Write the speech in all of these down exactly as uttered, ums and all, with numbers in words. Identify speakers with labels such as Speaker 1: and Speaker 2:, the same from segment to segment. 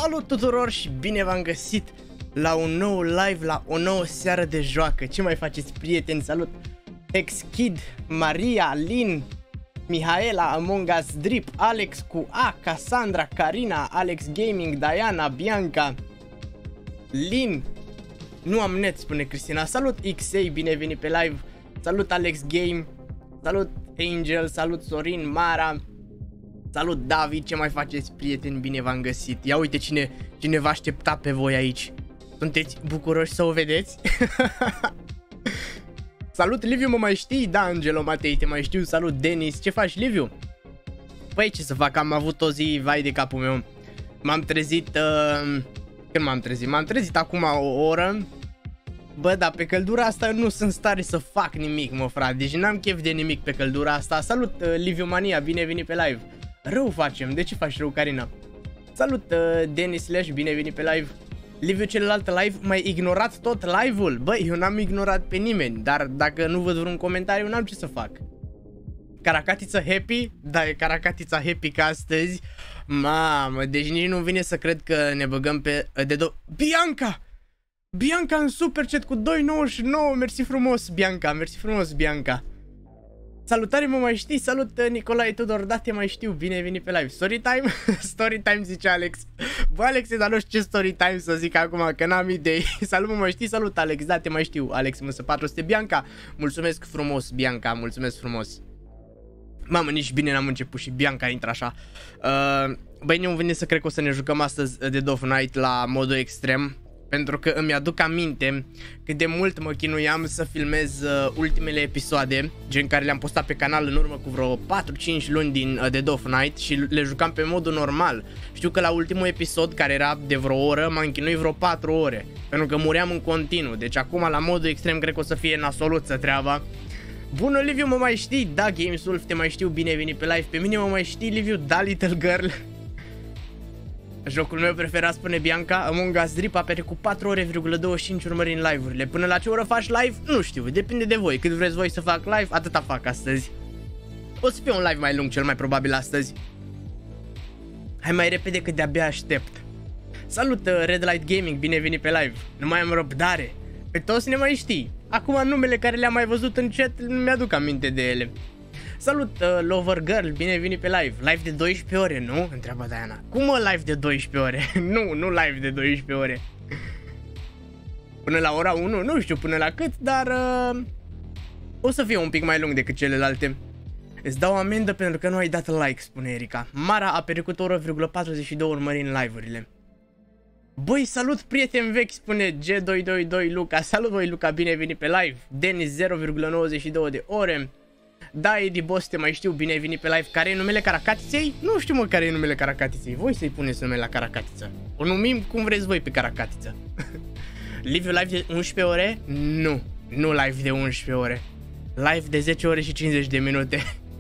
Speaker 1: Salut tuturor și bine v-am găsit la un nou live, la o nouă seară de joacă. Ce mai faceți, prieteni? Salut! Texkid, Maria, Lin, Mihaela, Among Us, Drip, Alex cu A, Cassandra, Karina, Alex Gaming, Diana, Bianca, Lin. Nu am net, spune Cristina. Salut X A, bine venit pe live. Salut Alex Game. Salut Angel, salut Sorin, Mara. Salut David, ce mai faceți, prieteni? Bine v-am găsit. Ia uite cine, cine v-a așteptat pe voi aici. Sunteți bucuroși să o vedeți? Salut Liviu, mă mai știi? Da, Angelo Matei, te mai știu. Salut Denis, ce faci, Liviu? Păi ce să fac, am avut o zi, vai de capul meu. M-am trezit, uh... când m-am trezit? M-am trezit acum o oră. Bă, dar pe căldura asta nu sunt stare să fac nimic, mă, frate. Deci n-am chef de nimic pe căldura asta. Salut, uh, Liviu Mania, bine venit pe live. Rău facem, de ce faci rău, Karina? Salut, uh, Denis Slash, bine venit pe live. Liviu, celălalt live, m-ai ignorat tot live-ul? Bă, eu n-am ignorat pe nimeni, dar dacă nu văd vreun comentariu, n-am ce să fac. Caracatița happy? Da, e Caracatița happy ca astăzi. Mamă, deci nici nu vine să cred că ne băgăm pe de do... Bianca! Bianca în super chat cu doi nouăzeci și nouă, mersi frumos, Bianca, mersi frumos, Bianca. Salutare, mă mai știi? Salut Nicolae Tudor, da, te mai știu, bine ai venit pe live. Story time? Story time, zice Alex. Bă, Alex, dar nu știu ce story time să zic acum, că n-am idei. Salut, mă mai știi? Salut, Alex, da, te mai știu. Alex, mă, patru sute, Bianca. Mulțumesc frumos, Bianca, mulțumesc frumos. Mamă, nici bine n-am început și Bianca intră așa. uh, Băi, nu-mi vine să cred că o să ne jucăm astăzi Dead of Night la modul extrem, pentru că îmi aduc aminte cât de mult mă chinuiam să filmez uh, ultimele episoade, gen care le-am postat pe canal în urmă cu vreo patru cinci luni din uh, Dead of Night, și le jucam pe modul normal. Știu că la ultimul episod, care era de vreo oră, m-am chinuit vreo patru ore, pentru că muream în continuu. Deci acum la modul extrem cred că o să fie nasoluță treaba. Bună, Liviu, mă mai știi? Da, Gameswolf, te mai știu, bine ai venit pe live. Pe mine mă mai știi, Liviu? Da, Little Girl. Jocul meu preferat, spune Bianca. Among Us Drip apere cu patru ore virgulă douăzeci și cinci urmări în live-urile. Până la ce oră faci live? Nu știu, depinde de voi. Cât vreți voi să fac live, atâta fac astăzi. O să fie un live mai lung, cel mai probabil astăzi. Hai mai repede că de-abia aștept. Salut, Red Light Gaming, bine ai venit pe live. Nu mai am răbdare. Pe toți ne mai știi. Acum numele care le-am mai văzut în chat, nu mi-aduc aminte de ele. Salut, uh, Lover Girl, bine ai venit pe live. Live de douăsprezece ore, nu? Întreabă Diana. Cum mă, live de douăsprezece ore? nu, nu live de douăsprezece ore. Până la ora unu, nu știu până la cât, dar uh, o să fie un pic mai lung decât celelalte. Îți dau amendă pentru că nu ai dat like, spune Erica. Mara a perecut o oră virgulă patruzeci și două urmări în live-urile. Băi, salut, prieten vechi, spune G doi doi doi doi Luca. Salut, voi, Luca, bine ai venit pe live. Denis, zero virgulă nouăzeci și două de ore. Da, Edi Boss, te mai știu, bine ai venit pe live. Care e numele Caracatiței? Nu știu, mă, care e numele Caracatiței. Voi să-i puneți numele la Caracatiță. O numim cum vreți voi pe Caracatiță. Live live de unsprezece ore? Nu, nu live de unsprezece ore. Live de zece ore și cincizeci de minute.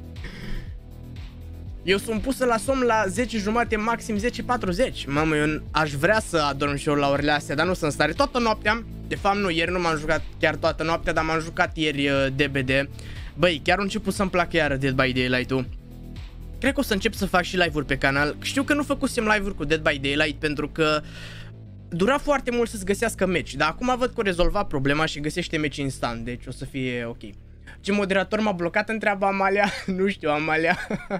Speaker 1: Eu sunt pusă la somn la zece jumate, maxim zece patruzeci. Mamă, eu aș vrea să adorm și eu la orele astea, dar nu sunt în stare. Toată noaptea, de fapt nu, ieri nu m-am jucat chiar toată noaptea, dar m-am jucat ieri uh, D B D. Băi, chiar a început să-mi placă iară Dead by Daylight-ul. Cred că o să încep să fac și live-uri pe canal. Știu că nu făcusem live-uri cu Dead by Daylight pentru că dura foarte mult să-ți găsească meci, dar acum văd că o rezolva problema și găsește meci instant, deci o să fie ok. Ce moderator m-a blocat, întreabă Amalia? Nu știu, Amalia.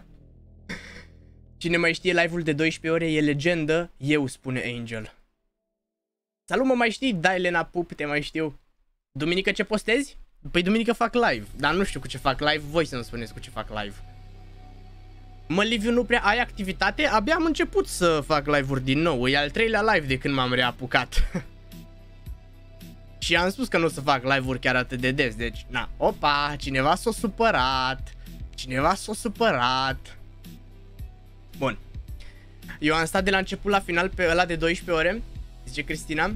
Speaker 1: Cine mai știe live-ul de douăsprezece ore e legendă, eu, spune Angel. Salut, mă mai știi? Da, Elena Pup, te mai știu. Duminică ce postezi? Păi duminică fac live, dar nu știu cu ce fac live, voi să-mi spuneți cu ce fac live. Mă, Liviu, nu prea ai activitate? Abia am început să fac live-uri din nou, e al treilea live de când m-am reapucat. Și am spus că nu o să fac live-uri chiar atât de des, deci, na, opa, cineva s-a supărat. Cineva s-a supărat. Bun. Eu am stat de la început la final pe ăla de douăsprezece ore, zice Cristina.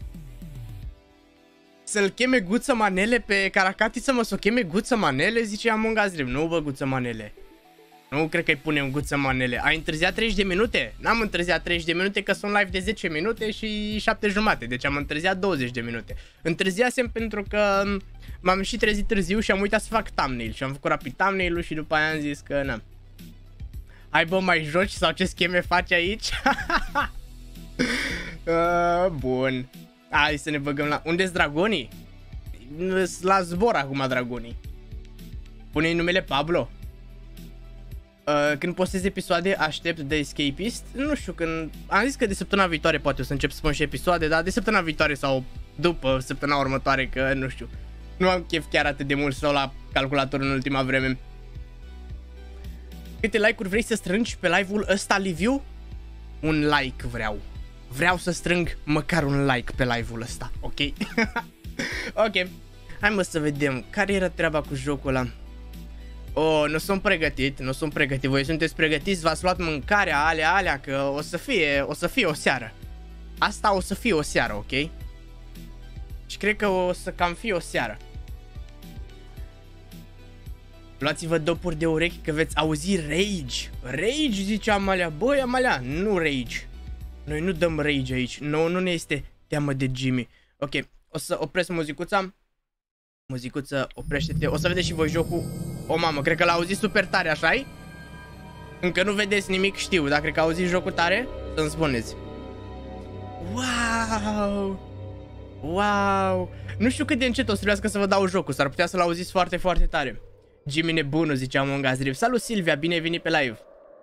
Speaker 1: Să-l cheme Guță Manele pe Caracatiță, mă, să o cheme Guță Manele, zice Among Us Dream. Nu, bă, Guță Manele. Nu cred că-i punem Guță Manele. Ai întârziat treizeci de minute? N-am întârziat treizeci de minute, că sunt live de zece minute și șapte jumate. Deci am întârziat douăzeci de minute. Întârziasem pentru că m-am și trezit târziu și am uitat să fac thumbnail. Și am făcut rapid thumbnail-ul și după aia am zis că na. Hai, bă, mai joci sau ce scheme faci aici? uh, bun. Hai să ne băgăm la... Unde-s dragonii? La zbor acum dragonii. Pune-i numele Pablo. Uh, când postez episoade, aștept The Escapist. Nu știu când... Am zis că de săptămâna viitoare poate o să încep să spun și episoade, dar de săptămâna viitoare sau după săptămâna următoare, că nu știu. Nu am chef chiar atât de mult să la calculator în ultima vreme. Câte like-uri vrei să strângi pe live-ul ăsta, Liviu? Un like vreau. Vreau să strâng măcar un like pe live-ul ăsta, ok? Ok. Hai mă să vedem. Care era treaba cu jocul ăla? Oh, nu sunt pregătit, nu sunt pregătit. Voi sunteți pregătiți? V-ați luat mâncarea, alea, alea, că o să fie, o să fie o seară. Asta o să fie o seară, ok? Și cred că o să cam fie o seară. Luați-vă dopuri de urechi că veți auzi rage. Rage, zice Amalia. Băi, Amalia, nu rage. Noi nu dăm rage aici. Nu, nu ne este teamă de Jimmy. Ok, o să opresc muzicuța. Muzicuță, oprește-te. O să vedeți și voi jocul. O, mamă, cred că l-a auzit super tare, așa-i? Încă nu vedeți nimic, știu. Dar cred că auziți jocul tare, să-mi spuneți. Wow! Wow! Nu știu cât de încet o să trebuiască să vă dau jocul. S-ar putea să-l auziți foarte, foarte tare. Jimmy nebunul, zicea Among Us Rip. Salut, Silvia, bine ai venit pe live.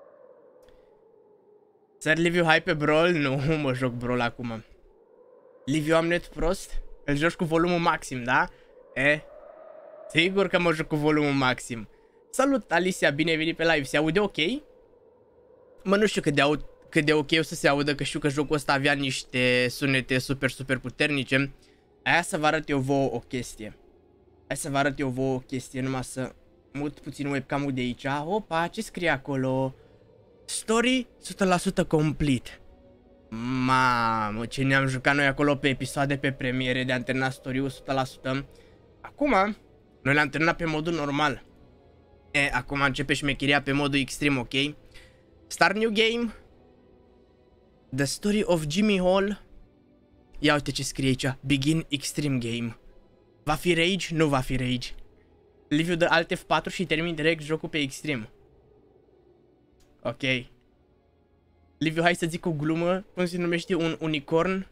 Speaker 1: Sir Liviu, hai pe Brawl? Nu, mă joc Brawl acum. Liviu, am net prost? Îl joci cu volumul maxim, da? E? Sigur că mă joc cu volumul maxim. Salut, Alicia, bine ai venit pe live. Se aude ok? Mă, nu știu cât de, au cât de ok o să se audă, că știu că jocul ăsta avea niște sunete super, super puternice. Aia să vă arăt eu vouă o chestie. Hai să vă arăt eu vouă o chestie, numai să mut puțin webcam-ul de aici. Opa, ce scrie acolo? Story o sută la sută complete. Mamă, ce ne-am jucat noi acolo pe episoade, pe premiere, de a termina story-ul o sută la sută. Acum, noi l-am terminat pe modul normal. E, acum începe șmecheria pe modul extrem, ok? Start new game. The story of Jimmy Hall. Ia uite ce scrie aici. Begin extreme game. Va fi rage? Nu va fi rage. Liviu dă Alt F patru și termin direct jocul pe extrem. Ok. Liviu, hai să zic o glumă. Cum se numește un unicorn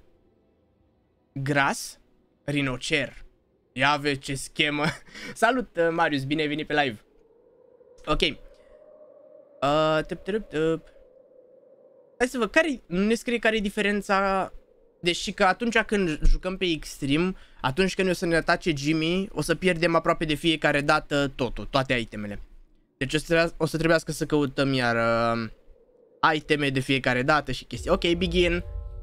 Speaker 1: gras? Rinocer. Ia vezi ce schemă. Salut, uh, Marius, bine ai venit pe live. Ok. Uh, tup, tup, tup. Hai să văd, care nu ne scrie care e diferența. Deși că atunci când jucăm pe extrem, atunci când o să ne atace Jimmy, o să pierdem aproape de fiecare dată totul, toate itemele. Deci o să, trebuia, o să trebuiască să căutăm iar uh, iteme de fiecare dată și chestii. Ok, begin.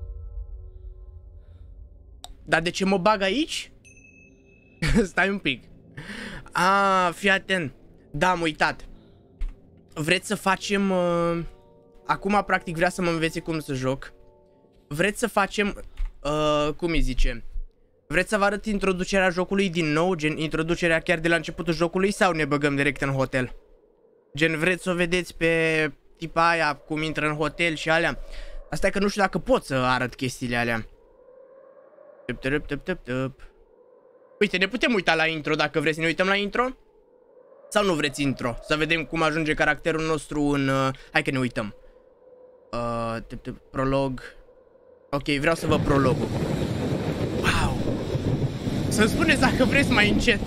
Speaker 1: Dar de ce mă bag aici? Stai un pic. Ah, fii atent. Da, am uitat. Vreți să facem... Uh, acum, practic, vrea să mă învețe cum să joc. Vreți să facem... Uh, cum îi zice? Vreți să vă arăt introducerea jocului din nou? Gen, introducerea chiar de la începutul jocului? Sau ne băgăm direct în hotel? Gen, vreți să o vedeți pe tipa aia, cum intră în hotel și alea? Asta e că nu știu dacă pot să arăt chestiile alea. Tup, tup, tup, tup, tup. Uite, ne putem uita la intro dacă vreți să ne uităm la intro? Sau nu vreți intro? Să vedem cum ajunge caracterul nostru în... Uh... Hai că ne uităm. Uh, tup, tup, prolog. Ok, vreau să văd prologul. Wow! Să-mi spuneți dacă vreți mai încet.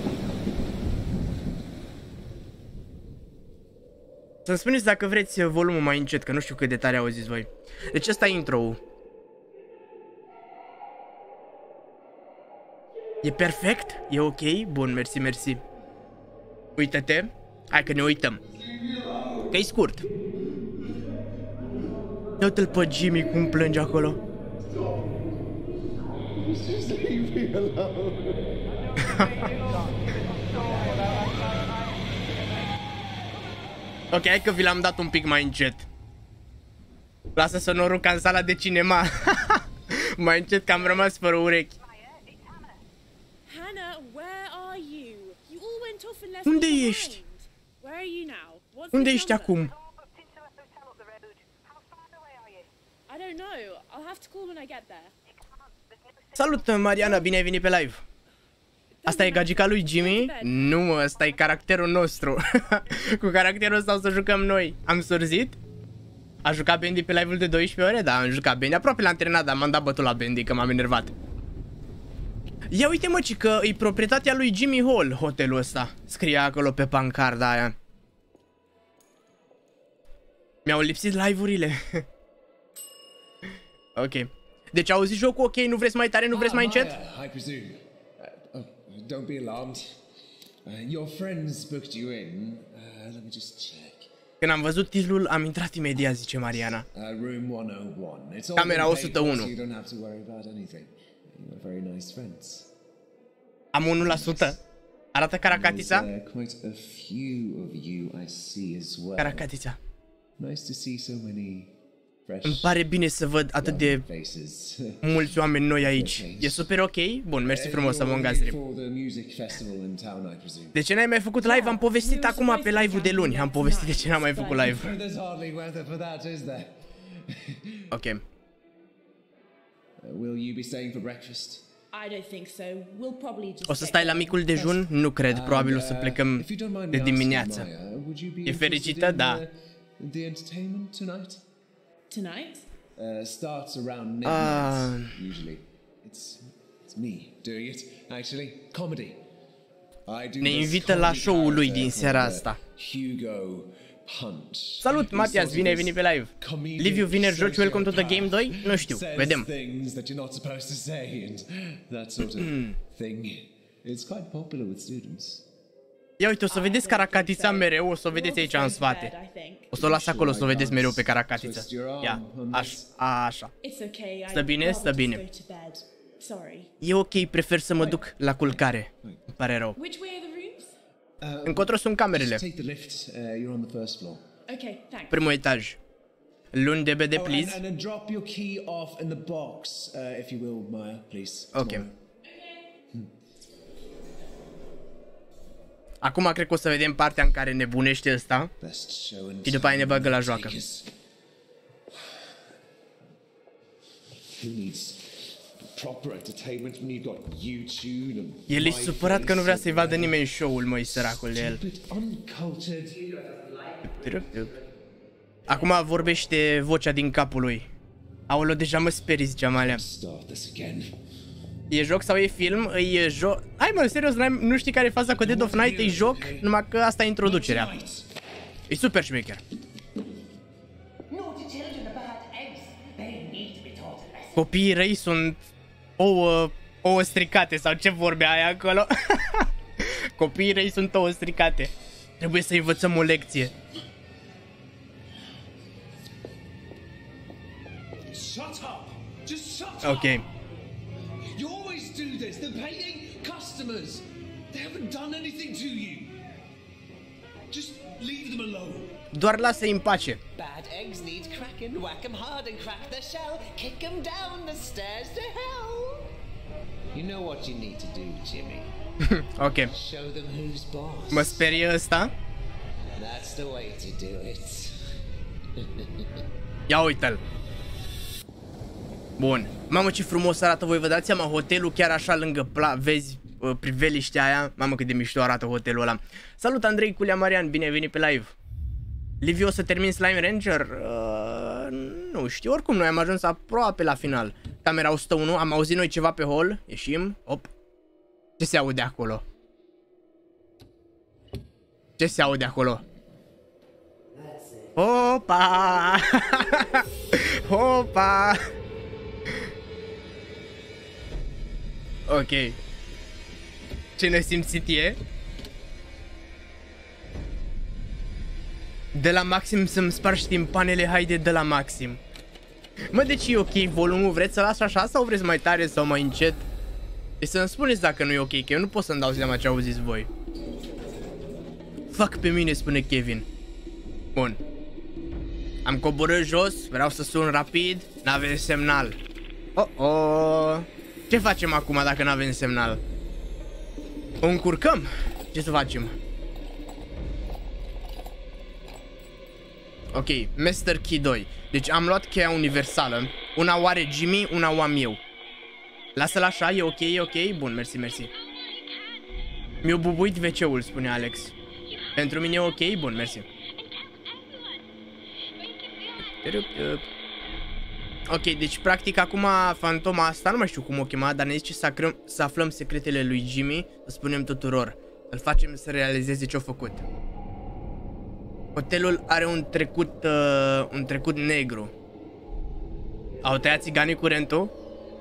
Speaker 1: Să-mi spuneți dacă vreți volumul mai încet, că nu știu cât de tare auziți voi. Deci ăsta e intro-ul. E perfect? E ok? Bun, mersi, mersi. Uită-te. Hai că ne uităm. Că e scurt. Uite-l pe Jimmy cum plânge acolo. Ok, hai că vi l-am dat un pic mai încet. Lasă sonorul ca în sala de cinema. Mai încet că am rămas fără urechi. Unde ești? Unde ești acum? Salut, Mariana, bine ai venit pe live. Asta e gagica lui Jimmy? Nu, mă, ăsta e caracterul nostru. Cu caracterul ăsta o să jucăm noi. Am surzit? A jucat Bendy pe live-ul de douăsprezece ore? Da, am jucat Bendy. Aproape l-am antrenat, dar m-am dat bătul la Bendy, că m-am enervat. Ia uite mă, ci că e proprietatea lui Jimmy Hall, hotelul ăsta. Scria acolo pe pancarda aia. Mi-au lipsit live-urile. Ok. Deci auzi jocul, ok, nu vreți mai tare, nu vreți mai încet?
Speaker 2: I presume. Uh, oh, don't be alarmed. Uh, your friends booked you in. Uh, let me just check.
Speaker 1: Când am văzut titlul, am intrat imediat, zice Mariana.
Speaker 2: Uh, room one oh one. It's all
Speaker 1: Camera
Speaker 2: been
Speaker 1: o
Speaker 2: paid
Speaker 1: sută
Speaker 2: for,
Speaker 1: unu.
Speaker 2: so you don't have to worry about anything. You are very nice friends.
Speaker 1: Am unu la sută. Arată Caracatița?
Speaker 2: There's, uh, quite a few of you I see as well.
Speaker 1: Caracatița.
Speaker 2: Nice to see so many fresh.
Speaker 1: Îmi pare bine să văd atât de
Speaker 2: faces.
Speaker 1: mulți oameni noi aici. E super ok? Bun, mersi frumos, Among Us Dream.
Speaker 2: For the music festival in town, I presume.
Speaker 1: De ce n-ai mai făcut live? Am povestit acum pe live-ul de luni. Am povestit de ce n-am mai făcut live.
Speaker 2: There's hardly weather for that, is there?
Speaker 1: Ok.
Speaker 2: Uh, will you be staying for breakfast?
Speaker 3: I don't think so. We'll probably just
Speaker 1: O să stai la micul dejun? Nu cred, probabil o să plecăm
Speaker 2: If you don't mind
Speaker 1: de
Speaker 2: me
Speaker 1: dimineață.
Speaker 2: asking, Maya, would you be
Speaker 1: E
Speaker 2: interested
Speaker 1: fericită?
Speaker 2: in
Speaker 1: Da.
Speaker 2: The, the entertainment tonight?
Speaker 3: tonight.
Speaker 2: Uh, starts around midnight,
Speaker 1: Ah.
Speaker 2: usually. It's, it's me doing it, actually. Comedy. I do
Speaker 1: Ne
Speaker 2: this
Speaker 1: invită la
Speaker 2: comedy
Speaker 1: show-ul lui
Speaker 2: character
Speaker 1: din seara
Speaker 2: called,
Speaker 1: asta.
Speaker 2: Hugo Punch.
Speaker 1: Salut,
Speaker 2: He's
Speaker 1: Matias,
Speaker 2: sort
Speaker 1: bine ai
Speaker 2: of
Speaker 1: venit pe
Speaker 2: this
Speaker 1: live.
Speaker 2: comedic
Speaker 1: Liviu, vineri joci Welcome to the Game
Speaker 2: sociopath.
Speaker 1: doi? Nu știu,
Speaker 2: Says
Speaker 1: vedem.
Speaker 2: things that you're not supposed to say and that sort of thing. It's quite popular with students.
Speaker 1: Ia uite, o să vedeți Caracatița mereu, o să o vedeți aici în spate. O să o las acolo, o să o vedeți mereu pe Caracatiță. Ia, așa, așa.
Speaker 3: It's okay.
Speaker 1: Stă bine, stă bine.
Speaker 3: Go to bed. Sorry.
Speaker 1: E ok, prefer să mă duc la culcare. Îmi pare rău.
Speaker 3: Which way are the rooms?
Speaker 1: Încotro sunt camerele.
Speaker 2: Take the lift. Uh, you're on the first floor.
Speaker 3: Okay, thanks.
Speaker 1: Primul etaj. Luni D B D,
Speaker 2: Oh, and,
Speaker 1: please.
Speaker 2: and then drop your key off in the box, uh, if you will, Maya, please.
Speaker 1: Ok.
Speaker 2: Tomorrow.
Speaker 1: Acum cred că o să vedem partea în care nebunește ăsta.
Speaker 2: Best show and
Speaker 1: Și după aia ne bagă la joacă.
Speaker 2: takers. Who needs proper entertainment when you've got YouTube and
Speaker 1: El e supărat că nu vrea să-i vadă nimeni show-ul, măi, săracul de el.
Speaker 2: stupid, uncultured.
Speaker 1: Acum vorbește vocea din capul lui. Aoleu, deja mă sperii, zice Amalia.
Speaker 2: Start this again.
Speaker 1: E joc sau e film? E joc... Hai mă, serios, nu știi care e faza cu Dead of Night? E joc, numai că asta e introducerea. E super șmecher.
Speaker 4: Naughty children are bad eggs. They need to be taught a lesson.
Speaker 1: Copiii răi sunt ouă, ouă stricate sau ce vorbea aia acolo? Copiii răi sunt ouă stricate. Trebuie să învățăm o lecție.
Speaker 2: Shut up! Just shut
Speaker 1: Ok.
Speaker 2: up! You always do this. They're paying customers. They haven't done anything to you. Just leave them alone.
Speaker 1: Doar lasă-i în pace.
Speaker 4: Bad eggs need cracking. Whack 'em hard and crack their shell. Kick 'em down the stairs to hell. You know what you need to do, Jimmy.
Speaker 1: Ok.
Speaker 4: Show them who's boss.
Speaker 1: Mă sperie ăsta.
Speaker 4: That's the way to do it.
Speaker 1: Ia uite-l. Bun. Mamă, ce frumos arată, voi vă dați seama, hotelul chiar așa lângă pla, vezi uh, priveliștea aia. Mamă, cât de mișto arată hotelul ăla. Salut, Andrei Culea Marian, bine ai venit pe live. Liviu, o să termin Slime Ranger? Uh, nu știu, oricum noi am ajuns aproape la final. Camera o sută unu, am auzit noi ceva pe hall. Ieșim, hop. Ce se aude acolo? Ce se aude acolo? Hopa! Hopa! Ok. Ce nesimțit e? De la maxim să-mi spargi timpanele, haide de la maxim. Mă, deci e ok volumul, vreți să las așa sau vreți mai tare sau mai încet? Deci să-mi spuneți dacă nu e ok, că eu nu pot să-mi dau seama ce auziți voi. Fac pe mine, spune Kevin. Bun. Am coborât jos, vreau să sun rapid, n-avem semnal. Oh, oh. Ce facem acum dacă n-avem semnal? O încurcăm? Ce să facem? Ok, Master Key doi. Deci am luat cheia universală. Una o are Jimmy, una o am eu. Lasă-l așa, e ok, e ok? Bun, mersi, mersi. Mi-a bubuit ve ce-ul, spune Alex. Pentru mine e ok? Bun, mersi. Ok, deci practic acum fantoma asta, nu mai știu cum o chema, dar ne zice să, acrăm, să aflăm secretele lui Jimmy, să spunem tuturor, să-l facem să realizeze ce-a făcut. Hotelul are un trecut, uh, un trecut negru. Au tăiat țiganii curentul?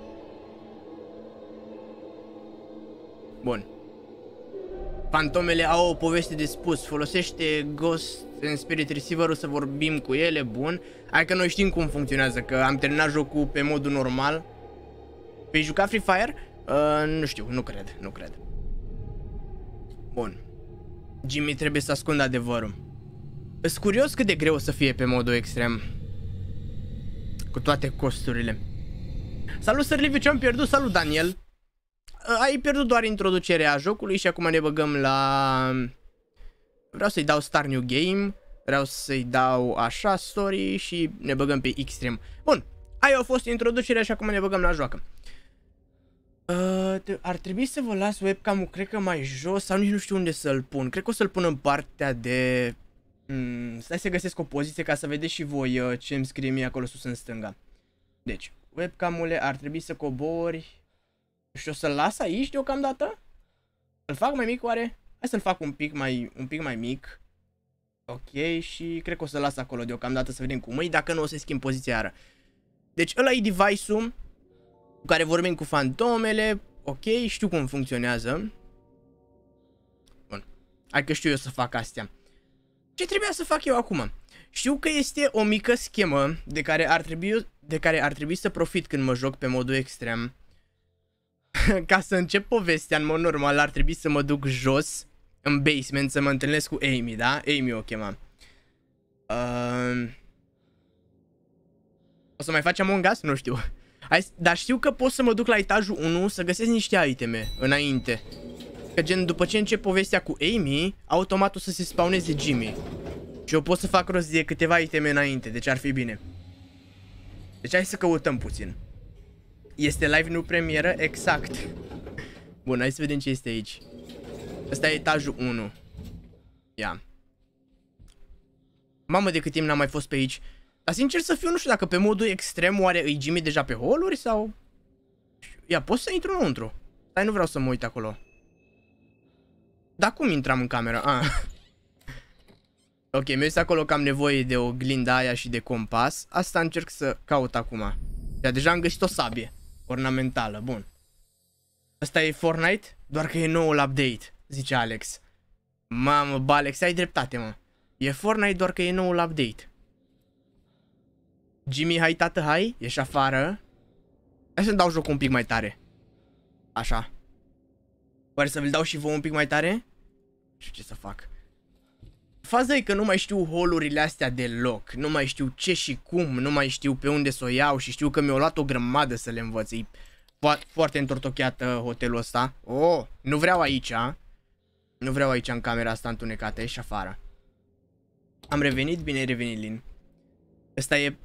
Speaker 1: Bun. Fantomele au o poveste de spus. Folosește Ghost and Spirit Receiver-ul să vorbim cu ele. Bun. Hai că noi știm cum funcționează, că am terminat jocul pe modul normal. Vei juca Free Fire? Uh, nu știu, nu cred, nu cred. Bun. Jimmy trebuie să ascundă adevărul. Sunt curios cât de greu o să fie pe modul extrem. Cu toate costurile. Salut Sărliviu, ce am pierdut? Salut Daniel. Ai pierdut doar introducerea jocului și acum ne băgăm la... Vreau să-i dau Start New Game. Vreau să-i dau așa story și ne băgăm pe Extreme. Bun, aia a fost introducerea și acum ne băgăm la joacă. uh, Ar trebui să vă las webcam-ul, cred că mai jos, sau nici nu știu unde să-l pun. Cred că o să-l pun în partea de... Hmm, stai să găsesc o poziție ca să vedeți și voi uh, ce îmi scrie mie acolo sus în stânga. Deci, webcam-ule ar trebui să cobori. Și o să-l las aici deocamdată? Să-l fac mai mic oare? Hai să-l fac un pic mai, un pic mai mic. Ok, și cred că o să-l las acolo deocamdată să vedem cum e, dacă nu o să schimb poziția iară. Deci ăla e device-ul cu care vorbim cu fantomele. Ok, știu cum funcționează. Bun, hai că știu eu să fac astea. Ce trebuia să fac eu acum? Știu că este o mică schemă de care ar trebui, de care ar trebui să profit când mă joc pe modul extrem. Ca să încep povestea în mod normal ar trebui să mă duc jos în basement să mă întâlnesc cu Amy, da? Amy o chema. Uh... O să mai facem Among Us? Nu știu. Hai, dar știu că pot să mă duc la etajul unu să găsesc niște iteme înainte. Că gen după ce încep povestea cu Amy, automat o să se spawneze Jimmy. Și eu pot să fac rost de câteva iteme înainte, deci ar fi bine. Deci hai să căutăm puțin. Este live, nu premieră? Exact. Bun, hai să vedem ce este aici. Ăsta e etajul unu. Ia. Mamă, de cât timp n-am mai fost pe aici. Dar sincer să fiu, nu știu dacă pe modul extrem oare îi Jimmy deja pe holuri sau... Ia, pot să intru înăuntru? Dar nu vreau să mă uit acolo. Dar cum intram în cameră? Ah. Ok, mi-a zis acolo că am nevoie de oglinda aia și de compas. Asta încerc să caut acum. Ia, deja am găsit o sabie ornamentală, bun. Asta e Fortnite? Doar că e noul update, zice Alex. Mamă, bă, Alex, ai dreptate, mă. E Fortnite doar că e noul update. Jimmy, hai, tată, hai, ieși afară. Hai să-mi dau jocul un pic mai tare. Așa. Oare să vi-l dau și vouă un pic mai tare? Nu știu ce să fac. Faza e că nu mai știu holurile astea deloc. Nu mai știu ce și cum. Nu mai știu pe unde să o iau. Și știu că mi-au luat o grămadă să le învăț. E fo foarte întortocheat uh, hotelul ăsta. Oh, nu vreau aici. Nu vreau aici în camera asta întunecată. Ieși afară. Am revenit? Bine ai revenit, Lin. Ăsta e...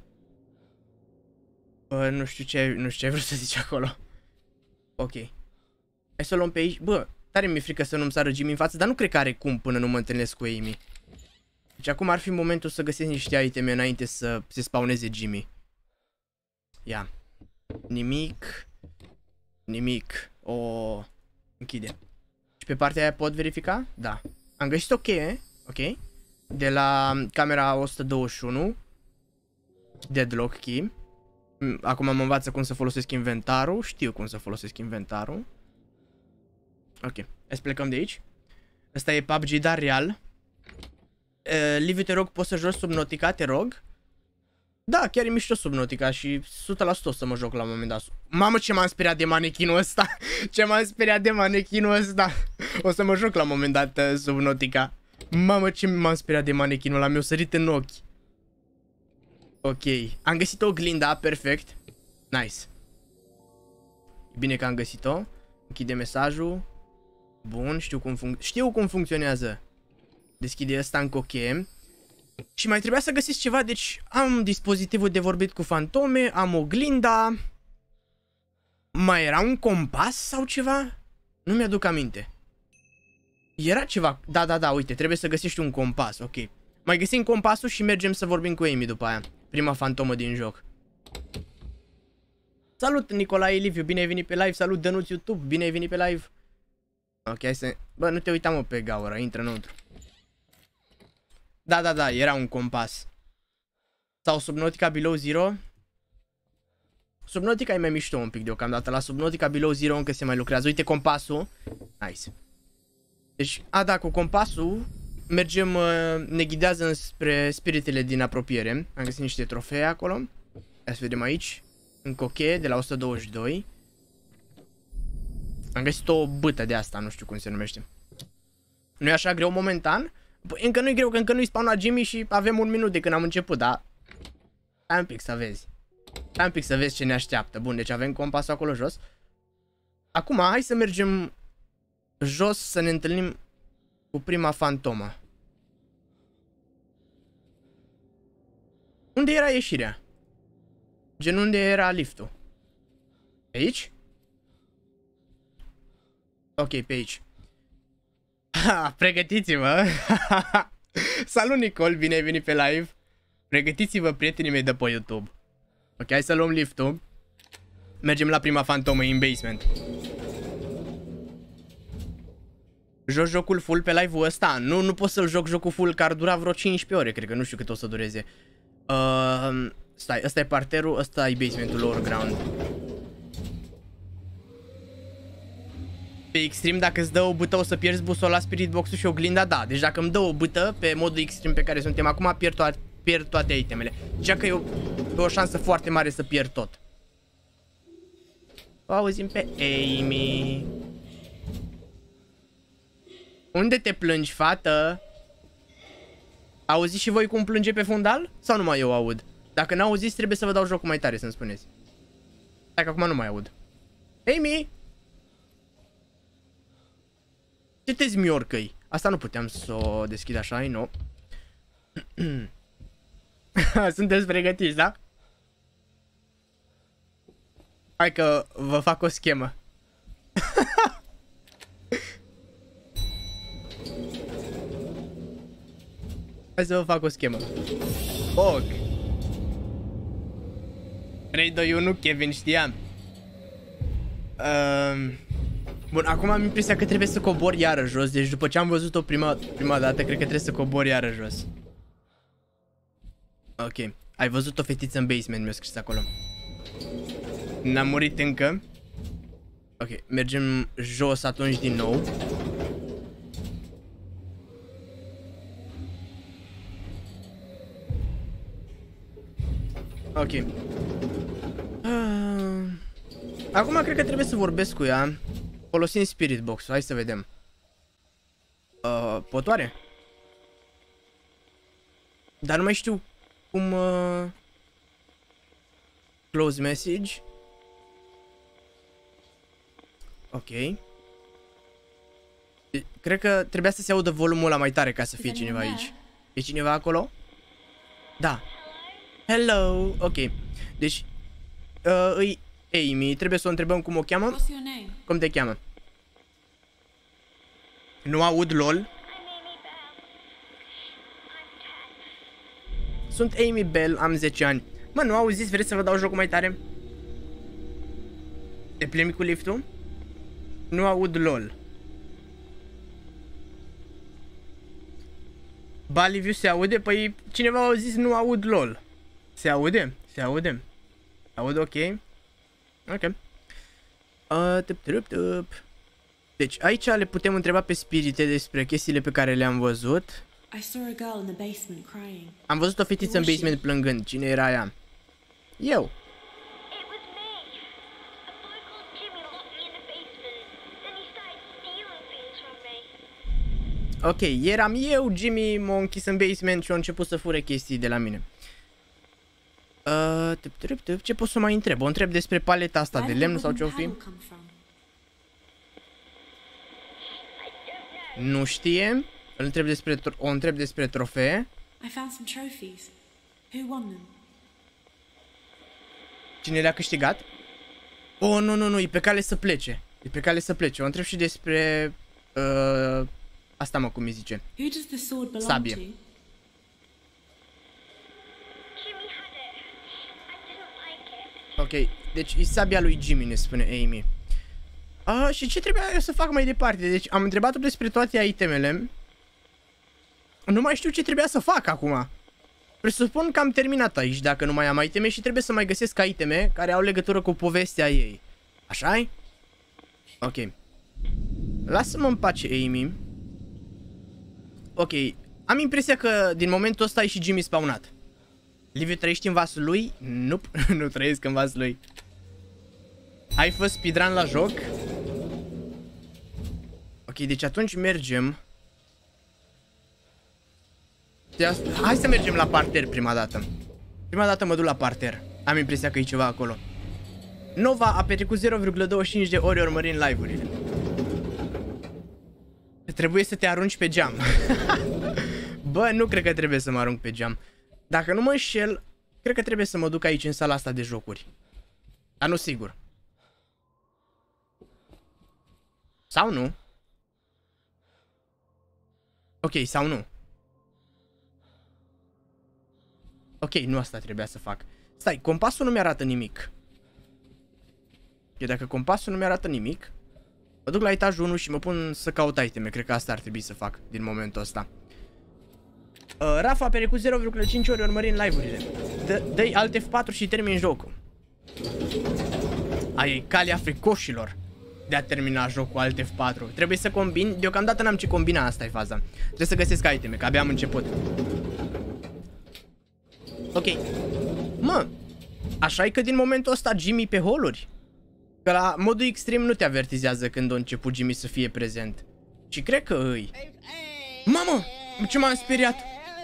Speaker 1: Uh, nu știu ce, nu știu ce ai vrut să zici acolo. Ok. Hai să o luăm pe aici. Bă, tare mi-e frică să nu-mi sară Jimmy în față. Dar nu cred că are cum până nu mă întâlnesc cu Amy. Deci acum ar fi momentul să găsesc niște iteme înainte să se spawneze Jimmy. Ia. Nimic. Nimic. O închide. Și pe partea aia pot verifica? Da. Am găsit o cheie. Ok. De la camera o sută douăzeci și unu. Deadlock key. Acum mă învață cum să folosesc inventarul. Știu cum să folosesc inventarul. Ok. Hai să plecăm de aici. Asta e P U B G, dar real. Uh, Liviu, te rog, poți să joci Subnautica, te rog? Da, chiar e mișto Subnautica și o sută la sută o să mă joc la un moment dat. Mamă, ce m-am speriat de manechinul ăsta. Ce m-am speriat de manechinul ăsta. O să mă joc la un moment dat uh, Subnautica. Mamă, ce m-am speriat de manechinul ăla, mi-a sărit în ochi. Ok, am găsit o oglinda, perfect. Nice. E bine că am găsit-o. Închide mesajul. Bun, știu cum, func știu cum funcționează. Deschide ăsta în coche. Și mai trebuia să găsesc ceva. Deci am dispozitivul de vorbit cu fantome. Am oglinda. Mai era un compas sau ceva? Nu mi-aduc aminte. Era ceva. Da, da, da, uite, trebuie să găsești un compas. Ok. Mai găsim compasul și mergem să vorbim cu Amy după aia. Prima fantomă din joc. Salut Nicolae Liviu, bine ai venit pe live. Salut Dănuț YouTube, bine ai venit pe live. Ok, hai să... Bă, nu te uita mă pe gaură, intră înăuntru. Da, da, da, era un compas. Sau Subnautica Below Zero. Subnautica e mai mișto un pic deocamdată. La Subnautica Below Zero încă se mai lucrează. Uite compasul. Nice. Deci, a, da, cu compasul mergem, ne ghidează înspre spiritele din apropiere. Am găsit niște trofee acolo. Hai să vedem aici. Un coche de la o sută douăzeci și doi. Am găsit o bâtă de asta, nu știu cum se numește. Nu e așa greu momentan? Păi, încă nu e greu, că încă nu-i spawnat Jimmy și avem un minut de când am început, dar... Stai un pic să vezi. Stai un pic să vezi ce ne așteaptă. Bun, deci avem compasul acolo jos. Acum, hai să mergem jos să ne întâlnim cu prima fantomă. Unde era ieșirea? Gen, unde era liftul? Pe aici? Ok, pe aici. Ha, pregătiți-vă. Salut Nicol, bine ai venit pe live. Pregătiți-vă prietenii mei de pe YouTube. Ok, hai să luăm liftul. Mergem la prima fantomă în basement. Joc jocul full pe live-ul ăsta? Nu, nu pot să-l joc jocul full, că ar dura vreo cincisprezece ore, cred că, nu știu cât o să dureze. Uh, stai, ăsta e parterul, ăsta e basementul lower ground. Pe Extreme, dacă îți dă o bâtă, o să pierzi busola, Spirit Box-ul și oglinda, da. Deci dacă îmi dă o bâtă pe modul Extreme pe care suntem acum, pierd, to pierd toate itemele. Deja că e o, e o șansă foarte mare să pierd tot. O auzim pe Amy. Unde te plângi, fată? Auziți și voi cum plânge pe fundal? Sau numai eu aud? Dacă n-auziți, trebuie să vă dau jocul mai tare să-mi spuneți. Hai că acum nu mai aud. Amy! Ce te zmiorcă-i? Asta nu puteam să o deschid așa, nu. Sunteți pregătiți, da? Hai că vă fac o schemă. Hai să vă fac o schemă. Ok. trei, doi, unu, Kevin, știam. Um, bun, acum am impresia că trebuie să cobor iară jos. Deci după ce am văzut-o prima, prima dată, cred că trebuie să cobor iară jos. Ok. Ai văzut o fetiță în basement, mi-a scris acolo. N-am murit încă. Ok, mergem jos atunci din nou. Ok. Uh, acum cred că trebuie să vorbesc cu ea folosind Spirit Box. Hai să vedem. Uh, potoare? Dar nu mai știu cum... Uh... Close message. Ok. Cred că trebuia să se audă volumul ăla mai tare ca să fie cineva aici. E cineva acolo? Da. Hello. Ok. Deci uh, îi Amy. Trebuie să o întrebăm cum o cheamă. Cum te cheamă? Nu aud, lol. Sunt Amy Bell, am zece ani. Mă, nu auziți? Vreți să vă dau jocul mai tare? Te plimbi cu liftul? Nu aud, lol. Ba, Liviu, se aude? Păi cineva a zis nu aud, lol. Se aude? Se aude? Aud, ok. Ok. Uh, tup, tup, tup. Deci aici le putem întreba pe spirite despre chestiile pe care le-am văzut. Am văzut o fetiță în basement plângând. Cine era ea? Eu. Ok, eram eu, Jimmy m-a închis în basement și a început să fure chestii de la mine. Uh, tup, tup, tup. Ce pot să mai întreb? O întreb despre paleta asta de lemn sau ce-o fi? Nu știe. Îl întreb despre o întreb despre trofee. Cine le-a câștigat? Oh, nu, nu, nu, e pe cale să plece. E pe cale să plece. O întreb și despre uh, asta, mă, cum îi zice? Sabie. Ok, deci e sabia lui Jimmy, ne spune Amy. Uh, și ce trebuia eu să fac mai departe? Deci am întrebat-o despre toate itemele. Nu mai știu ce trebuia să fac acum. Presupun că am terminat aici dacă nu mai am iteme și trebuie să mai găsesc iteme care au legătură cu povestea ei. Așa-i? Ok. Lasă-mă în pace, Amy. Ok. Am impresia că din momentul ăsta e și Jimmy spawnat. Liviu, trăiești în vasul lui? Nope, nu trăiesc în vasul lui. Ai fost speedrun la joc? Ok, deci atunci mergem. Hai să mergem la parter prima dată. Prima dată mă duc la parter. Am impresia că e ceva acolo. Nova a petrecut zero virgulă douăzeci și cinci de ori urmărind live-urile. Trebuie să te arunci pe geam. Bă, nu cred că trebuie să mă arunc pe geam. Dacă nu mă înșel, cred că trebuie să mă duc aici în sala asta de jocuri. Dar nu sigur. Sau nu? Ok, sau nu? Ok, nu asta trebuia să fac. Stai, compasul nu mi-arată nimic. Eu dacă compasul nu mi-arată nimic, mă duc la etajul unu și mă pun să caut iteme. Cred că asta ar trebui să fac din momentul ăsta. uh, Rafa a perecut zero virgulă cinci ori urmărind live-urile. Dă-i alt F patru și termin jocul. Aia e calea fricoșilor de a termina jocul alt F patru. Trebuie să combin. Deocamdată n-am ce combina, asta e faza. Trebuie să găsesc iteme, că abia am început. Ok. Mă, așa e că din momentul ăsta Jimmy pe holuri. Că la modul extrem nu te avertizează când a început Jimmy să fie prezent. Și cred că îi. Mamă, ce m-am speriat.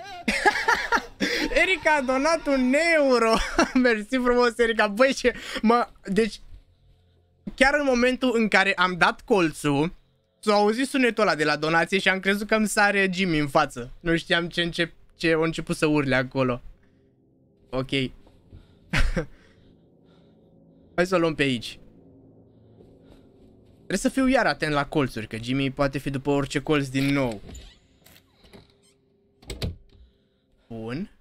Speaker 1: Erica a donat un euro. Mersi frumos, Erica. Băi, ce... Mă, deci... Chiar în momentul în care am dat colțul, s-a auzit sunetul ăla de la donație și am crezut că îmi sare Jimmy în față. Nu știam ce, încep, ce a început să urle acolo. Ok. Hai să o luăm pe aici. Trebuie să fiu iar atent la colțuri, că Jimmy poate fi după orice colț din nou. Bun.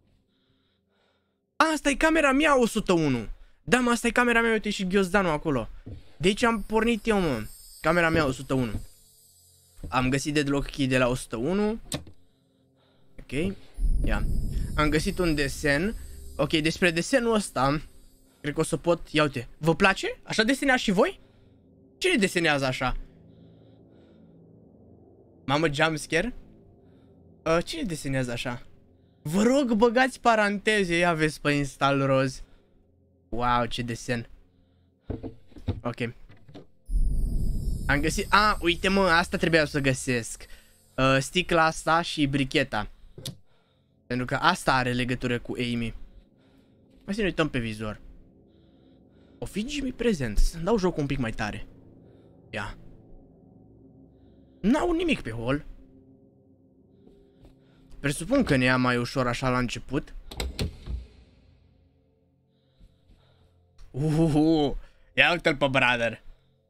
Speaker 1: A, asta e camera mea o sută unu. Da, mă, asta e camera mea, uite și ghiozdanul acolo. De aici am pornit eu, mă. Camera mea o sută unu. Am găsit deadlock key de la o sută unu. Ok. Ia. Am găsit un desen. Ok, despre desenul ăsta cred că o să pot... Ia uite. Vă place? Așa deseneați și voi? Cine desenează așa? Mamă, jumpscare? Uh, cine desenează așa? Vă rog, băgați paranteze. Ia vezi pe install roz. Wow, ce desen. Ok. Am găsit... A, uite mă, asta trebuia să găsesc. uh, Sticla asta și bricheta. Pentru că asta are legătură cu Amy. Hai să ne uităm pe vizor. O fi Jimmy prezent. Să-mi dau jocul un pic mai tare. Ia. N-au nimic pe hol. Presupun că ne ia mai ușor așa la început. Uhuhu. Ia uite-l pe brother.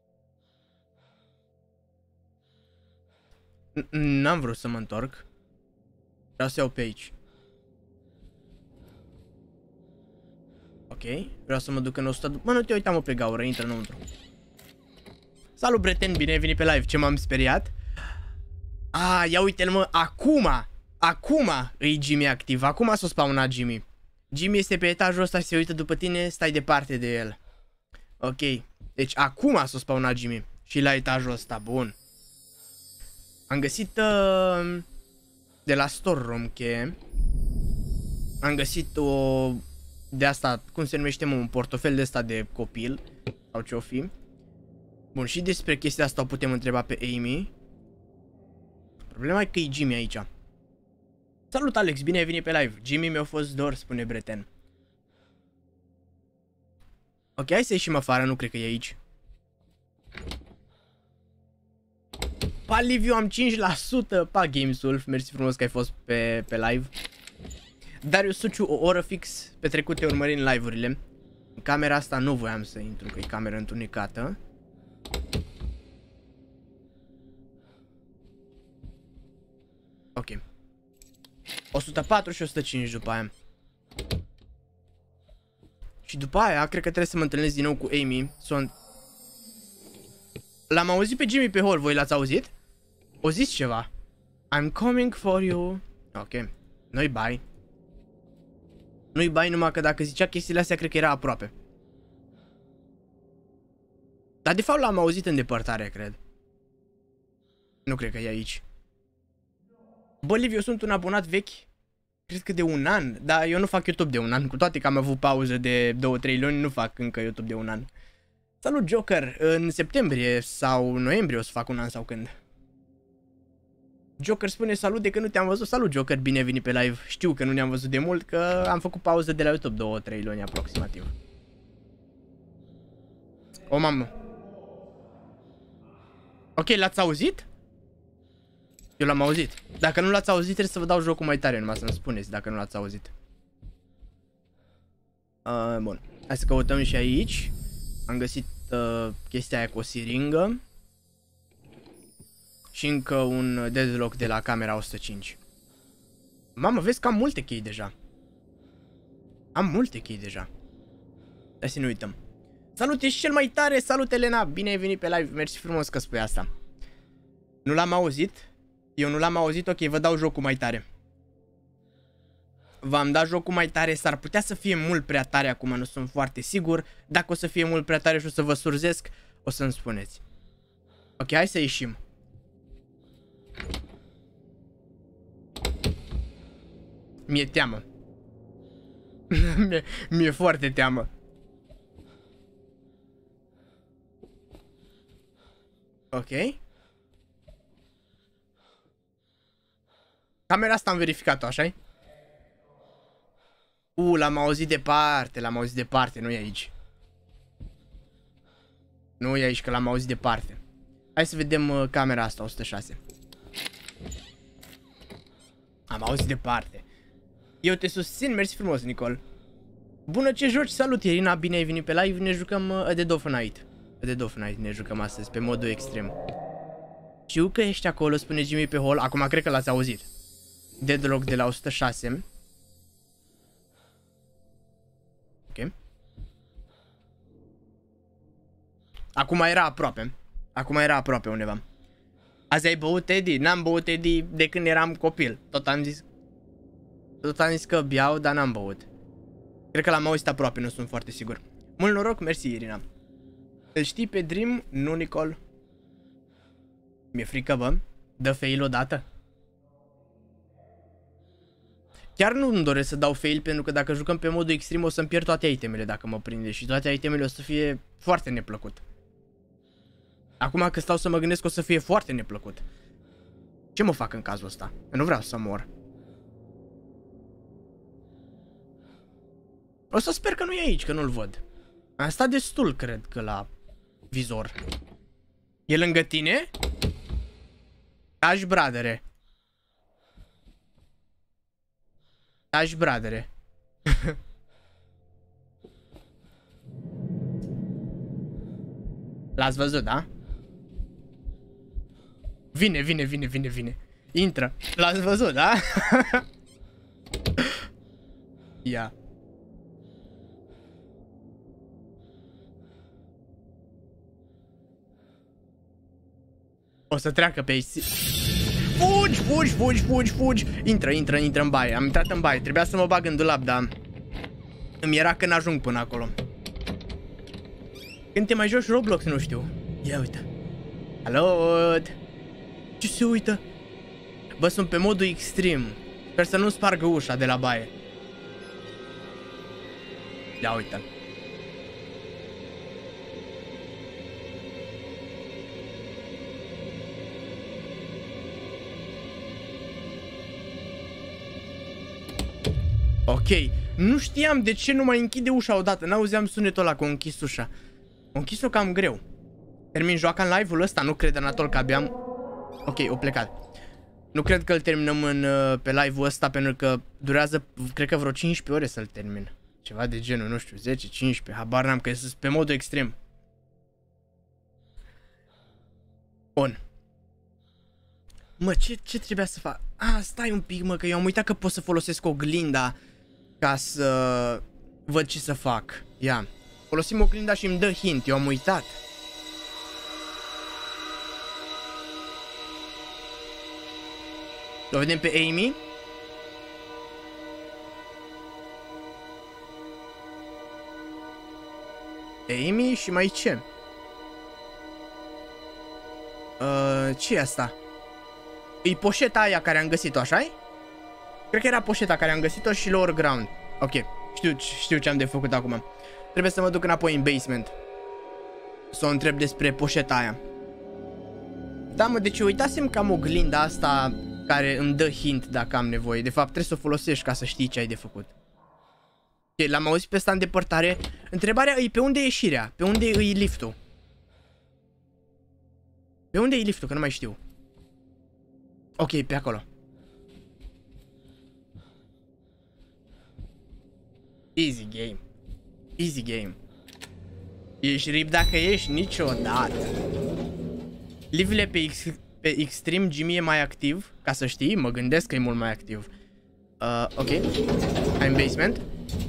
Speaker 1: N-am vrut să mă întorc. Vreau să iau pe aici. Ok. Vreau să mă duc în o sută. Mă, nu te uita, mă, pe gaură. Intră înăuntru. Salut, Breten, bine ai venit pe live. Ce m-am speriat? Ah, ia uite-l, mă. Acum. Acum îi Jimmy activ. Acum s-a spawnat Jimmy. Jimmy este pe etajul ăsta și se uită după tine. Stai departe de el. Ok. Deci acum s-a spawnat Jimmy. Și la etajul ăsta. Bun. Am găsit uh, de la store room cheie. Am găsit o... De asta, cum se numește, mă, un portofel de asta de copil. Sau ce-o fi. Bun, și despre chestia asta o putem întreba pe Amy. Problema e că e Jimmy aici. Salut, Alex, bine ai venit pe live. Jimmy mi-a fost dor, spune Breten. Ok, hai să ieșim afară, nu cred că e aici. Pa, Liviu, am cinci la sută. Pa, GameSulf, mersi frumos că ai fost pe, pe live. Darius Suciu, o oră fix petrecute urmărind live-urile. În camera asta nu voiam să intru, că e camera întunecată. Ok. o sută patru și o sută cinci după aia. Și după aia, cred că trebuie să mă întâlnesc din nou cu Amy. Sunt... L-am auzit pe Jimmy pe hol, voi l-ați auzit? O zis ceva. I'm coming for you. Ok. Nu-i bai. Nu-i bai numai că dacă zicea chestiile astea, cred că era aproape. Dar de fapt l-am auzit în depărtare, cred. Nu cred că e aici. Bă, Liv, eu sunt un abonat vechi. Cred că de un an. Dar eu nu fac YouTube de un an. Cu toate că am avut pauză de două trei luni, nu fac încă YouTube de un an. Salut, Joker. În septembrie sau noiembrie o să fac un an sau când. Joker spune salut de că nu te-am văzut. Salut, Joker, bine ai venit pe live. Știu că nu ne-am văzut de mult, că am făcut pauză de la YouTube două trei luni aproximativ. O, mamă. Ok, l-ați auzit? Eu l-am auzit. Dacă nu l-ați auzit, trebuie să vă dau jocul mai tare, numai să-mi spuneți dacă nu l-ați auzit. Uh, bun. Hai să căutăm și aici. Am găsit uh, chestia aia cu o siringă. Și încă un deadlock de la camera o sută cinci. Mamă, vezi că am multe chei deja. Am multe chei deja. Hai să ne uităm. Salut, ești cel mai tare! Salut, Elena! Bine ai venit pe live, mersi frumos că spui asta. Nu l-am auzit. Eu nu l-am auzit, ok, vă dau jocul mai tare. V-am dat jocul mai tare, s-ar putea să fie mult prea tare acum, nu sunt foarte sigur. Dacă o să fie mult prea tare și o să vă surzesc, o să-mi spuneți. Ok, hai să ieșim. Mi-e teamă. Mi-e mi foarte teamă. Ok. Camera asta am verificat-o, așa-i? U, l-am auzit departe, l-am auzit departe, nu e aici. Nu e aici, că l-am auzit departe. Hai să vedem uh, camera asta, o sută șase. Am auzit departe. Eu te susțin, mersi frumos, Nicol. Bună, ce joci? Salut, Irina, bine ai venit pe live. Ne jucăm uh, A Dead of Night. A Dead of Night ne jucăm astăzi, pe modul extrem. Știu că ești acolo, spune Jimmy pe hol. Acum cred că l-ați auzit. Deadlock de la o sută șase. Ok. Acum era aproape. Acum era aproape undeva. Azi ai băut, Teddy? N-am băut, Teddy, de când eram copil. Tot am zis Tot am zis că beau, dar n-am băut. Cred că l-am auzit aproape, nu sunt foarte sigur. Mult noroc, mersi, Irina. Îl știi pe Dream? Nu, Nicol. Mi-e frică, bă. Dă fail odată. Chiar nu îmi doresc să dau fail, pentru că dacă jucăm pe modul extrem o să-mi pierd toate itemele dacă mă prinde. Și toate itemele o să fie foarte neplăcut. Acum că stau să mă gândesc, o să fie foarte neplăcut. Ce mă fac în cazul ăsta? Eu nu vreau să mor. O să sper că nu e aici, că nu-l văd. Am stat destul, cred că, la vizor. E lângă tine? Taci, bradere. Taci, bradere. L-ați văzut, da? Vine, vine, vine, vine, vine. Intră. L-ați văzut, da? Ia. O să treacă pe aici. Fugi, fugi, fugi, fugi, fugi. Intră, intră, intră în baie. Am intrat în baie. Trebuia să mă bag în dulap, dar îmi era că n-ajung până acolo. Când te mai joci Roblox, nu știu. Ia uite. Salut. Ce se uită? Bă, sunt pe modul extrem. Sper să nu spargă ușa de la baie. Ia uite. Ok, nu știam de ce nu mai închide ușa odată. N-auzeam sunetul ăla că o închis ușa. O închis-o cam greu. Termin joaca în live-ul ăsta? Nu cred, Anatol, că abia am... Ok, o plecat. Nu cred că îl terminăm în, pe live-ul ăsta, pentru că durează, cred că vreo cincisprezece ore să-l termin. Ceva de genul, nu știu, zece, cincisprezece, habar n-am, că sunt pe modul extrem. Bun. Mă, ce, ce trebuia să fac? Ah, stai un pic, mă, că eu am uitat că pot să folosesc oglinda ca să văd ce să fac. Ia. Folosim oglinda și îmi dă hint. Eu am uitat. O vedem pe Amy. Amy și mai ce? Uh, ce e asta? E poșeta aia care am găsit-o, așa-i? Cred că era poșeta care am găsit-o și lower ground. Ok, știu, știu ce am de făcut acum. Trebuie să mă duc înapoi în basement să o întreb despre poșeta aia. Da, mă, deci uitasem că am oglinda asta care îmi dă hint dacă am nevoie. De fapt, trebuie să o folosești ca să știi ce ai de făcut. Ok, l-am auzit pe ăsta în depărtare. Întrebarea e pe unde e ieșirea? Pe unde e liftul? Pe unde e liftul? Că nu mai știu. Ok, pe acolo. Easy game. Easy game. Ești rip dacă ești? Niciodată. Live-urile pe, ex pe Extreme Jimmy e mai activ. Ca să știi, mă gândesc că e mult mai activ. uh, Ok. Hai în basement.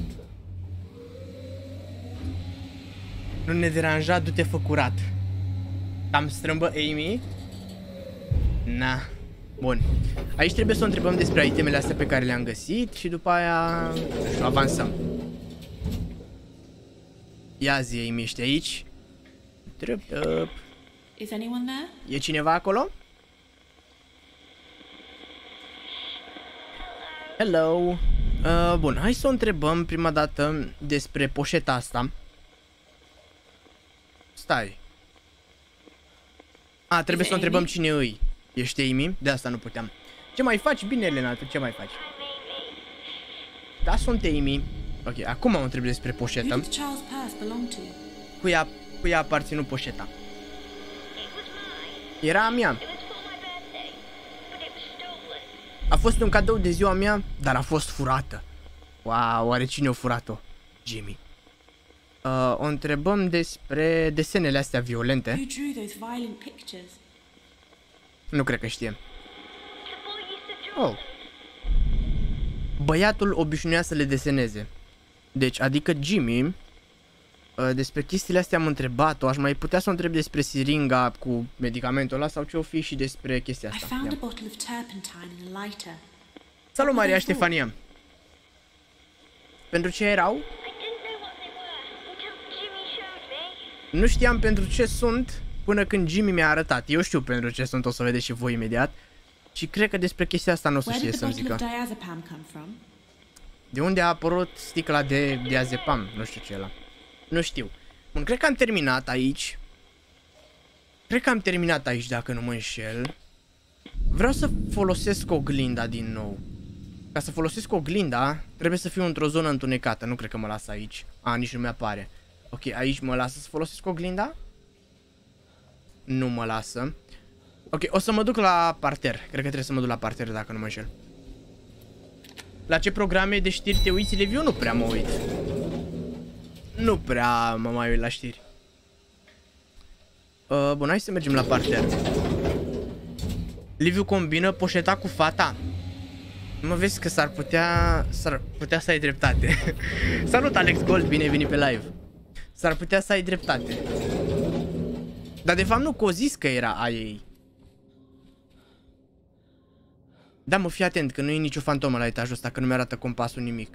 Speaker 1: Nu ne deranja, du-te fă curat. Am strâmbă Amy. Na. Bun. Aici trebuie să o întrebăm despre itemele astea pe care le-am găsit. Și după aia nu știu, avansăm. Ia zi, Amy, ești aici? Trip, trip.
Speaker 3: Is anyone there?
Speaker 1: E cineva acolo? Hello. uh, Bun, hai să o întrebăm prima dată despre poșeta asta. Stai. A, trebuie să o întrebăm cine îi. Ești Amy? De asta nu puteam. Ce mai faci? Bine, Elena, tu ce mai faci? Da, sunt Amy. Ok, acum o întreb despre poșetă. Cui a, cui a aparținut poșeta? Era a mea. A fost un cadou de ziua mea, dar a fost furată. Wow, oare cine a furat-o? Jimmy. Uh, o întrebăm despre desenele astea violente. Nu cred că știe. Oh. Băiatul obișnuia să le deseneze. Deci, adică Jimmy. uh, Despre chestiile astea am întrebat-o. Aș mai putea să o întreb despre siringa cu medicamentul ăla sau ce o fi și despre chestia asta. Salut, Maria Ștefania. Pentru ce erau? Nu știam pentru ce sunt până când Jimmy mi-a arătat. Eu știu pentru ce sunt, o să vedeți și voi imediat. Și cred că despre chestia asta nu o să știe să-mi zică. De unde a apărut sticla de diazepam? Nu știu ce e ăla. Nu știu. Bun, cred că am terminat aici. Cred că am terminat aici, dacă nu mă înșel. Vreau să folosesc oglinda din nou. Ca să folosesc oglinda, trebuie să fiu într-o zonă întunecată. Nu cred că mă lasă aici. A, nici nu mi-apare. Ok, aici mă lasă să folosesc oglinda? Nu mă lasă. Ok, o să mă duc la parter. Cred că trebuie să mă duc la parter, dacă nu mă înșel. La ce programe de știri te uiți, Liviu? Eu nu prea mă uit. Nu prea mă mai uit la știri. uh, Bun, hai să mergem la parter. Liviu combină poșeta cu fata. Mă, vezi că s-ar putea S-ar putea să ai dreptate. Salut, Alex Gold, bine ai venit pe live. S-ar putea să ai dreptate. Dar de fapt nu, că o zis că era a ei. Da, mă, fii atent, că nu e nicio fantomă la etajul ăsta, că nu mi-arată compasul nimic.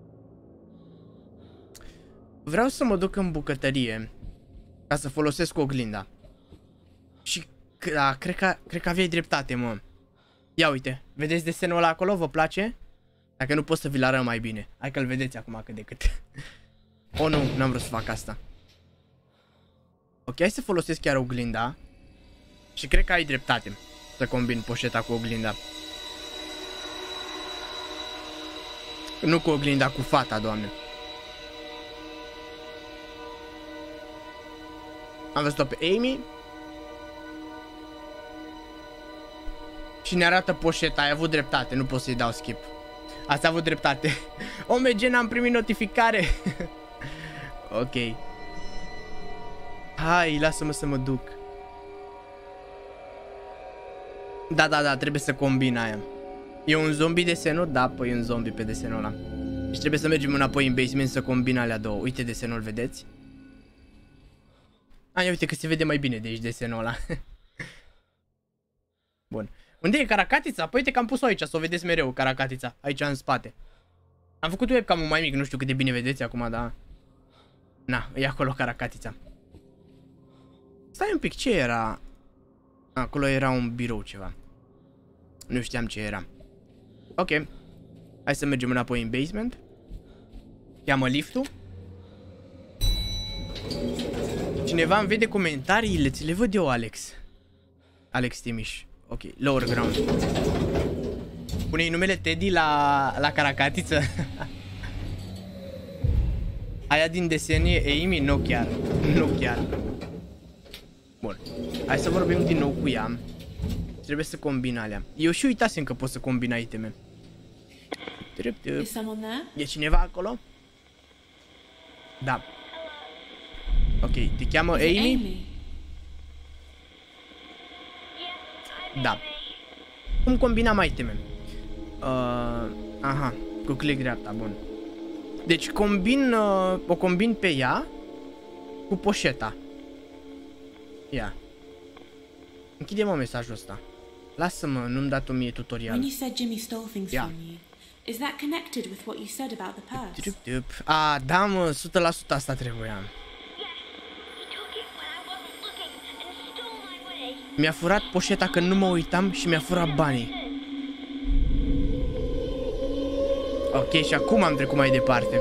Speaker 1: Vreau să mă duc în bucătărie ca să folosesc oglinda. Și, da, cred că, cred că aveai dreptate, mă. Ia uite, vedeți desenul ăla acolo? Vă place? Dacă nu pot să vi-l arăt mai bine. Hai că-l vedeți acum cât de cât. Oh, nu, n-am vrut să fac asta. Ok, hai să folosesc chiar oglinda. Și cred că ai dreptate să combin poșeta cu oglinda. Nu cu oglinda, cu fata, doamne. Am văzut-o pe Amy. Și ne arată poșeta. Ai avut dreptate, nu pot să-i dau skip. Ați avut dreptate. O M G, n-am primit notificare. Ok. Hai, lasă-mă să mă duc. Da, da, da, trebuie să combin aia. E un zombie desenul? Da, păi e un zombie pe desenul ăla. Și trebuie să mergem înapoi în basement să combin alea două. Uite desenul, vedeți? A, uite că se vede mai bine de aici desenul ăla. Bun. Unde e caracatița? Păi uite că am pus-o aici, să o vedeți mereu, caracatița. Aici în spate. Am făcut webcam-ul mai mic, nu știu cât de bine vedeți acum, dar... Na, e acolo caracatița. Stai un pic, ce era? Acolo era un birou ceva. Nu știam ce era. Ok. Hai să mergem înapoi în basement. Cheamă liftul. Cineva îmi vede comentariile, ți le văd eu, Alex. Alex Timiș. Ok, lower ground. Pune-i numele Teddy la, la caracatiță. Aia din desenie Amy? Nu chiar. Nu chiar. Bun. Hai să vorbim din nou cu ea. Trebuie să combin alea. Eu și uitasem că pot să combin iteme. E cineva acolo? Da. Ok, te cheamă Amy?
Speaker 3: Amy?
Speaker 1: Da. Cum combinam iteme? Uh, aha, cu click dreapta, bun. Deci combin, uh, o combin pe ea cu poșeta. Ia. Închide-mă mesajul ăsta. Lasă-mă, nu-mi dat o mie tutorial.
Speaker 3: When you said Jimmy stole things
Speaker 1: Yeah.
Speaker 3: from you, is that connected with what you said about the purse?
Speaker 1: A, da, mă, o sută la sută asta trebuia. Mi-a furat poșeta când nu mă uitam și mi-a furat banii. Ok, și acum am trecut mai departe.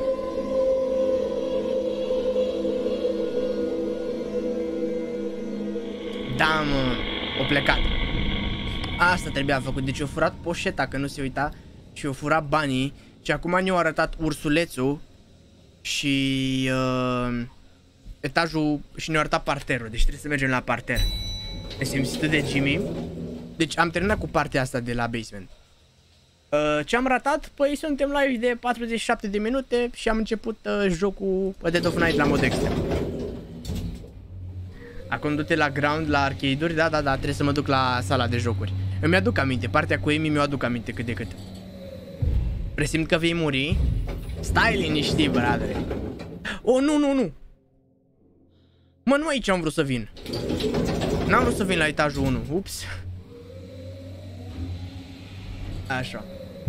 Speaker 1: Da, mă, o plecat. Asta trebuia făcut, deci o furat poșeta că nu se uita și o furat banii. Și acum ne-au arătat ursulețul și uh, etajul și ne-au arătat parterul, deci trebuie să mergem la parter. Nesimțită de Jimmy. Deci am terminat cu partea asta de la basement. uh, Ce am ratat? Păi suntem live de patruzeci și șapte de minute și am început uh, jocul Dead of Night la mod extrem. Acum du-te la ground, la arcade-uri. Da, da, da, trebuie să mă duc la sala de jocuri. Îmi aduc aminte, partea cu Amy mi-o aduc aminte cât de cât. Presimt că vei muri. Stai liniștit, bradere. Oh, nu, nu, nu. Mă, nu aici am vrut să vin. N-am vrut să vin la etajul unu. Ups. Așa.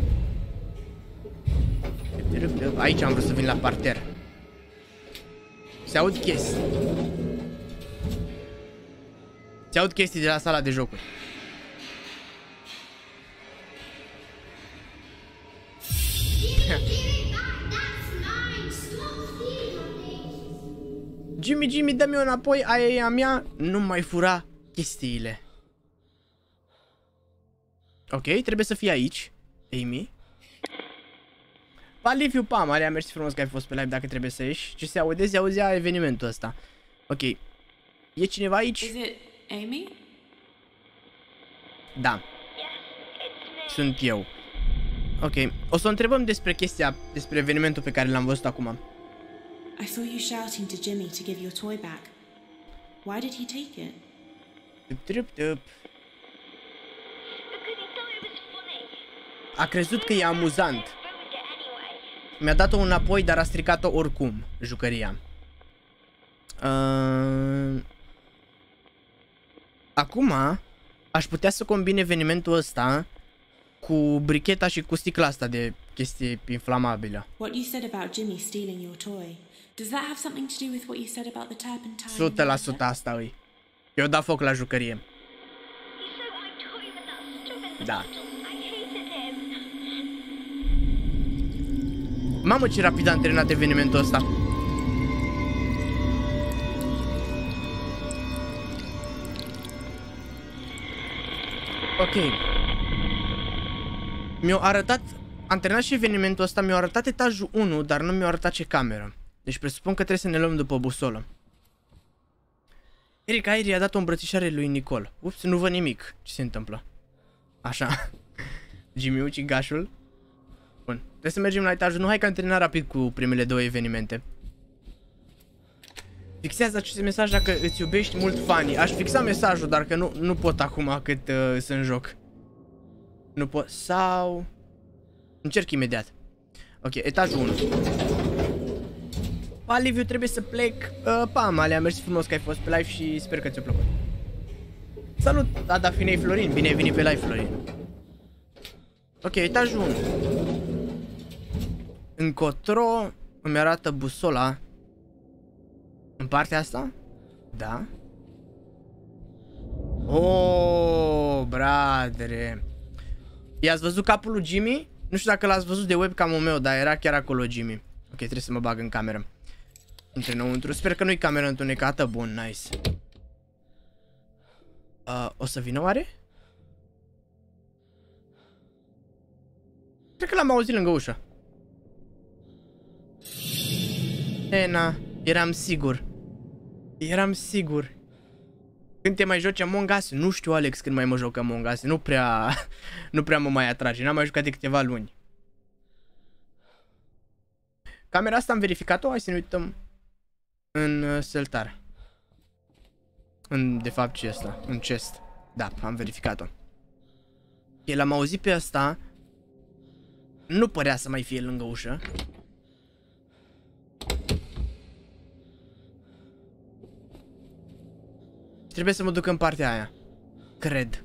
Speaker 1: Aici am vrut să vin la parter. Se aud chestii. Se aud chestii de la sala de jocuri. Jimmy, Jimmy, dă-mi-o înapoi, aia e a mea. Nu mai fura chestiile. Ok, trebuie să fie aici Amy. Paliviu, pa, Maria, mersi frumos că ai fost pe live dacă trebuie să ieși. Ce se aude, se auzea evenimentul ăsta. Ok. E cineva aici?
Speaker 3: Is it Amy?
Speaker 1: Da. Sunt eu. Ok, o să o întrebăm despre chestia, despre evenimentul pe care l-am văzut acum.
Speaker 3: I saw you shouting to Jimmy to give your toy back. Why did he take it?
Speaker 1: Tup, tup, tup. A crezut că e amuzant. Mi-a dat-o înapoi, dar a stricat-o oricum, jucăria. Uh... Acum, aș putea să combin evenimentul ăsta cu bricheta și cu sticla asta de chestie inflamabilă.
Speaker 3: What you said about Jimmy stealing your toy, does that have something to do with what you said about the turpentine?
Speaker 1: o sută la sută asta îi. Eu da foc la jucărie. Da. Mamă, ce rapid a antrenat evenimentul ăsta. Ok. Mi-au arătat, antrenat și evenimentul ăsta, mi-au arătat etajul unu, dar nu mi-au arătat ce cameră. Deci presupun că trebuie să ne luăm după busolă. Eric Airi a dat o îmbrățișare lui Nicol. Ups, nu văd nimic. Ce se întâmplă? Așa. Jimmy ucigașul. Bun, trebuie să mergem la etajul unu. Hai că am terminat rapid cu primele două evenimente. Fixează acest mesaj dacă îți iubești mult fanii. Aș fixa mesajul, dar că nu, nu pot acum cât uh, sunt în joc. Nu pot, sau... Încerc imediat. Ok, etajul unu. Pa, Liviu, trebuie să plec. Uh, pa, Amalia, mersi frumos că ai fost pe live și sper că ți-a plăcut. Salut, Ada Finei Florin, bine ai venit pe live, Florin. Ok, etajul unu. Încotro îmi arată busola. În partea asta? Da. Oh, bradere. I-ați văzut capul lui Jimmy? Nu știu dacă l-ați văzut de webcam-ul meu, dar era chiar acolo Jimmy. Ok, trebuie să mă bag în cameră. Intre înăuntru. Sper că nu-i cameră întunecată. Bun, nice. Uh, o să vină oare? Cred că l-am auzit lângă ușă. Ena, eram sigur. Eram sigur. Când te mai joci Among Us? Nu știu, Alex, când mai mă joc Among Us. Nu prea, nu prea mă mai atrage. N-am mai jucat de câteva luni. Camera asta am verificat-o. Hai să ne uităm în uh, seltar. În, de fapt, ce ăsta? În chest. Da, am verificat-o. El am auzit pe ăsta. Nu părea să mai fie lângă ușă. Trebuie să mă duc în partea aia. Cred.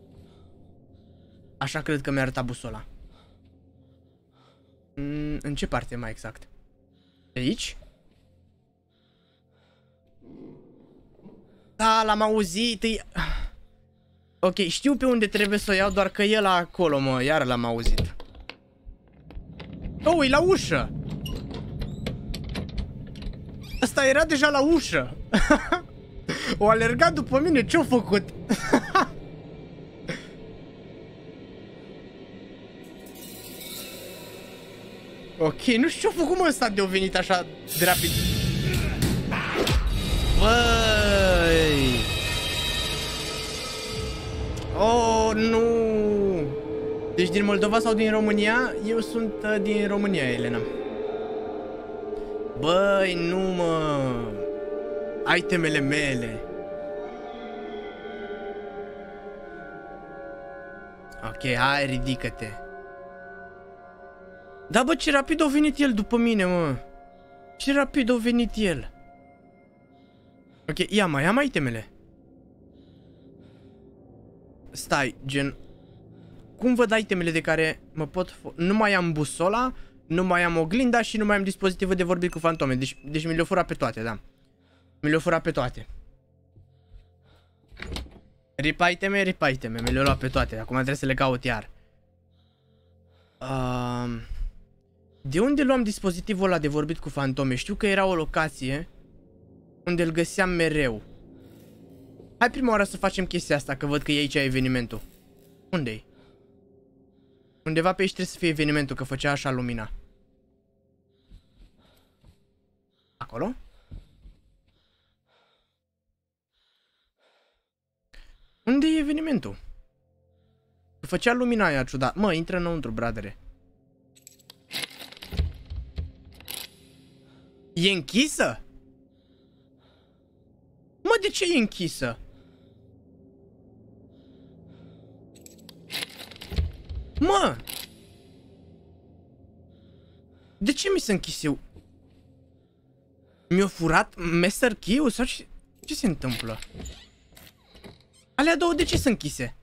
Speaker 1: Așa cred că mi-a arătat busola. Mm, în ce parte mai exact? De aici? Da, l-am auzit. E... Ok, știu pe unde trebuie să o iau, doar că el acolo, mă, iar l-am auzit. Oh, e la ușă. Ăsta era deja la ușă. O alergat după mine, ce-o făcut? Ok, nu știu ce-a făcut, mă, ăsta de-o venit așa de rapid. Băi! Oh, nu! Deci din Moldova sau din România? Eu sunt uh, din România, Elena. Băi, nu, mă! Itemele mele. Ok, hai, ridică-te. Da, bă, ce rapid a venit el după mine, mă. Ce rapid a venit el. Ok, ia mai, ia mai itemele. Stai, gen. Cum văd itemele de care mă pot... Nu mai am busola, nu mai am oglinda și nu mai am dispozitivul de vorbit cu fantome. Deci, deci mi le-o furat pe toate, da. Mi le-o furat pe toate. Rip iteme, rip iteme. Mi le-o luat pe toate. Acum trebuie să le caut iar. Uh, de unde luam dispozitivul ăla de vorbit cu fantome? Știu că era o locație unde îl găseam mereu. Hai prima oară să facem chestia asta, că văd că e aici evenimentul. Unde-i? Undeva pe aici trebuie să fie evenimentul, că făcea așa lumina. Acolo? Unde e evenimentul? Făcea lumina aia ciudat. Mă, intră înăuntru, bradere. E închisă? Mă, de ce e închisă? Mă! De ce mi se închise eu? Mi-a furat Master Key-ul sau ce, ce se întâmplă? Alea două de ce sunt închise?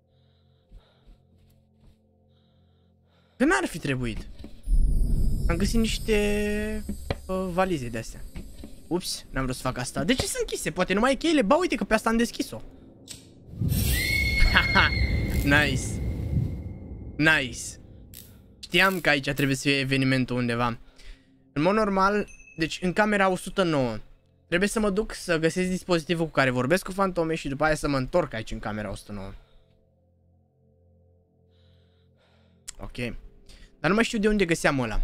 Speaker 1: Că n-ar fi trebuit. Am găsit niște uh, valize de-astea. Ups, n-am vrut să fac asta. De ce sunt închise? Poate nu mai e cheile? Ba, uite că pe asta am deschis-o. Haha, nice. Nice. Știam că aici trebuie să fie evenimentul undeva. În mod normal, deci în camera o sută nouă. Trebuie să mă duc să găsesc dispozitivul cu care vorbesc cu fantome și după aia să mă întorc aici în camera o sută nouă. Ok. Dar nu mai știu de unde găseam ăla.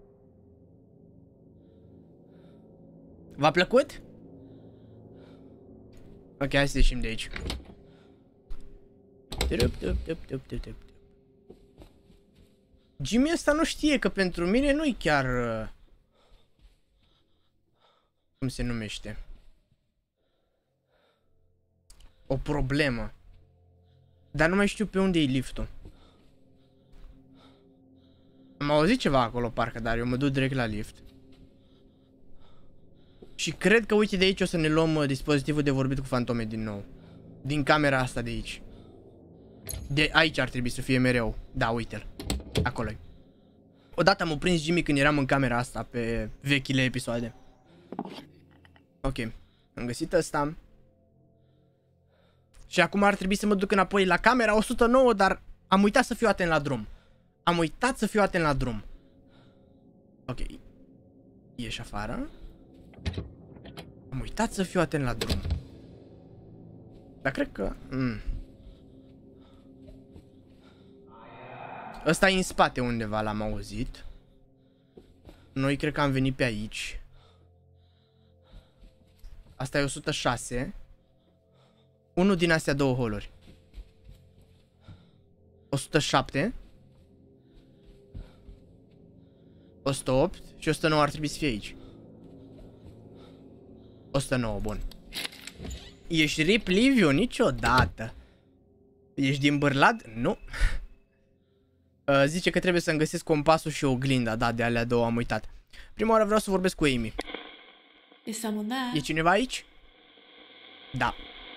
Speaker 1: V-a plăcut? Ok, hai să ieșim de aici. Jimmy ăsta nu știe că pentru mine nu-i chiar... Uh, cum se numește? O problemă. Dar nu mai știu pe unde e liftul. Am auzit ceva acolo parcă, dar eu mă duc direct la lift. Și cred că uite de aici o să ne luăm uh, dispozitivul de vorbit cu fantome din nou. Din camera asta de aici. De aici ar trebui să fie mereu. Da, uite-l. Acolo-i. Odată am prins Jimmy când eram în camera asta pe vechile episoade. Ok. Am găsit ăsta. Și acum ar trebui să mă duc înapoi la camera o sută nouă, dar am uitat să fiu atent la drum. Am uitat să fiu atent la drum. Ok. Ieși afară. Am uitat să fiu atent la drum. Dar cred că... Mm. Ăsta e în spate undeva, l-am auzit. Noi cred că am venit pe aici. Asta e o sută șase. Unul din astea două holuri. o sută șapte. o sută opt și o sută nouă ar trebui să fie aici. o sută nouă, bun. Ești rip, Liviu? Niciodată. Ești din Bârlad? Nu. uh, Zice că trebuie să-mi găsesc compasul și oglinda. Da, de alea două am uitat. Prima oară vreau să vorbesc cu Amy. E cineva aici? Da.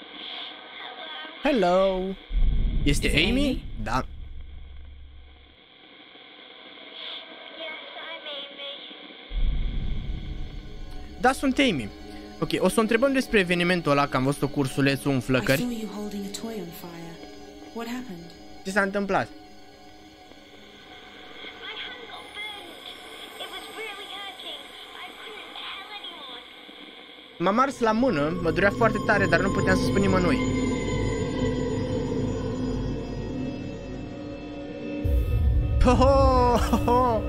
Speaker 1: Hello. Este Amy? Amy? Da. Da, sunt Amy. Ok, o să o întrebăm despre evenimentul ăla, că am văzut-o cu ursulețul în flăcări. Ce s-a întâmplat? M-am ars la mână, mă durea foarte tare, dar nu puteam să spun nimănui. Ho, ho, ho, ho.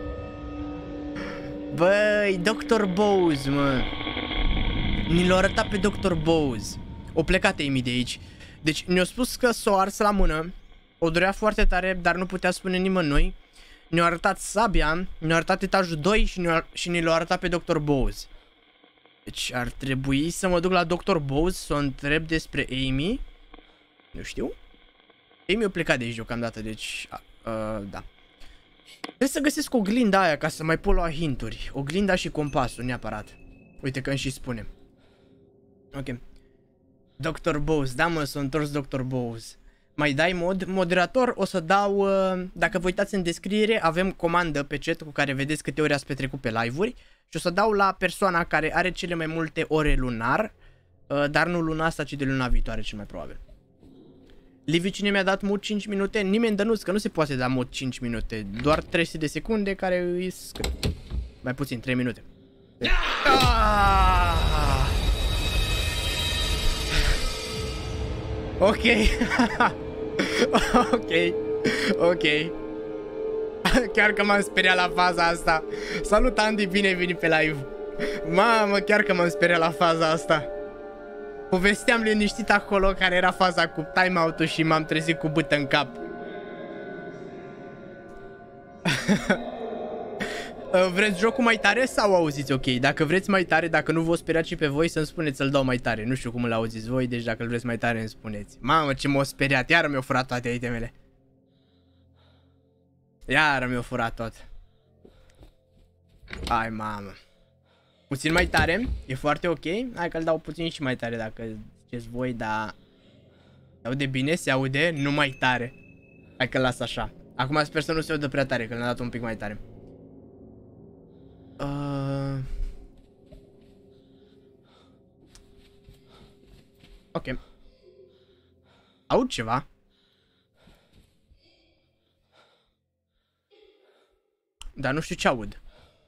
Speaker 1: Băi, doctor Bowes, mă. Ni l-a arătat pe doctor Bowes. O plecat Amy de aici. Deci ne-a spus că s-o ars la mână. O durea foarte tare, dar nu putea spune nimănui. Ne-a arătat sabia, ne-a arătat etajul doi și ne-a și ne l-a arătat pe doctor Bowes. Deci ar trebui să mă duc la doctor Bowes să o întreb despre Amy. Nu știu. Amy a plecat de aici deocamdată, deci... Uh, da. Trebuie să găsesc oglinda aia ca să mai pot lua hinturi. Oglinda și compasul, neapărat. Uite că îmi și spune. Ok. doctor Bowes, da mă, s-a întors doctor Bowes. Mai dai mod? Moderator, o să dau... Uh, dacă vă uitați în descriere, avem comandă pe chat cu care vedeți câte ore ați petrecut pe live-uri. Și o să dau la persoana care are cele mai multe ore lunar. Uh, dar nu luna asta, ci de luna viitoare, cel mai probabil. Liviu, cine mi-a dat mod cinci minute? Nimeni, dănuț, că nu se poate da mod cinci minute. Doar trei sute de secunde care îi scrie. Mai puțin, trei minute. Ah! Ok. Ok. Ok. Chiar că m-am speriat la faza asta. Salut, Andy, bine ai venit pe live. Mamă, chiar că m-am speriat la faza asta. Povesteam liniștit acolo care era faza cu timeout-ul și m-am trezit cu bâtă în cap. Vreți jocul mai tare sau auziți ok? Dacă vreți mai tare, dacă nu vă speriați și pe voi, să-mi spuneți să-l dau mai tare. Nu știu cum îl auziți voi, deci dacă îl vreți mai tare îmi spuneți. Mamă, ce m-a speriat, iară mi-au furat toate itemele. Iară mi-au furat tot. Hai, mamă. Puțin mai tare, e foarte ok. Hai că-l dau puțin și mai tare dacă ziceți voi, dar... Se aude bine, se aude, nu mai tare. Hai că-l las așa. Acum sper să nu se audă prea tare, că l-am dat un pic mai tare. Uh... Ok. Aud ceva. Dar nu știu ce aud.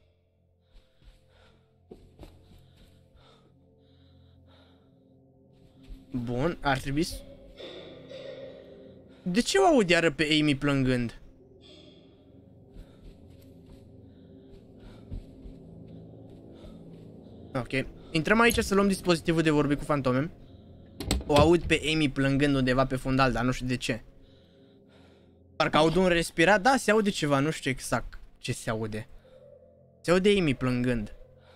Speaker 1: Bun, ar trebui să... De ce o aud iară pe Amy plângând? Ok, intrăm aici să luăm dispozitivul de vorbit cu fantome. O aud pe Amy plângând undeva pe fundal, dar nu știu de ce. Parcă aud un respirat, da, se aude ceva, nu știu exact ce se aude. Se aude Amy plângând.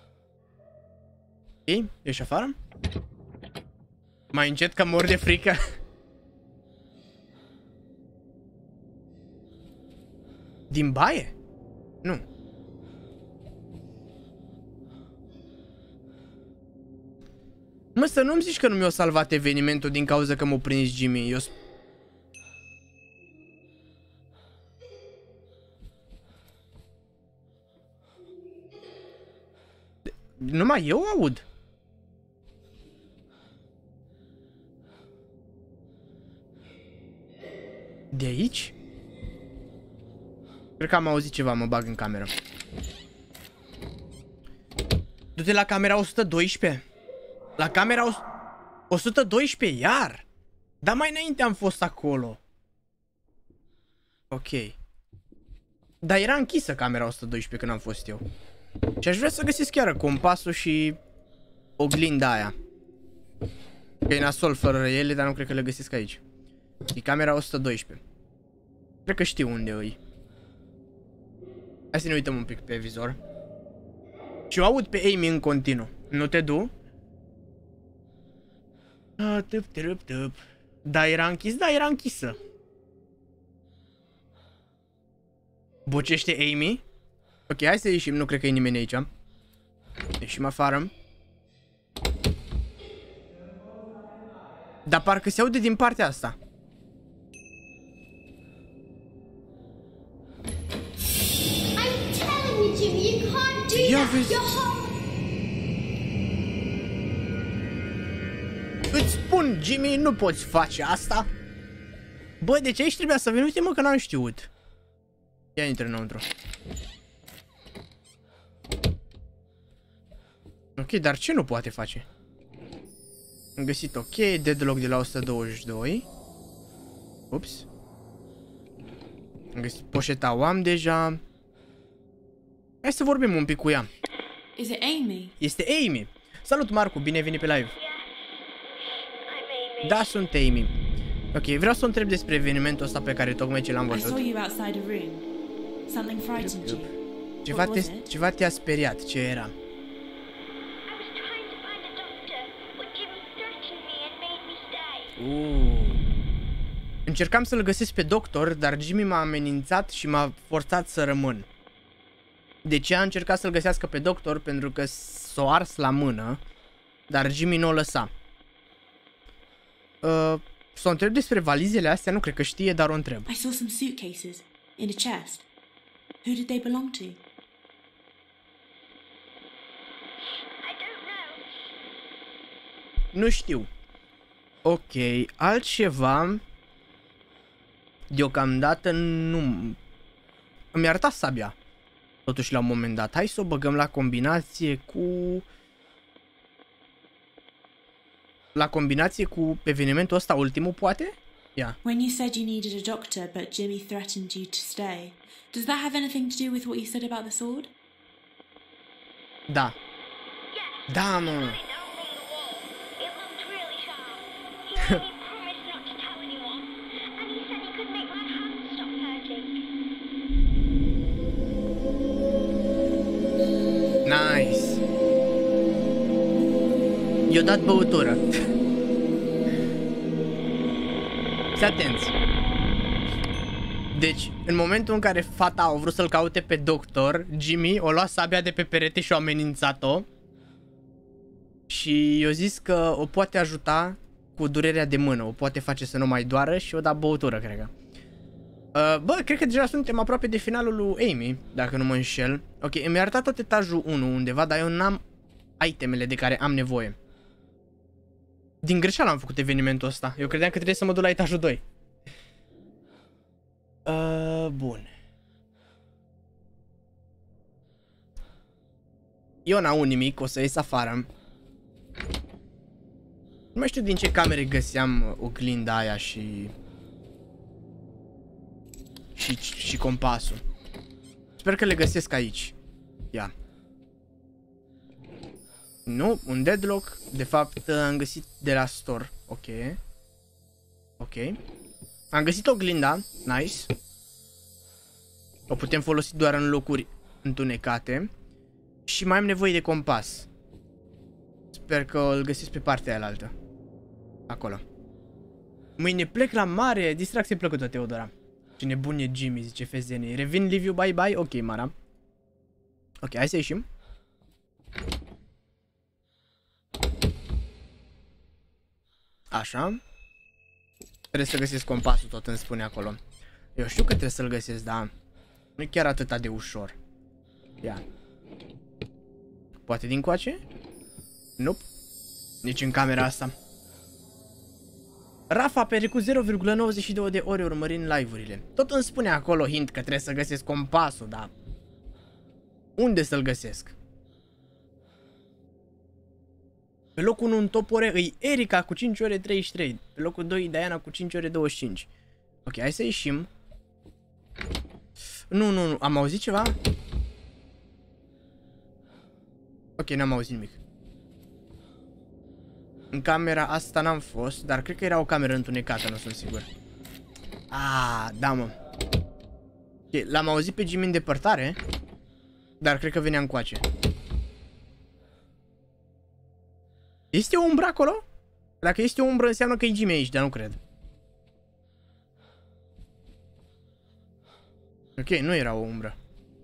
Speaker 1: Ok, ieși afară? Mai încet că mor de frică. Din baie? Nu. Mă, să nu-mi zici că nu mi-a salvat evenimentul din cauza că m-a prins Jimmy. Eu... Numai eu aud. De aici? Cred că am auzit ceva, mă bag în cameră. Du-te la camera o sută doisprezece. La camera o sută doisprezece, iar? Dar mai înainte am fost acolo. Ok. Dar era închisă camera o sută doisprezece când am fost eu. Și aș vrea să găsesc chiar compasul și oglinda aia. Că e nasol fără ele, dar nu cred că le găsesc aici. E camera o sută doisprezece. Cred că știu unde e. Hai să ne uităm un pic pe vizor. Și eu aud pe Amy în continuu. Nu te du? Ah, tâp, tâp, tâp. Da, era închis? Da, era închisă. Bocește Amy? Ok, hai să ieșim, nu cred că e nimeni aici. Ieșim afară. Dar parcă se aude din partea asta. Ia vezi. Îți spun, Jimmy, nu poți face asta. Bă, de ce aici trebuia să vin? Uite, mă, că n-am știut. Ia intră înăuntru. Ok, dar ce nu poate face? Am găsit ok, deadlock de la o sută douăzeci și doi. Ups. Am găsit poșeta, o am deja. Hai să vorbim un pic cu ea.
Speaker 3: Is it Amy?
Speaker 1: Este Amy. Salut, Marcu, bine ai venit pe live. Da, sunt Amy. Ok, vreau să o întreb despre evenimentul ăsta pe care tocmai ce l-am
Speaker 3: I
Speaker 1: văzut.
Speaker 3: saw you outside a room. Something frightened you.
Speaker 1: Ceva
Speaker 3: What
Speaker 1: te,
Speaker 3: was it?
Speaker 1: ceva te-a speriat, ce era? Uh. Încercam să-l găsesc pe doctor, dar Jimmy m-a amenințat și m-a forțat să rămân. De ce a încercat să-l găsească pe doctor? Pentru că s-o ars la mână, dar Jimmy nu o lăsa. Uh, să o întreb despre valizele astea, nu cred că știe, dar o întreb.
Speaker 3: I saw some suitcases in a chest. Who did they belong to?
Speaker 1: Nu știu. Ok, altceva. Deocamdată nu. Îmi arăta sabia. Totuși la un moment dat. Hai să o băgăm la combinație cu... La combinație cu evenimentul ăsta ultimul, poate? Ia.
Speaker 3: When you said you needed a doctor, but Jimmy threatened you to stay, does that have anything to do with what you said about the sword?
Speaker 1: Da. Da, mă. Nice. I-a dat băutură. Fiți atenți. Deci, în momentul în care fata a vrut să-l caute pe doctor, Jimmy o lua sabia de pe perete și a amenințat-o. Și i-a zis că o poate ajuta cu durerea de mână, o poate face să nu mai doară și o da băutură, cred că. Uh, bă, cred că deja suntem aproape de finalul lui Amy, dacă nu mă înșel. Ok, mi-a arătat tot etajul unu undeva, dar eu n-am itemele de care am nevoie. Din greșeală am făcut evenimentul ăsta. Eu credeam că trebuie să mă duc la etajul doi. Uh, bun. Eu n-au nimic, o să ies afară. Nu mai știu din ce camere găseam oglinda aia și... Și, și compasul. Sper că le găsesc aici. Ia. Nu, un deadlock. De fapt, am găsit de la store. Ok. Ok. Am găsit oglinda. Nice. O putem folosi doar în locuri întunecate. Și mai am nevoie de compas. Sper că îl găsesc pe partea aia altă. Acolo. Mâine plec la mare. Distracție plăcută, Teodora. Ce nebun e Jimmy, zice Fezenie. Revin, Liviu, bye bye. Ok, Mara. Ok, hai să ieșim. Așa. Trebuie să găsesc compasul, tot îmi spune acolo. Eu știu că trebuie să-l găsesc, dar nu e chiar atât de ușor. Ia. Poate din coace? Nope. Nici în camera asta. Rafa a petrecut zero virgulă nouăzeci și două de ore urmărind live-urile. Tot îmi spune acolo hint că trebuie să găsesc compasul, dar unde să-l găsesc? Pe locul unu în top ore îi Erika cu cinci ore treizeci și trei. Pe locul doi Diana cu cinci ore douăzeci și cinci. Ok, hai să ieșim. Nu, nu, nu. Am auzit ceva? Ok, n-am auzit nimic. În camera asta n-am fost, dar cred că era o cameră întunecată, nu sunt sigur. Ah, da, mă. Okay, l-am auzit pe Jimmy în depărtare, dar cred că venea încoace. Este o umbră acolo? Dacă este o umbră înseamnă că e Jimmy aici, dar nu cred. Ok, nu era o umbră.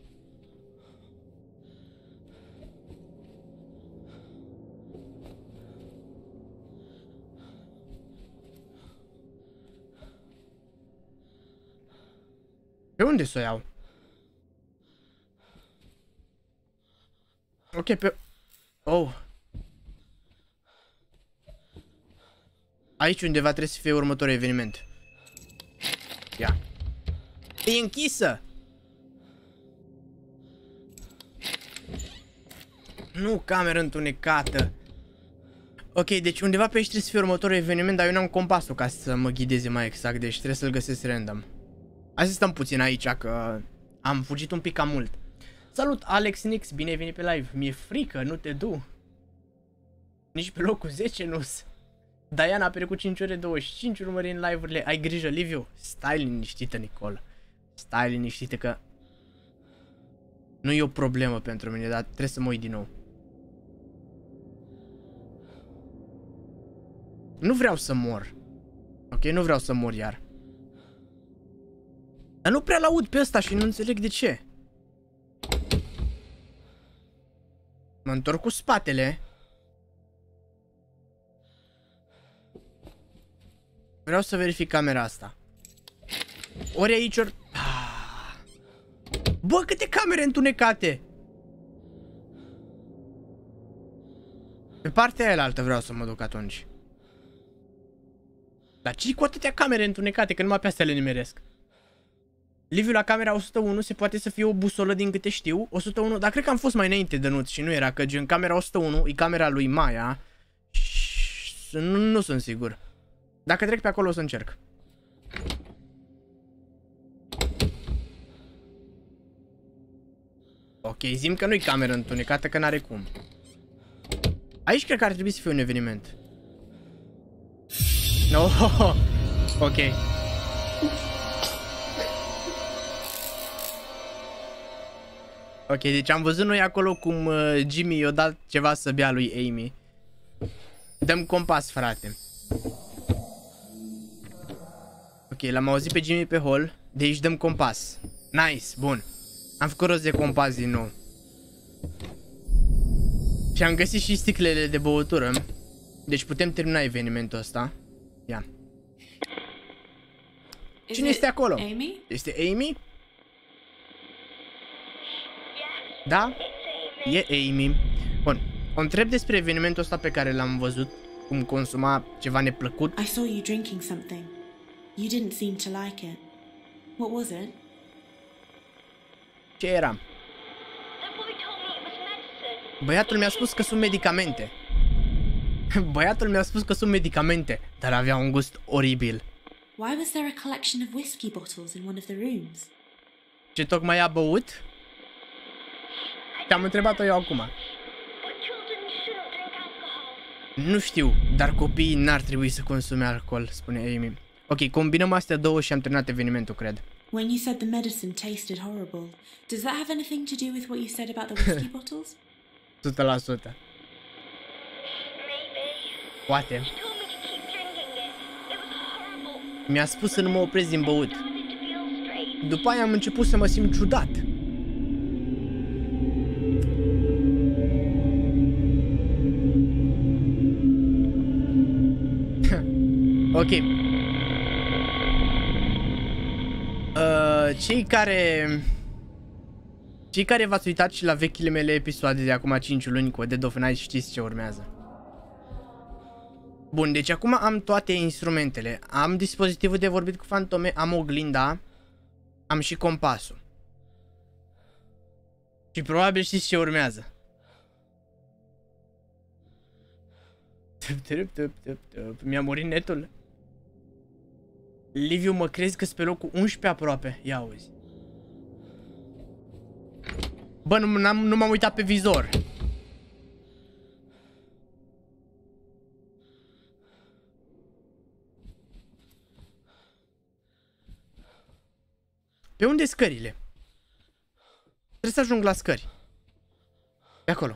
Speaker 1: Pe unde să o iau? Ok, pe... Oh. Aici undeva trebuie să fie următorul eveniment. Ia. E închisă! Nu, cameră întunecată. Ok, deci undeva pe aici trebuie să fie următorul eveniment, dar eu n-am compasul ca să mă ghideze mai exact, deci trebuie să-l găsesc random. Hai să stăm puțin aici, că am fugit un pic cam mult. Salut, Alex Nix, bine ai venit pe live. Mi-e frică, nu te du. Nici pe locul zece nu-s. Diana a petrecut cinci ore douăzeci și cinci urmărind live-urile. Ai grijă, Liviu. Stai liniștită, Nicol. Stai liniștită că nu e o problemă pentru mine, dar trebuie să mă uit din nou. Nu vreau să mor. Ok, nu vreau să mor iar. Dar nu prea l-aud pe ăsta și nu înțeleg de ce. Mă întorc cu spatele. Vreau să verific camera asta. Ori aici, ori... Bă, câte camere întunecate! Pe partea aia altă vreau să mă duc atunci. Dar ce cu atâtea camere întunecate, că numai pe astea le nimeresc? Liviu, la camera o sută unu se poate să fie o busolă din câte știu. o sută unu, dar cred că am fost mai înainte de Nuț și nu era, că gen camera o sută unu e camera lui Maya. Și nu, nu sunt sigur. Dacă trec pe acolo o să încerc. Ok, zim că nu-i cameră întunecată, că n-are cum. Aici cred că ar trebui să fie un eveniment. No, ok. Ok, deci am văzut noi acolo cum uh, Jimmy i-a dat ceva să bea lui Amy. Dăm compas, frate. Ok, l-am auzit pe Jimmy pe hall. De aici dăm compas. Nice, bun. Am făcut rost de compas din nou. Și am găsit și sticlele de băutură. Deci putem termina evenimentul ăsta. Ia. Cine este acolo?
Speaker 3: Amy?
Speaker 1: Este Amy? Da? E Amy. Bun. O întreb despre evenimentul ăsta pe care l-am văzut. Cum consuma ceva neplăcut.
Speaker 3: I saw you drinking something. You didn't seem to like it. What was it?
Speaker 1: Ce era? Băiatul mi-a spus că sunt medicamente. Băiatul mi-a spus că sunt medicamente, dar avea un gust oribil.
Speaker 3: Why was there a collection of whiskey bottles in one of the rooms?
Speaker 1: Ce tocmai a băut? Te-am întrebat-o eu acum. Nu știu, dar copiii n-ar trebui să consume alcool, spune Amy. Ok, combinăm astea două și am terminat evenimentul, cred.
Speaker 3: When you said the medicine tasted horrible, does that have anything to do with what you said about the whiskey bottles?
Speaker 1: o sută la sută. Poate. Mi-a spus să nu mă opresc din băut. După aia am început să mă simt ciudat. Ok. Uh, cei care... Cei care v-ați uitat și la vechile mele episoade de acum cinci luni cu Dead of Night știți ce urmează. Bun, deci acum am toate instrumentele. Am dispozitivul de vorbit cu fantome, am oglinda, am și compasul. Și probabil știți ce urmează. Mi-a murit netul. Liviu, mă crezi că-s pe locul unsprezece aproape? Ia auzi. Bă, nu, nu m-am uitat pe vizor. Pe unde scările? Trebuie să ajung la scări. Pe acolo.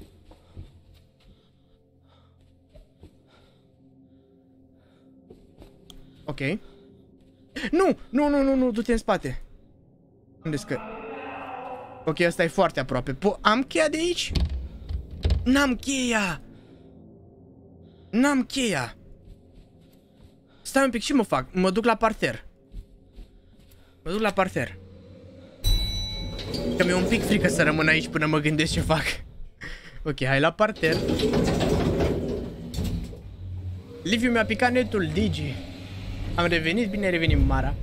Speaker 1: Ok. Nu, nu, nu, nu, nu, du-te în spate. Unde scări? Ok, asta e foarte aproape. Po am cheia de aici? N-am cheia. N-am cheia. Stai un pic, și mă fac? Mă duc la parter. Mă duc la parter. Că mi-e un pic frică să rămân aici până mă gândesc ce fac. Ok, hai la parter. Liviu mi-a picat netul, Digi. Am revenit, bine ai revenit, Mara.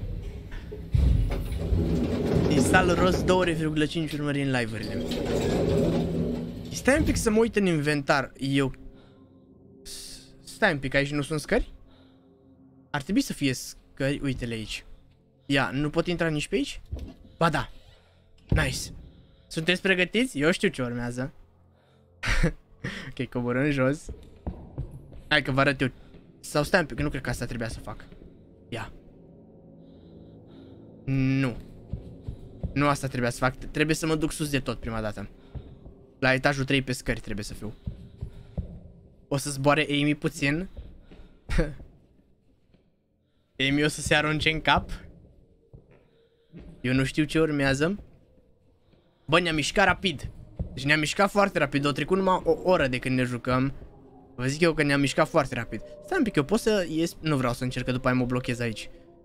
Speaker 1: Instal rost doi virgulă cinci urmări în live-urile. Stai un pic să mă uit în inventar. Eu... Stai un pic, aici nu sunt scări? Ar trebui să fie scări, uite-le aici. Ia, nu pot intra nici pe aici? Ba da. Nice. Sunteți pregătiți? Eu știu ce urmează. Ok, coborăm jos. Hai că vă arăt eu. Sau stai un pic, nu cred că asta trebuia să fac. Ia. Nu. Nu asta trebuia să fac. Trebuie să mă duc sus de tot prima dată. La etajul trei pe scări trebuie să fiu. O să zboare Amy puțin. Amy o să se arunce în cap. Eu nu știu ce urmează. Bă, ne-am mișcat rapid. Deci ne-am mișcat foarte rapid. O trecut numai o oră de când ne jucăm. Vă zic eu că ne-am mișcat foarte rapid. Stai un pic, eu pot să ies. Nu vreau să încerc, că după aia mă blochez aici.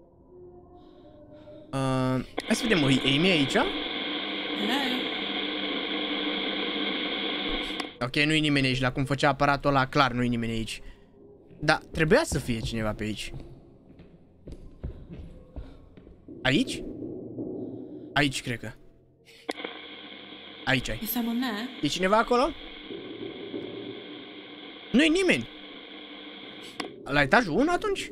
Speaker 1: uh, Hai să vedem, o Amy aici?
Speaker 3: Hello?
Speaker 1: Ok, nu-i nimeni aici. La cum făcea aparatul ăla, clar nu-i nimeni aici. Da, trebuia să fie cineva pe aici. Aici? Aici, cred că. Aici ai.
Speaker 3: Is someone there?
Speaker 1: E cineva acolo? Nu-i nimeni. La etajul unu atunci?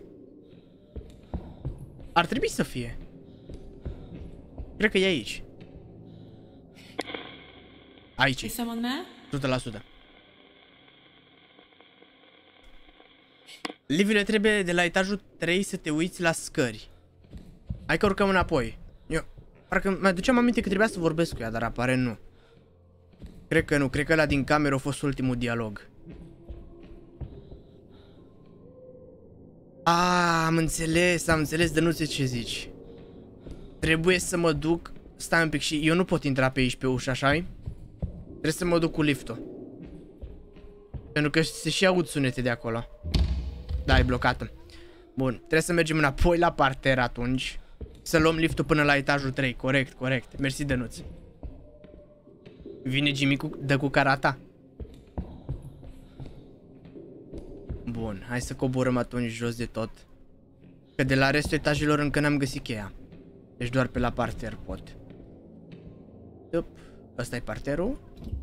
Speaker 1: Ar trebui să fie. Cred că e aici. Aici.
Speaker 3: Is someone there?
Speaker 1: o sută la sută. Liviule, trebuie de la etajul trei să te uiți la scări. Hai că urcăm înapoi. Eu parcă mi-aduceam aminte că trebuia să vorbesc cu ea, dar apare nu. Cred că nu, cred că ăla din cameră a fost ultimul dialog. Ah, am înțeles, am înțeles, de nu știu ce zici. Trebuie să mă duc. Stai un pic, și eu nu pot intra pe aici pe ușă, așa-i? Trebuie să mă duc cu liftul. Pentru că se și aud sunete de acolo. Da, e blocată. Bun, trebuie să mergem înapoi la parter atunci. Să luăm liftul până la etajul trei. Corect, corect. Mersi, Dănuț. Vine Jimmy cu, dă cu carata. Bun, hai să coborăm atunci jos de tot. Că de la restul etajelor încă n-am găsit cheia. Deci doar pe la parter pot. Up. Ăsta e parterul.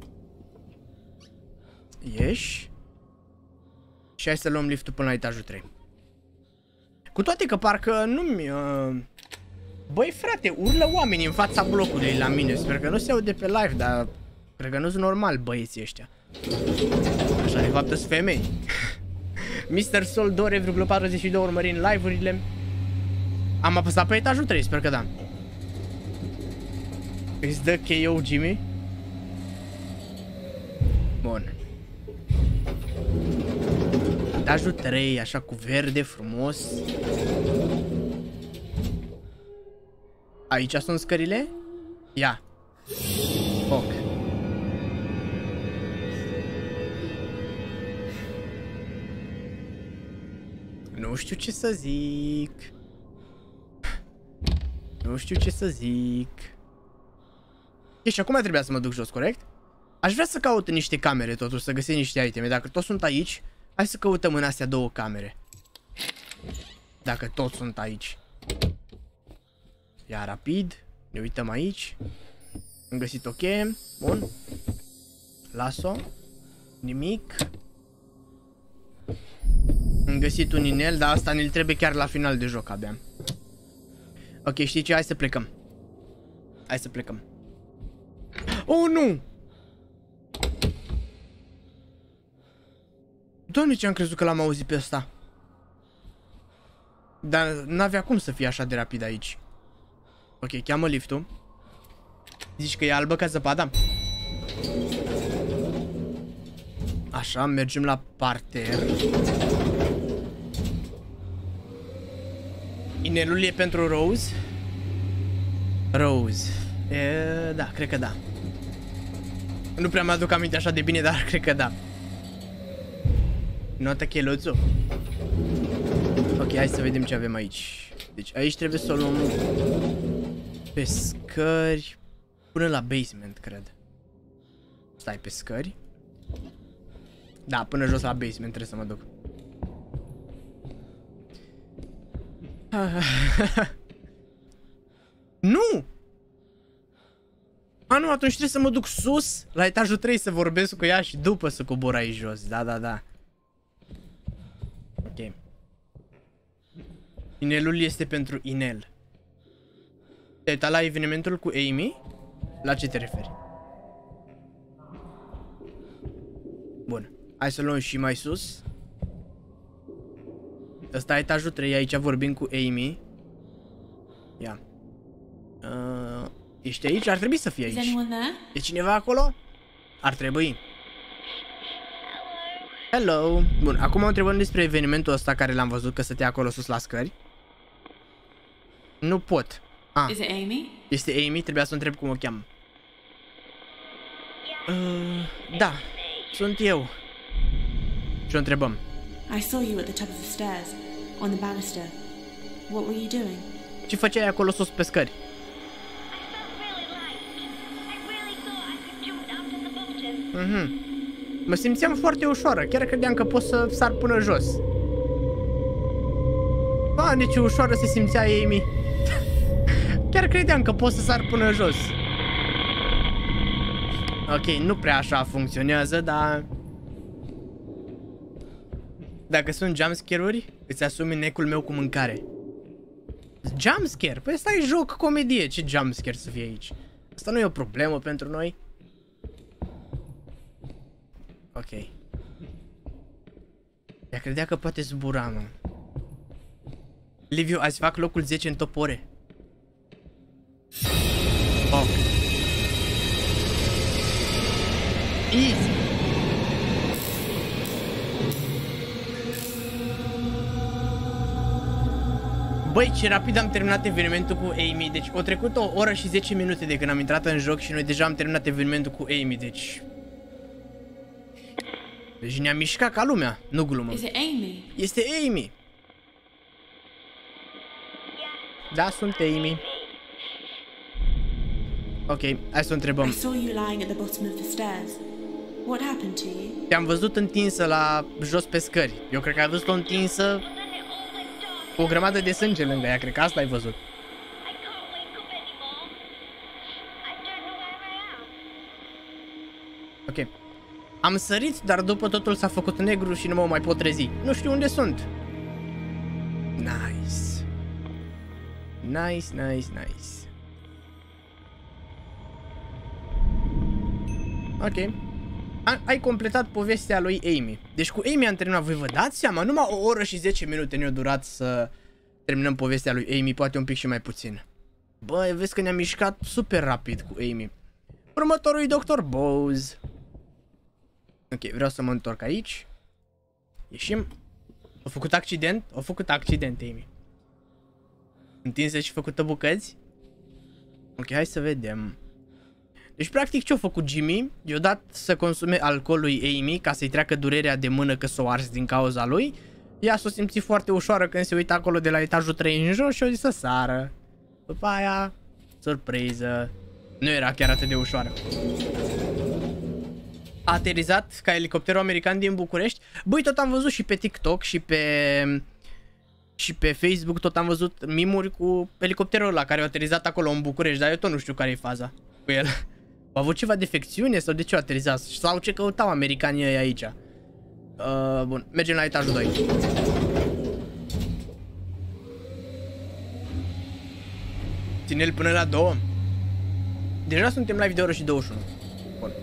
Speaker 1: Ieși. Și hai să luăm liftul până la etajul trei. Cu toate că parcă nu-mi... Uh... Băi frate, urlă oamenii în fața blocului la mine. Sper că nu se aude pe live, dar cred că nu sunt normal băieții ăștia. Așa, de fapt, sunt femei. mister Sol doi virgulă patruzeci și doi urmări în live-urile. Am apăsat pe etajul trei, sper că da. Îți dă K O, Jimmy? Bun. Etajul trei, așa cu verde frumos. Aici sunt scările? Ia. Foc. Nu știu ce să zic. Nu știu ce să zic. E, și acum trebuia să mă duc jos, corect? Aș vrea să caut în niște camere, totuși, să găsesc niște iteme. Dacă toți sunt aici, hai să căutăm în astea două camere. Dacă toți sunt aici. Ia rapid. Ne uităm aici. Am găsit o cheie. Bun. Las-o. Nimic. Am găsit un inel, dar asta ne-l trebuie chiar la final de joc abia. Ok, știi ce? Hai să plecăm. Hai să plecăm. Oh, nu! Doamne, ce am crezut că l-am auzit pe ăsta. Dar n-avea cum să fie așa de rapid aici. Ok, cheamă liftul. Zici că e albă ca zăpada? Așa, mergem la parter. Inelul e pentru Rose? Rose. E, da, cred că da. Nu prea mă aduc aminte așa de bine, dar cred că da. Nota cheloțul. Ok, hai să vedem ce avem aici. Deci aici trebuie să o luăm pe scări până la basement, cred. Stai, pe scări. Da, până jos la basement trebuie să mă duc. Nu! A, nu, atunci trebuie să mă duc sus la etajul trei să vorbesc cu ea și după să cobor aici jos. Da, da, da. Ok. Inelul este pentru inel. Te-ai uitat la evenimentul cu Amy? La ce te referi? Bun. Hai să luăm și mai sus. Ăsta e etajul trei, aici vorbim cu Amy. Ia. Uh, ești aici? Ar trebui să fie aici. E cineva acolo? Ar trebui. Hello. Bun, acum o întrebăm despre evenimentul ăsta care l-am văzut că stătea acolo sus la scări. Nu pot. Ah.
Speaker 3: Is it Amy?
Speaker 1: Este Amy, trebuia să o întreb cum o cheamă. Uh, da, sunt eu. Și o întrebăm.
Speaker 3: I saw you at the top of the stairs, on the banister. What were you doing?
Speaker 1: Ce făceai acolo sus pe scări? Mhm. Mă simțeam foarte ușoară, chiar credeam că pot să sar până jos. A, nici ușoară se simțea Amy. Chiar credeam că pot să sar până jos. Ok, nu prea așa funcționează, dar... Dacă sunt jumpscare-uri, îți asumi necul meu cu mâncare. Jumpscare? Păi ăsta e joc comedie, ce jumpscare să fie aici? Asta nu e o problemă pentru noi. Ok. Ea credea că poate zbura, mă. Liviu, azi fac locul zece în top ore. Oh. Easy. Băi, ce rapid am terminat evenimentul cu Amy. Deci, o trecut o oră și zece minute de când am intrat în joc și noi deja am terminat evenimentul cu Amy, deci... Deci ne-am mișcat ca lumea, nu glumă.
Speaker 3: Is it Amy?
Speaker 1: Este Amy. Da, sunt Amy. Ok, hai să o întrebăm.
Speaker 3: I saw you lying at the bottom of the stairs. What happened to you?
Speaker 1: Te-am văzut întinsă la jos pe scări. Eu cred că ai văzut-o întinsă cu o grămadă de sânge lângă ea, cred că asta ai văzut. Ok. Am sărit, dar după totul s-a făcut negru și nu mă mai pot trezi. Nu știu unde sunt. Nice. Nice, nice, nice. Ok. A, ai completat povestea lui Amy. Deci cu Amy am terminat. Voi vă dați seama? Numai o oră și zece minute ne-a durat să terminăm povestea lui Amy. Poate un pic și mai puțin. Bă, vezi că ne-am mișcat super rapid cu Amy. Următorul e doctor Bowes. Ok, vreau să mă întorc aici. Ieșim. A făcut accident? A făcut accident, Amy. Întinsă și făcută bucăți. Ok, hai să vedem. Deci, practic, ce-a făcut Jimmy? I-a dat să consume alcool lui Amy ca să-i treacă durerea de mână că s-o ars din cauza lui. Ea s-o simți foarte ușoară când se uită acolo de la etajul trei în jos și o zis să sară. După aia, surpriză, nu era chiar atât de ușoară. A aterizat ca elicopterul american din București. Băi, tot am văzut și pe TikTok și pe și pe Facebook, tot am văzut mimuri cu elicopterul ăla care a aterizat acolo în București, dar eu tot nu știu care e faza cu el. A avut ceva defecțiune sau de ce a aterizat? Sau ce căutau americanii ăia aici? Uh, bun, mergem la etajul doi. Ține-l până la două. Deja suntem live de oră și douăzeci și unu. Bun.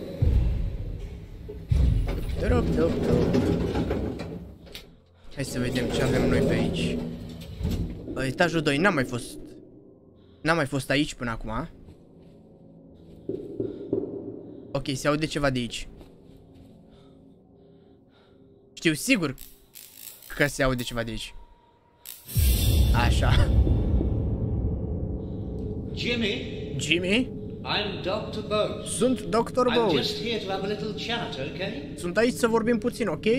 Speaker 1: Hai să vedem ce avem noi pe aici. Etajul doi n-am mai fost. N-am mai fost aici până acum. Ok, se aude ceva de aici. Știu sigur că se aude ceva de aici. Așa.
Speaker 4: Jimmy?
Speaker 1: Jimmy?
Speaker 4: I'm doctor Bose.
Speaker 1: Sunt doctor
Speaker 4: I'm
Speaker 1: Bose.
Speaker 4: just here to have a little chat, okay?
Speaker 1: Sunt aici să vorbim puțin, ok?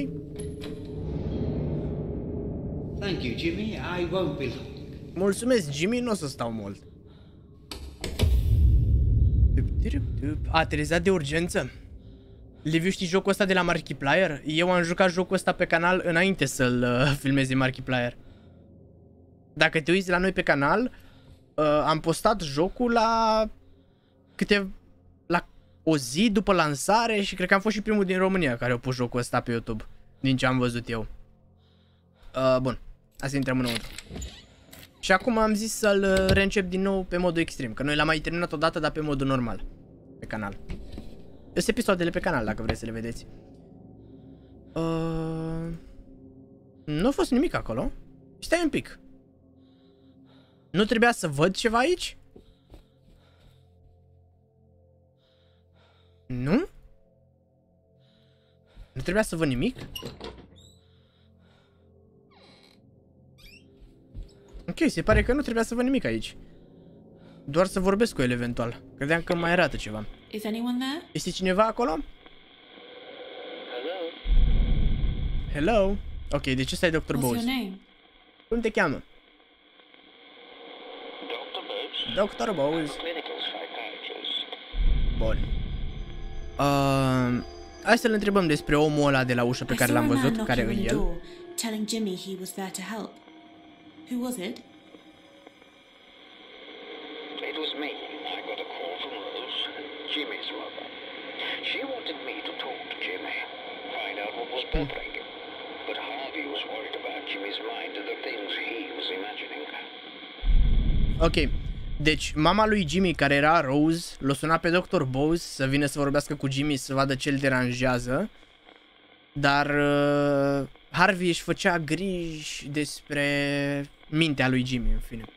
Speaker 4: Thank you, Jimmy. I won't be long.
Speaker 1: Mulțumesc, Jimmy, nu o să stau mult. A aterizat de urgență. Liviu, știi jocul ăsta de la Markiplier? Eu am jucat jocul ăsta pe canal înainte să-l uh, filmeze Markiplier. Dacă te uiți la noi pe canal, uh, am postat jocul la câte la o zi după lansare și cred că am fost și primul din România care a pus jocul ăsta pe YouTube, din ce am văzut eu. Uh, bun, hai să intrăm înăuntru. Și acum am zis să-l reîncep din nou pe modul extrem, că noi l-am mai terminat odată, dar pe modul normal pe canal. Sunt episoadele pe canal, dacă vreți să le vedeți. Uh... Nu a fost nimic acolo. Stai un pic. Nu trebuia să văd ceva aici? Nu? Nu trebuia să văd nimic? Ok, se pare că nu trebuia să văd nimic aici. Doar să vorbesc cu el eventual. Credeam că mai arată ceva.
Speaker 3: Is anyone there?
Speaker 1: Este cineva acolo?
Speaker 5: Hello?
Speaker 1: Hello? Ok, de ce stai doctor
Speaker 3: What's your
Speaker 1: Bose?
Speaker 3: name?
Speaker 1: Cum te cheamă?
Speaker 5: doctor Bose?
Speaker 1: doctor Bose.
Speaker 5: Clinical psychiatrist.
Speaker 1: Bun. Uh, hai să-l întrebăm despre omul ăla de la ușă pe
Speaker 3: I
Speaker 1: care
Speaker 3: saw
Speaker 1: l-am
Speaker 3: a man
Speaker 1: văzut, care
Speaker 3: knocking
Speaker 1: e
Speaker 3: on the
Speaker 1: el.
Speaker 3: door, telling Jimmy he was there to help. Who was it?
Speaker 5: It was me. I got a call from Rose, Jimmy's mother. She wanted me to talk to Jimmy, find out what was bothering him. But Harvey was worried about Jimmy's mind and the things he was imagining.
Speaker 1: Ok. Deci, mama lui Jimmy, care era Rose, l-a sunat pe doctor Bose să vină să vorbească cu Jimmy, să vadă ce îl deranjează. Dar uh, Harvey își făcea griji despre mintea lui Jimmy, în fine.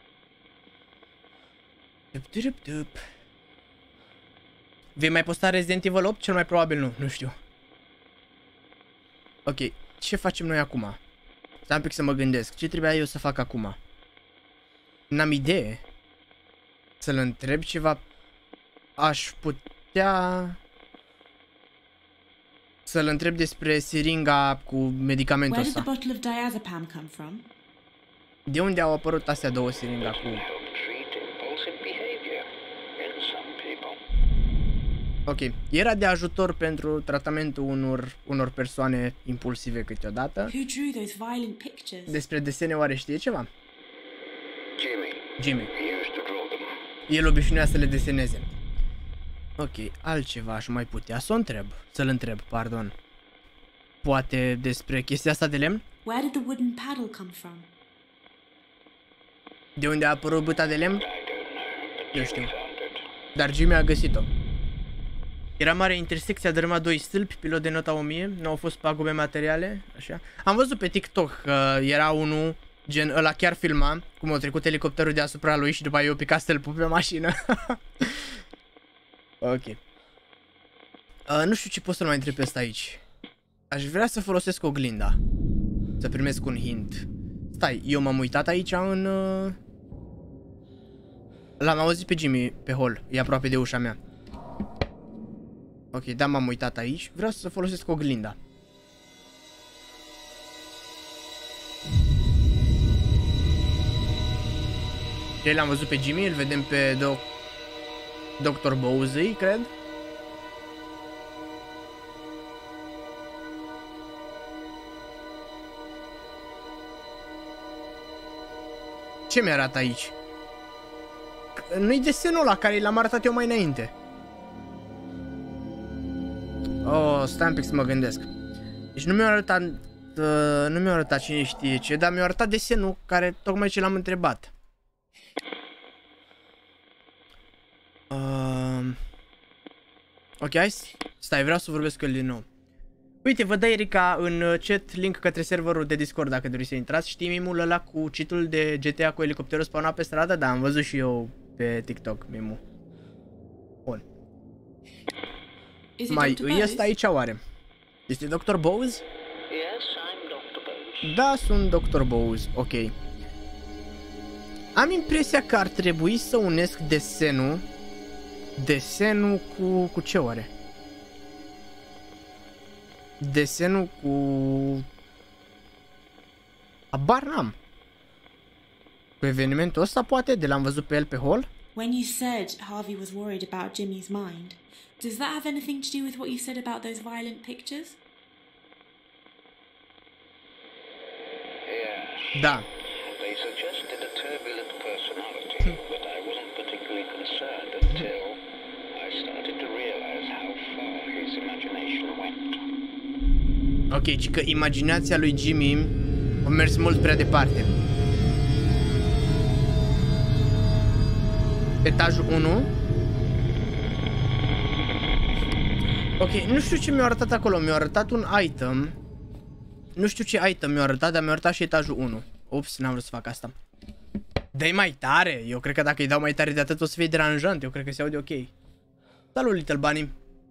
Speaker 1: Dup, dup, dup. Vei mai posta Resident Evil opt? Cel mai probabil nu, nu știu. Ok, ce facem noi acum? Stai un pic să mă gândesc, ce trebuia eu să fac acum? N-am idee. Să-l întreb ceva. Aș putea să-l întreb despre siringa cu medicamentul
Speaker 3: Where did the
Speaker 1: ăsta.
Speaker 3: bottle of diazepam come from?
Speaker 1: De unde au apărut astea două siringa cu...
Speaker 5: Help treat impulsive behavior in some people.
Speaker 1: Ok, era de ajutor pentru tratamentul unor, unor persoane impulsive câteodată.
Speaker 3: Who drew those violent pictures?
Speaker 1: Despre desene oare știe ceva?
Speaker 5: Jimmy.
Speaker 1: Jimmy.
Speaker 5: He used to draw them.
Speaker 1: El obișnuia să le deseneze. Ok, altceva aș mai putea să o întreb. Să-l întreb, pardon. Poate despre chestia asta de lemn?
Speaker 3: Where did the wooden paddle come from?
Speaker 1: De unde a apărut băta de lemn?
Speaker 5: I don't know, but
Speaker 1: Eu
Speaker 5: Jimmy
Speaker 1: știu.
Speaker 5: found it.
Speaker 1: Dar Jimmy a găsit-o. Era mare intersecție, a dărâmat doi stâlpi, pilot de nota o mie, nu au fost pagube materiale, așa. Am văzut pe TikTok că era unul, gen ăla chiar filma, cum a trecut elicopterul deasupra lui și după aia i-a picat stâlpul pe mașină. Ok. Uh, nu știu ce pot să-l mai întreb pe ăsta aici. Aș vrea să folosesc oglinda. Să primesc un hint. Stai, eu m-am uitat aici în... Uh... L-am auzit pe Jimmy pe hol, e aproape de ușa mea. Ok, da, m-am uitat aici. Vreau să folosesc oglinda. Ei l-am văzut pe Jimmy, îl vedem pe doc... doctor Bowsey, cred. Ce mi-arată aici? Nu-i desenul ăla care l-am arătat eu mai înainte. Oh, stai un pic să mă gândesc. Deci nu mi-a arătat uh, nu mi-a arătat cine știe ce, dar mi-a arătat desenul care tocmai ce l-am întrebat. uh, Ok, hai, stai, vreau să vorbesc cu el din nou. Uite, vă dă Erica în chat link către serverul de Discord dacă doriți să intrați. Știi mimul ăla cu cheat-ul de G T A cu elicopterul spawnat pe stradă? Da, am văzut și eu pe TikTok mimul. Bun. Mai îi ăsta aici oare? Este doctor Bowes?
Speaker 5: Yes, I'm doctor Bowes.
Speaker 1: Da, sunt doctor Bowes, ok. Am impresia că ar trebui să unesc desenul Desenul cu... cu ce oare? Desenul cu... Abar n-am. Cu evenimentul ăsta poate? De l-am văzut pe el pe hall?
Speaker 3: When you said Harvey was worried about Jimmy's mind, does that have anything to do with what you said about those violent pictures?
Speaker 5: Yes.
Speaker 1: Da.
Speaker 5: They suggested a turbulent personality, but I wasn't particularly concerned until I started to realize how far his imagination went.
Speaker 1: Ok, ci că imaginația lui Jimmy a mers mult prea departe. Etajul unu. Ok, nu știu ce mi-a arătat acolo. Mi-a arătat un item. Nu știu ce item mi-a arătat, dar mi-a arătat și etajul unu. Ups, n-am vrut să fac asta. Dă-i mai tare. Eu cred că dacă îi dau mai tare de atât o să fie deranjant. Eu cred că se aude ok. Salut, Little Bunny.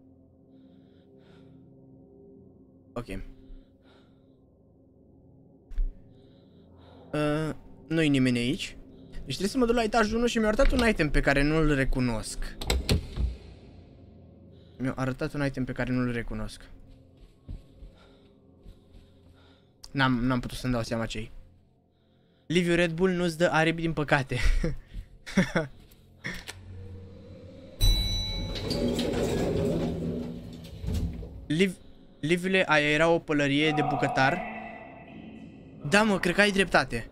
Speaker 1: Ok. Uh, nu-i nimeni aici. Deci trebuie să mă duc la etajul unu și mi-a arătat un item pe care nu-l recunosc. Mi-a arătat un item pe care nu-l recunosc. N-am n-am putut să-mi dau seama ce-i. Liviu, Red Bull nu-ți dă aripi din păcate. Liv Liviule, aia era o pălărie de bucătar. Da, mă, cred că ai dreptate.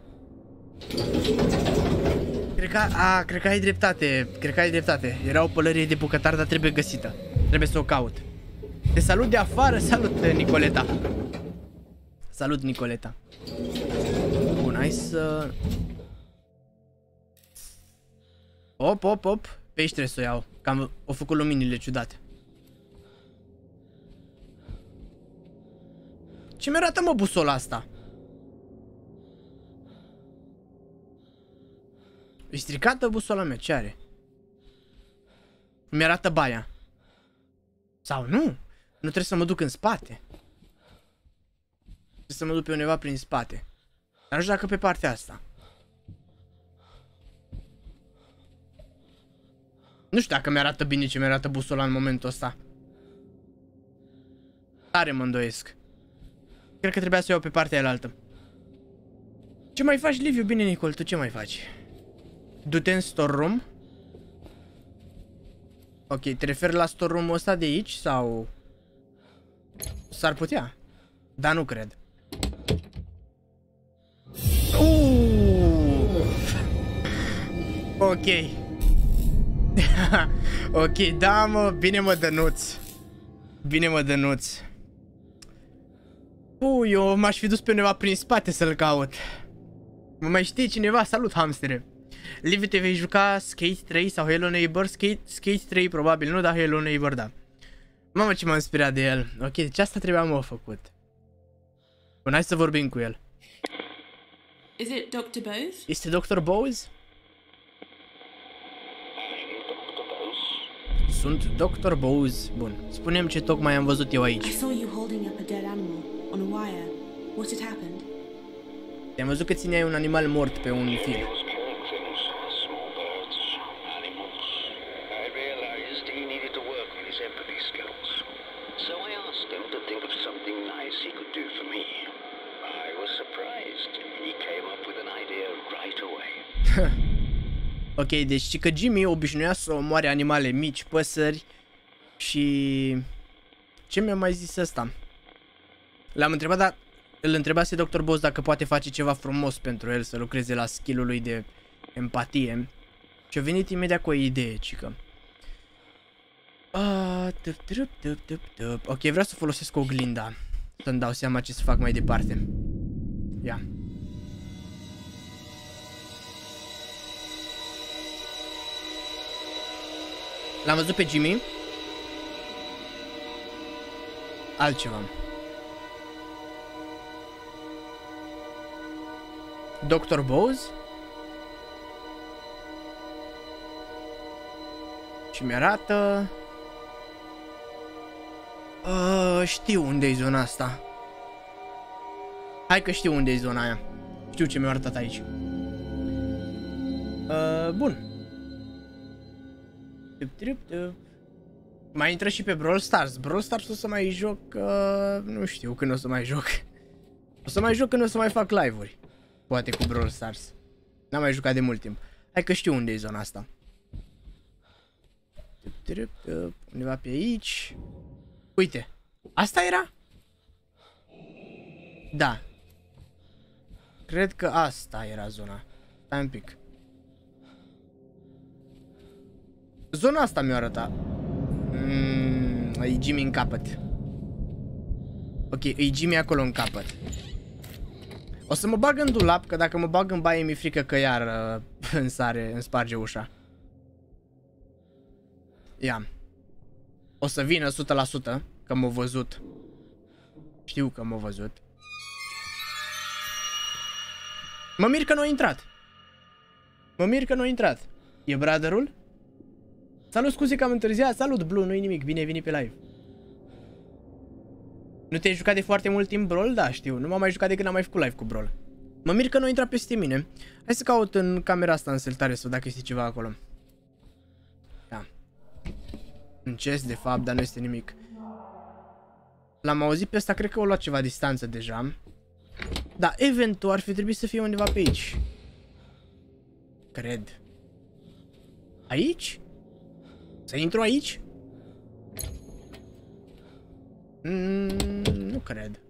Speaker 1: Cred că, a, cred că ai dreptate. Cred că ai dreptate. Era o pălărie de bucătar, dar trebuie găsită. Trebuie să o caut. Te salut de afară. Salut, Nicoleta. Salut, Nicoleta. Bun, hai să... Op, op, op. Pe aici trebuie să o iau. Cam au făcut luminile ciudate. Ce mi-arată, mă, busola asta? E stricată busola mea, ce are? Mi-arată baia. Sau nu? Nu trebuie să mă duc în spate. Trebuie să mă duc pe undeva prin spate. Dar nu știu dacă pe partea asta. Nu știu dacă mi-arată bine ce mi-arată busola în momentul ăsta. Tare mă îndoiesc. Cred că trebuia să o iau pe partea alaltă. Ce mai faci, Liviu? Bine, Nicol, tu ce mai faci? Du-te în store room. Ok, te referi la store room-ul ăsta de aici sau... S-ar putea? Dar nu cred. Uh! Ok. Ok, da, mă, bine, mă, Dănuț. Bine, mă, Dănuț. Ui, eu m-aș fi dus pe undeva prin spate să-l caut. Mă mai știe cineva? Salut, hamstere. Liviu, te vei juca Skate trei sau Hello Neighbor? Skate, Skate trei probabil nu, dar Hello Neighbor da. Mamă, ce m-am inspirat de el. Ok, deci asta trebuia mă făcut. Bun, hai să vorbim cu el.
Speaker 3: Is it doctor Bowes?
Speaker 1: Este doctor Bowes? Sunt doctor Bowes. Bun, spune-mi ce tocmai am văzut eu aici.
Speaker 3: I saw you holding up a dead animal on a wire. What had happened?
Speaker 1: Te-am văzut că țineai un animal mort pe un fir. Ok, deci știi că Jimmy obișnuia să omoare animale mici, păsări și... Ce mi-a mai zis ăsta? L-am întrebat, dar îl întrebase doctor Boss dacă poate face ceva frumos pentru el, să lucreze la skill-ul lui de empatie. Și a venit imediat cu o idee, cică. Uh, tup, tup, tup, tup, tup. Ok, vreau să folosesc oglinda, să-mi dau seama ce să fac mai departe. Ia. L-am văzut pe Jimmy. Altceva. doctor Bose. Și mi-arată... Uh, știu unde e zona asta. Hai că știu unde e zona aia. Știu ce mi-a arătat aici. Uh, bun. Tup, tup, tup. Mai intră și pe Brawl Stars. Brawl Stars o să mai joc... Uh, nu știu când o să mai joc. O să mai joc când o să mai fac live-uri. Poate cu Brawl Stars. N-am mai jucat de mult timp. Hai că știu unde e zona asta. Tup, tup, tup. Undeva pe aici. Uite. Asta era? Da. Cred că asta era zona. Stai un pic. Zona asta mi-o arăta. Mm, e Jimmy în capăt. Ok, e Jimmy acolo în capăt. O să mă bag în dulap, că dacă mă bag în baie mi-e frică că iar uh, însare, îmi sparge ușa. Ia. O să vină o sută la sută, că m-a văzut. Știu că m-a văzut. Mă mir că nu a intrat. Mă mir că nu a intrat. E brotherul? Salut, scuze că am întârziat. Salut, Blue, nu-i nimic. Bine ai venit pe live. Nu te-ai jucat de foarte mult timp Brawl? Da, știu. Nu m-am mai jucat de când am mai făcut live cu Brawl. Mă mir că nu a intrat peste mine. Hai să caut în camera asta în seltare să văd dacă este ceva acolo. Da. Un chest, de fapt, dar nu este nimic. L-am auzit pe ăsta, cred că o luat ceva distanță deja. Da, eventual ar fi trebuit să fie undeva pe aici. Cred. Aici? Să intru aici? Mm, nu cred.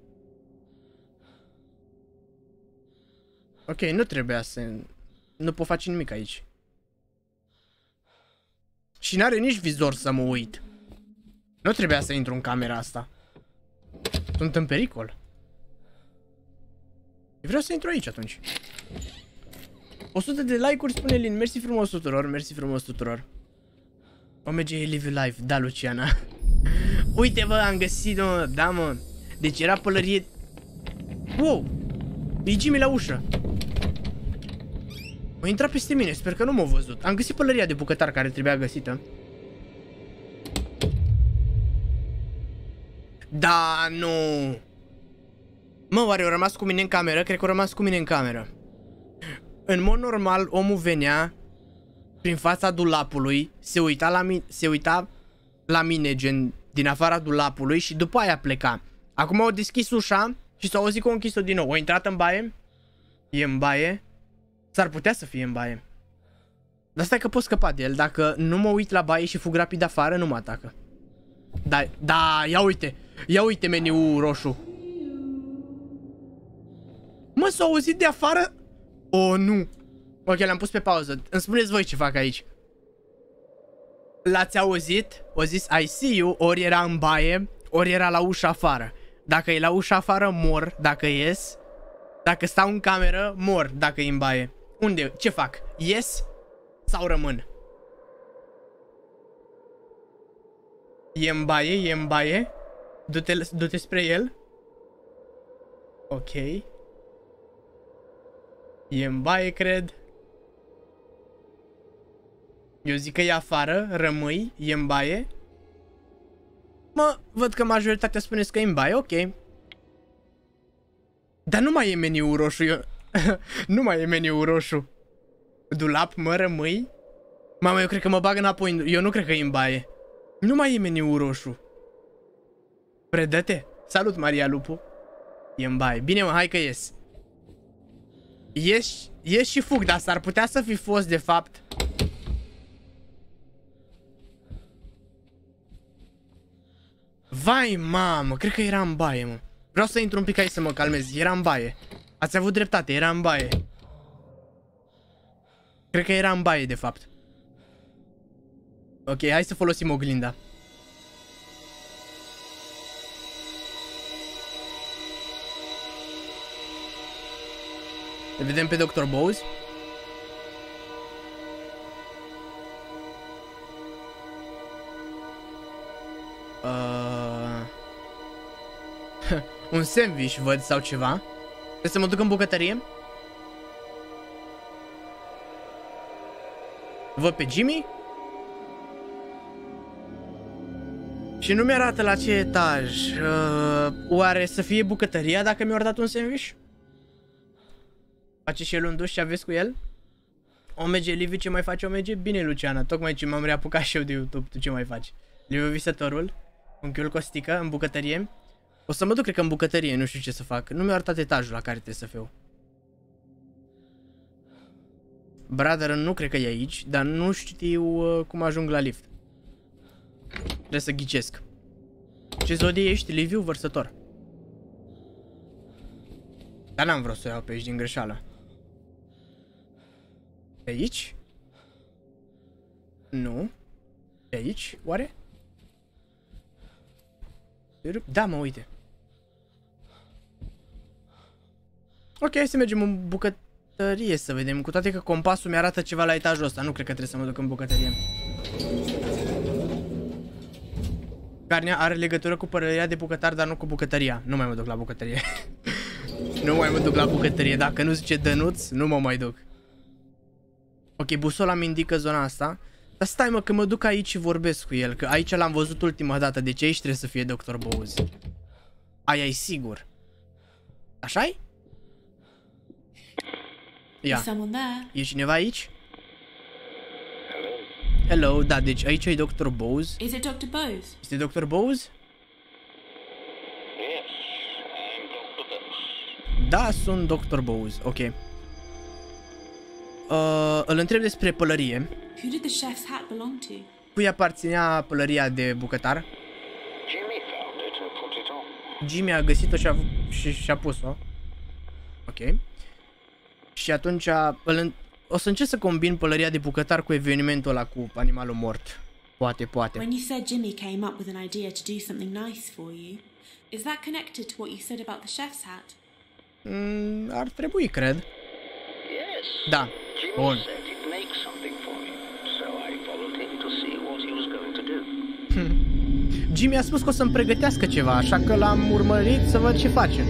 Speaker 1: Ok, nu trebuia să... Nu pot face nimic aici. Și n-are nici vizor să mă uit. Nu trebuia să intru în camera asta. Sunt în pericol. Vreau să intru aici atunci. o sută de like-uri, spune Lin. Mersi frumos tuturor, mersi frumos tuturor. O M G Live Live, da, Luciana. Uite, bă, am găsit-o, da, mă. Deci era pălărie. Wow, e Jimmy la ușă. A intrat peste mine, sper că nu m-a văzut. Am găsit pălăria de bucătar care trebuia găsită. Da, nu. Mă, oare au rămas cu mine în cameră? Cred că au rămas cu mine în cameră. În mod normal, omul venea prin fața dulapului, se uita la mine, se uita la mine, gen, din afara dulapului și după aia pleca. Acum au deschis ușa și s-au auzit că au închis-o din nou. A intrat în baie? E în baie? S-ar putea să fie în baie. Dar stai că pot scăpa de el. Dacă nu mă uit la baie și fug rapid afară, nu mă atacă. Da, da, ia uite. Ia uite meniul roșu. Mă, s-a auzit de afară? Oh, nu. Ok, l-am pus pe pauză. Îmi spuneți voi ce fac aici. L-ați auzit? O zis I see you. Ori era în baie, ori era la ușa afară. Dacă e la ușa afară, mor. Dacă ies. Dacă stau în cameră, mor. Dacă e în baie. Unde? Ce fac? Ies? Sau rămân? E în baie? E în baie? Du-te, du-te spre el. Ok. E în baie, cred. Eu zic că e afară, rămâi, e în baie. Mă, văd că majoritatea spuneți că e în baie, ok. Dar nu mai e meniul roșu, eu... Nu mai e meniul roșu. Dulap, mă, rămâi. Mama, eu cred că mă bag înapoi, eu nu cred că e în baie. Nu mai e meniul roșu. Predă-te. Salut, Maria Lupu. E în baie, bine mă, hai că ies. Ies, ies și fug, dar s-ar putea să fi fost de fapt Vai, mamă, cred că era în baie, mă. Vreau să intru un pic aici să mă calmez. Era în baie. Ați avut dreptate, era în baie. Cred că era în baie, de fapt. Ok, hai să folosim oglinda. Îl vedem pe doctor Bowes. Uh... Un sandwich, văd, sau ceva. Trebuie să mă duc în bucătărie. Văd pe Jimmy. Și nu mi-arată la ce etaj. uh, Oare să fie bucătăria dacă mi-au dat un sandwich? Face și el un duș și aveți cu el? O merge, Liviu, ce mai face? O merge? Bine, Luciana, tocmai ce m-am reapucat și eu de YouTube. Tu ce mai faci? Liviu Visătorul, unchiul Costică, în bucătărie. O să mă duc, cred că în bucătărie, nu știu ce să fac. Nu mi-a arătat etajul la care trebuie să fiu. Brother, nu cred că e aici, dar nu știu uh, cum ajung la lift. Trebuie să ghicesc. Ce zodie ești, Liviu? Vărsător. Dar n-am vrut să o iau pe aici din greșeală. Pe aici? Nu. Pe aici, oare? Da, mă, uite. Ok, hai să mergem în bucătărie să vedem. Cu toate că compasul mi-arată ceva la etajul ăsta. Nu cred că trebuie să mă duc în bucătărie. Carnea are legătură cu părăria de bucătar, dar nu cu bucătăria. Nu mai mă duc la bucătărie. Nu mai mă duc la bucătărie. Dacă nu zice Dănuț, nu mă mai duc. Ok, busola mi indică zona asta. Dar stai, mă, că mă duc aici și vorbesc cu el. Că aici l-am văzut ultima dată. Deci aici trebuie să fie doctor Bowes. Aia e sigur. Așa-i? Ia. E cineva aici? Hello, da, deci aici e doctor Bowes.
Speaker 3: Is it doctor Bowes?
Speaker 1: Este doctor Bowes?
Speaker 5: Yes, I'm doctor Bowes.
Speaker 1: Da, sunt doctor Bowes, ok. Uh, îl întreb despre pălărie.
Speaker 3: Who did the chef's hat belong to?
Speaker 1: Cui aparținea pălăria de bucătar?
Speaker 5: Jimmy found it and put it on.
Speaker 1: Jimmy a găsit-o și a, și, și a pus-o. Ok. Și atunci îl, o să încerc să combin pălăria de bucătar cu evenimentul ăla cu animalul mort. Poate, poate.
Speaker 3: When you said Jimmy came up with an idea to do something nice for you, is that connected to what you said about the chef's hat?
Speaker 1: Mm, ar trebui, cred.
Speaker 5: Yes.
Speaker 1: Da.
Speaker 5: Jimmy
Speaker 1: Bun.
Speaker 5: said he'd make something for me, so I followed him to see what he was going to do.
Speaker 1: Jimmy a spus că o să-mi pregătească ceva, așa că l-am urmărit să văd ce face.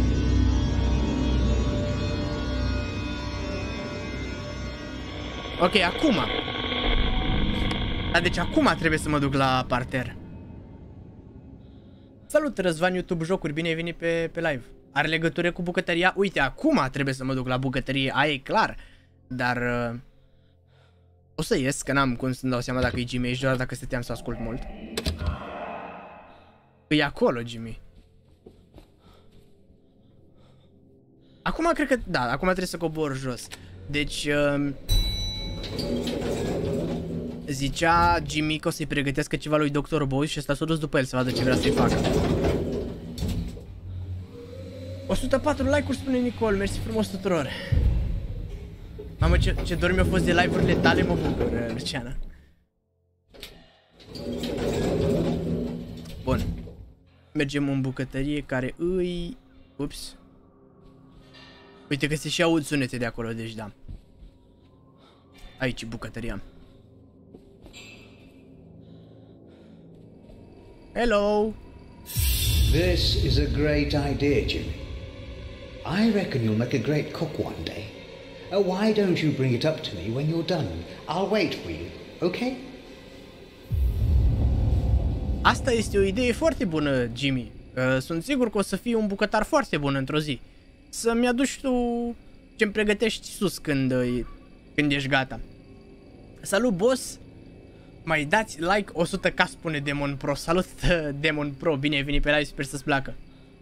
Speaker 1: Ok, acum. Da, deci acum trebuie să mă duc la parter. Salut, Răzvan YouTube Jocuri, bine ai venit pe, pe live. Are legătură cu bucătăria? Uite, acum trebuie să mă duc la bucătărie, aia e clar. Dar uh, o să ies, că n-am cum să-mi dau seama dacă e Jimmy aici, doar dacă stăteam să ascult mult. E acolo, Jimmy. Acum cred că, da, acum trebuie să cobor jos. Deci uh, zicea Jimmy că o să-i pregătească ceva lui doctor Bowes și ăsta s-a dus după el să vadă ce vrea să-i facă. o sută patru like-uri, spune Nicol, mersi frumos tuturor. Mamă, ce, ce dor mi-a fost de live-urile tale, mă bucur, Luciana. Bun. Mergem în bucătărie care îi... Ups. Uite că se și aud sunete de acolo, deci da. Aici bucătăria. Hello.
Speaker 4: This is a great idea, Jimmy. I reckon you'll make a great cook one day. Uh, why don't you bring it up to me when you're done? I'll wait for you, okay?
Speaker 1: Asta este o idee foarte bună, Jimmy. Uh, sunt sigur că o să fii un bucătar foarte bun într-o zi. Să-mi aduci tu ce-mi pregătești sus când, când ești gata. Salut, boss! Mai dați like o sută k, spune Demon Pro. Salut, Demon Pro, bine ai venit pe live, sper să-ți placă.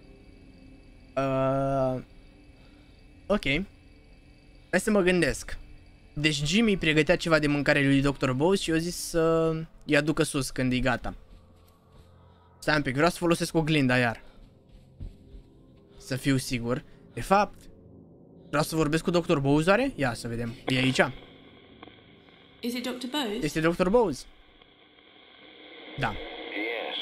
Speaker 1: Uh, ok. Hai să mă gândesc. Deci Jimmy pregătea ceva de mâncare lui doctor Bowes și eu zis să-i aducă sus când e gata. Stai un pic, vreau să folosesc oglinda iar. Să fiu sigur. De fapt, vreau să vorbesc cu doctor Bowes, oare? Ia să vedem. E aici.
Speaker 3: Is it doctor Bowes?
Speaker 1: Este doctor Bowes. Da.
Speaker 5: Yes.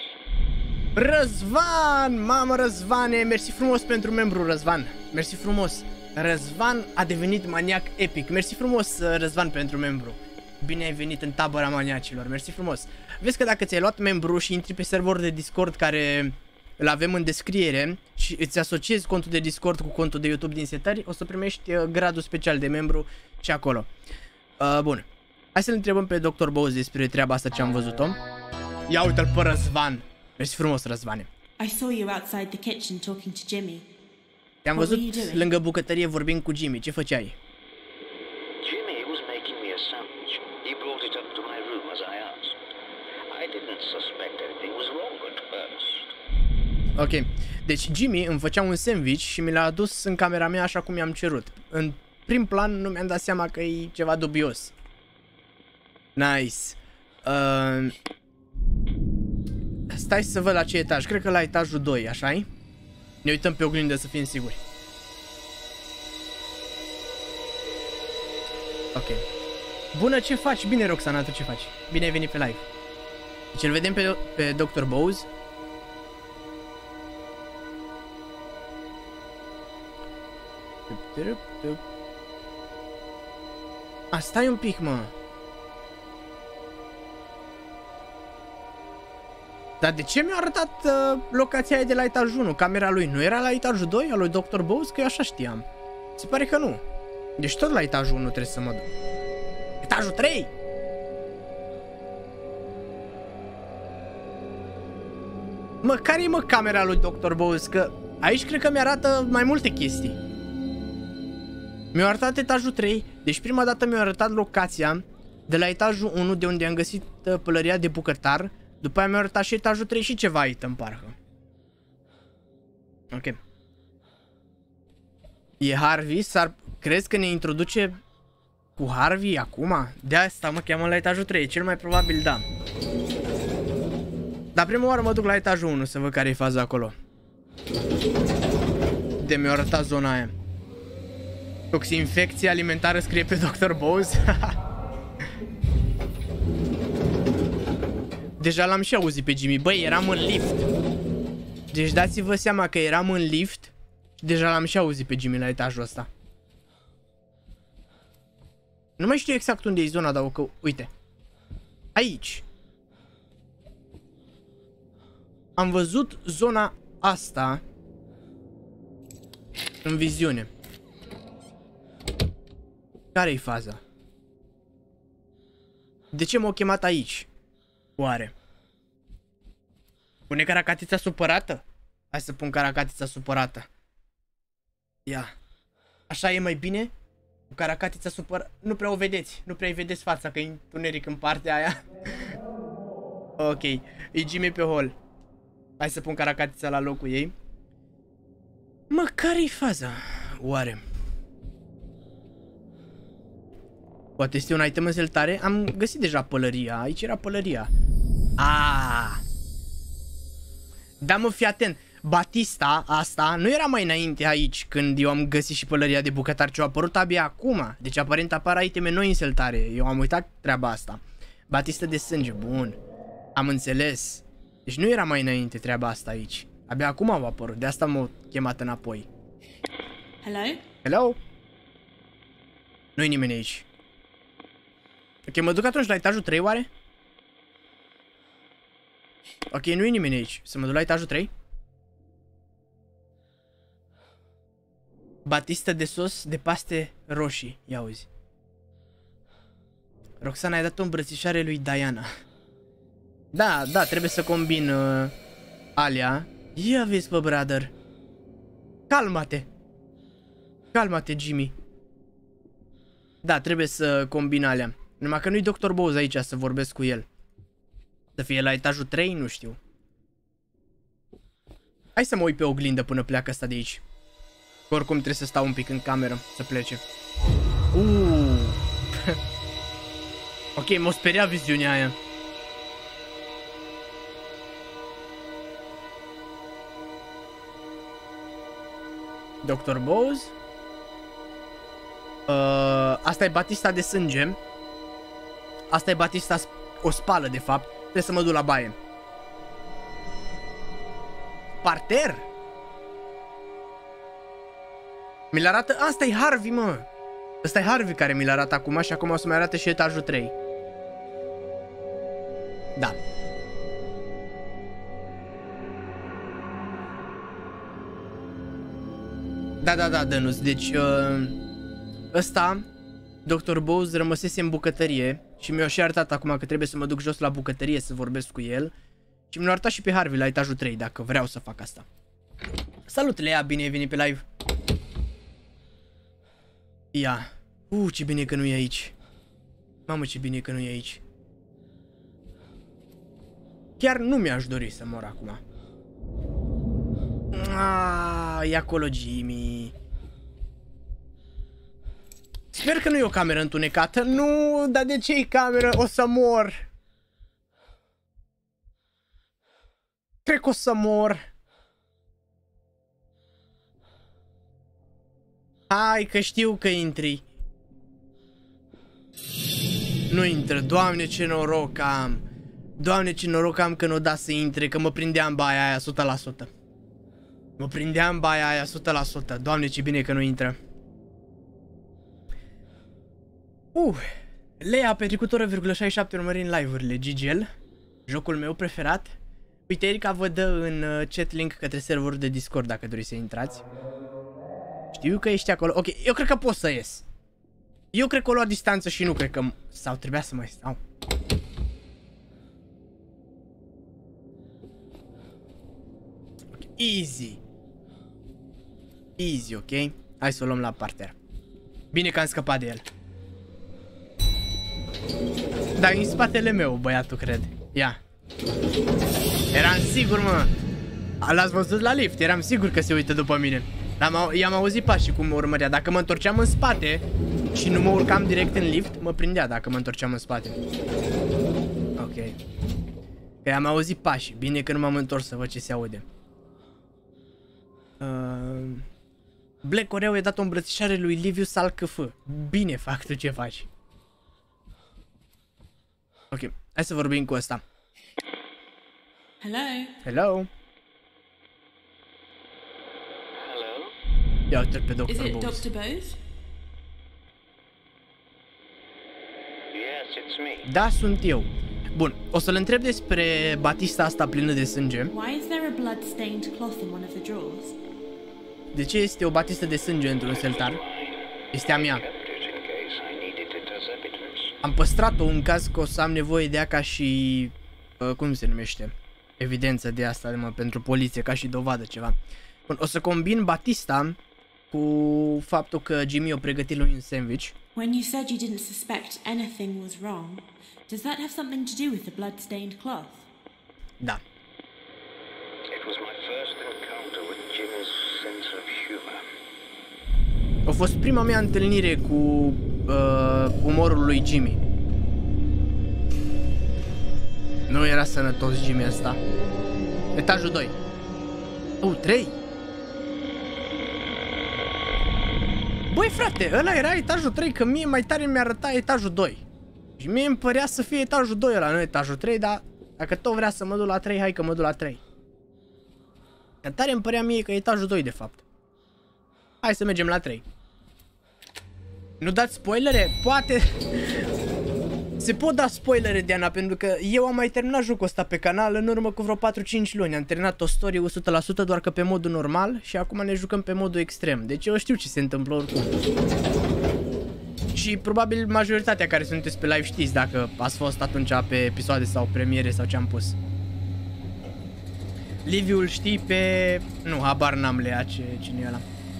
Speaker 1: Răzvan! Mamă, Răzvane! Mersi frumos pentru membru, Răzvan. Mersi frumos. Răzvan a devenit maniac epic. Mersi frumos, Răzvan, pentru membru. Bine ai venit în tabăra maniacilor. Mersi frumos. Vezi că dacă ți-ai luat membru și intri pe serverul de Discord care îl avem în descriere și îți asociezi contul de Discord cu contul de YouTube din setări, o să primești gradul special de membru și acolo. Uh, bun. Hai să-l întrebăm pe doctor Bowes despre treaba asta ce am văzut-o. Ia uite-l pe Răzvan. Mersi frumos, Răzvane.
Speaker 3: I saw you outside the kitchen talking to Jimmy.
Speaker 1: Te-am
Speaker 3: What were
Speaker 1: văzut
Speaker 3: you doing?
Speaker 1: lângă bucătărie vorbind cu Jimmy. Ce făceai?
Speaker 5: Jimmy was making me a sandwich. He brought it up to my room as I asked. I didn't suspect anything was wrong at first.
Speaker 1: Ok. Deci Jimmy îmi făcea un sandwich și mi l-a adus în camera mea așa cum i-am cerut. În prim plan nu mi-am dat seama că e ceva dubios. Nice. Uh... Stai să văd la ce etaj. Cred că la etajul doi, așa-i? Ne uităm pe oglindă să fim siguri. Ok. Bună, ce faci? Bine, Roxana, tu ce faci? Bine ai venit pe live. Deci îl vedem pe, pe doctor Bowes. A, stai un pic, mă. Dar de ce mi-a arătat uh, locația aia de la etajul unu? Camera lui nu era la etajul doi al lui doctor Bowes? Că eu așa știam. Se pare că nu. Deci tot la etajul unu trebuie să mă duc. Etajul trei! Mă, care-i mă camera lui doctor Bowes? Că aici cred că mi-arată mai multe chestii. Mi-a arătat etajul trei. Deci prima dată mi-a arătat locația de la etajul unu, de unde am găsit uh, pălăria de bucătar. După aia mi-a arătat și etajul trei și ceva item, parcă. Ok. E Harvey? S-ar... Crezi că ne introduce cu Harvey acum? De asta mă cheamă la etajul trei. Cel mai probabil da. Dar prima oară mă duc la etajul unu să văd care e faza acolo. De mi-a arătat zona aia. Toxinfecție alimentară scrie pe doctor Bowes. Deja l-am și auzit pe Jimmy. Băi, eram în lift. Deci dați-vă seama că eram în lift. Deja l-am și auzit pe Jimmy la etajul ăsta. Nu mai știu exact unde e zona, dar că... Uite. Aici. Am văzut zona asta în viziune. Care-i faza? De ce m-au chemat aici? Oare? Pune caracatița supărată? Hai să pun caracatița supărată. Ia. Așa e mai bine? Cu caracatița supărată. Nu prea o vedeți. Nu prea-i vedeți fața, că e întuneric în partea aia. Ok. E Jimmy pe hol. Hai să pun caracatița la locul ei. Mă, care-i faza? Oare? Poate este un item în seltare? Am găsit deja pălăria. Aici era pălăria. Ah. Da, mă, fii atent. Batista asta nu era mai înainte aici, când eu am găsit și pălăria de bucătar, ce a apărut abia acum. Deci aparent apar iteme noi în seltare. Eu am uitat treaba asta. Batista de sânge, bun. Am înțeles. Deci nu era mai înainte treaba asta aici. Abia acum au apărut, de asta m-au chemat înapoi.
Speaker 3: Hello?
Speaker 1: Hello? Nu-i nimeni aici. Ok, mă duc atunci la etajul trei, oare? Ok, nu-i nimeni aici. Să mă duc la etajul trei? Batistă de sos de paste roșii. Ia uzi. Roxana, ai dat o îmbrățișare lui Diana. Da, da, trebuie să combin uh, alea. Ia vezi, bă, brother. Calma-te. Calma-te, Jimmy. Da, trebuie să combin alea. Numai că nu-i doctor Bowes aici să vorbesc cu el. Să fie la etajul trei, nu știu. Hai să mă uit pe oglindă până pleacă asta de aici. Că oricum trebuie să stau un pic în cameră să plece. Uuu. Ok, m-a speriat viziunea aia. doctor Bowes. Uh, asta e Batista de sânge. Asta e Batista, o spală de fapt. Trebuie să mă duc la baie. Parter? Mi-l arată... Asta e Harvey, mă. Asta e Harvey care mi-l arată acum și acum o să-mi arate și etajul trei. Da. Da, da, da, Dănuț. Deci, uh, ăsta, doctor Bowes, rămăsese în bucătărie și mi-a și arătat acum că trebuie să mă duc jos la bucătărie să vorbesc cu el. Și mi-l arătat și pe Harvey la etajul trei, dacă vreau să fac asta. Salut, Lea, bine ai venit pe live. Ia. Uh, ce bine că nu e aici. Mamă, ce bine că nu e aici. Chiar nu mi-aș dori să mor acum. Aaaa, e acolo Jimmy. Sper că nu e o cameră întunecată. Nu, dar de ce e cameră? O să mor. Cred că o să mor. Hai că știu că intri. Nu intră. Doamne, ce noroc am. Doamne, ce noroc am că nu da să intre. Că mă prindea în baia aia o sută la sută. Mă prindea în baia aia o sută la sută. Doamne, ce bine că nu intră. Uh, Lea, petrecutoră virgulă șaizeci și șapte urmări în live-urile. G G L. Jocul meu preferat. Uite, Erica vă dă în chat link către serverul de Discord dacă doriți să intrați. Știu că ești acolo. Ok, eu cred că pot să ies. Eu cred că o lua distanță și nu cred că... Sau trebuia să mai stau. Ok, easy. Easy, ok? Hai să o luăm la parter. Bine că am scăpat de el. Dar în spatele meu, băiatul, cred. Ia. Eram sigur, mă. L-ați văzut la lift, eram sigur că se uită după mine. I-am auzit pașii cum mă urmărea. Dacă mă întorceam în spate și nu mă urcam direct în lift, mă prindea dacă mă întorceam în spate. Ok. Că am auzit pașii. Bine că nu m-am întors să văd ce se aude. uh... Black Oreo i-a dat o îmbrățișare lui Liviu Salcăf. Bine fac, tu ce faci? Ok, hai să vorbim cu ăsta.
Speaker 3: Hello?
Speaker 1: Hello? Ia uite-l pe
Speaker 3: Is
Speaker 1: doctor
Speaker 3: it
Speaker 1: Bowes.
Speaker 3: doctor Bowes?
Speaker 5: Yes, it's me.
Speaker 1: Da, sunt eu. Bun, o să-l întreb despre Batista asta plină de sânge.
Speaker 3: Why is there a blood-stained cloth in one of the drawers?
Speaker 1: De ce este o batistă de sânge într-un seltar? Este a mea. Am păstrat-o în caz că o să am nevoie de ea ca și... Uh, cum se numește? Evidență de asta, mă, pentru poliție, ca și dovadă ceva. Bun, o să combin Batista cu faptul că Jimmy o pregătit lui un sandwich.
Speaker 3: When you said you didn't suspect anything was wrong, does that have something to do with the blood-stained cloth?
Speaker 1: Da.
Speaker 5: It was my first encounter with Jimmy's sense of humor.
Speaker 1: A fost prima mea întâlnire cu uh, umorul lui Jimmy. Nu era sănătos Jimmy ăsta. Etajul doi. Oh, trei. Băi, frate, ăla era etajul trei, că mie mai tare mi arăta etajul doi. Și mie îmi părea să fie etajul doi ăla, nu etajul trei, dar dacă tot vrea să mă duc la trei, hai că mă duc la trei. Că tare îmi părea mie că e etajul doi, de fapt. Hai să mergem la trei. Nu dați spoilere? Poate... Se pot da spoilere, Diana, pentru că eu am mai terminat jocul ăsta pe canal în urmă cu vreo patru cinci luni. Am terminat o story o sută la sută doar că pe modul normal și acum ne jucăm pe modul extrem. Deci eu știu ce se întâmplă oricum. Și probabil majoritatea care sunteți pe live știți dacă ați fost atunci pe episoade sau premiere sau ce am pus. Liviu îl știi pe... Nu, habar n-am, Lea, ce... cine e ăla.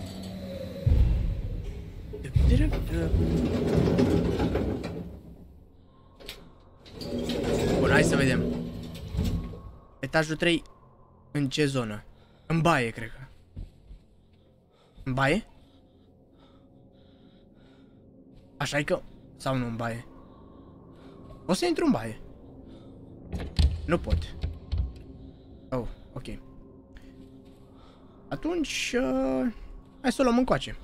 Speaker 1: Bun, hai să vedem. Etajul trei. În ce zonă? În baie, cred că. În baie? Așa e că... Sau nu în baie? O să intru în baie. Nu pot. Oh, ok. Atunci... Uh, Hai să o luăm încoace.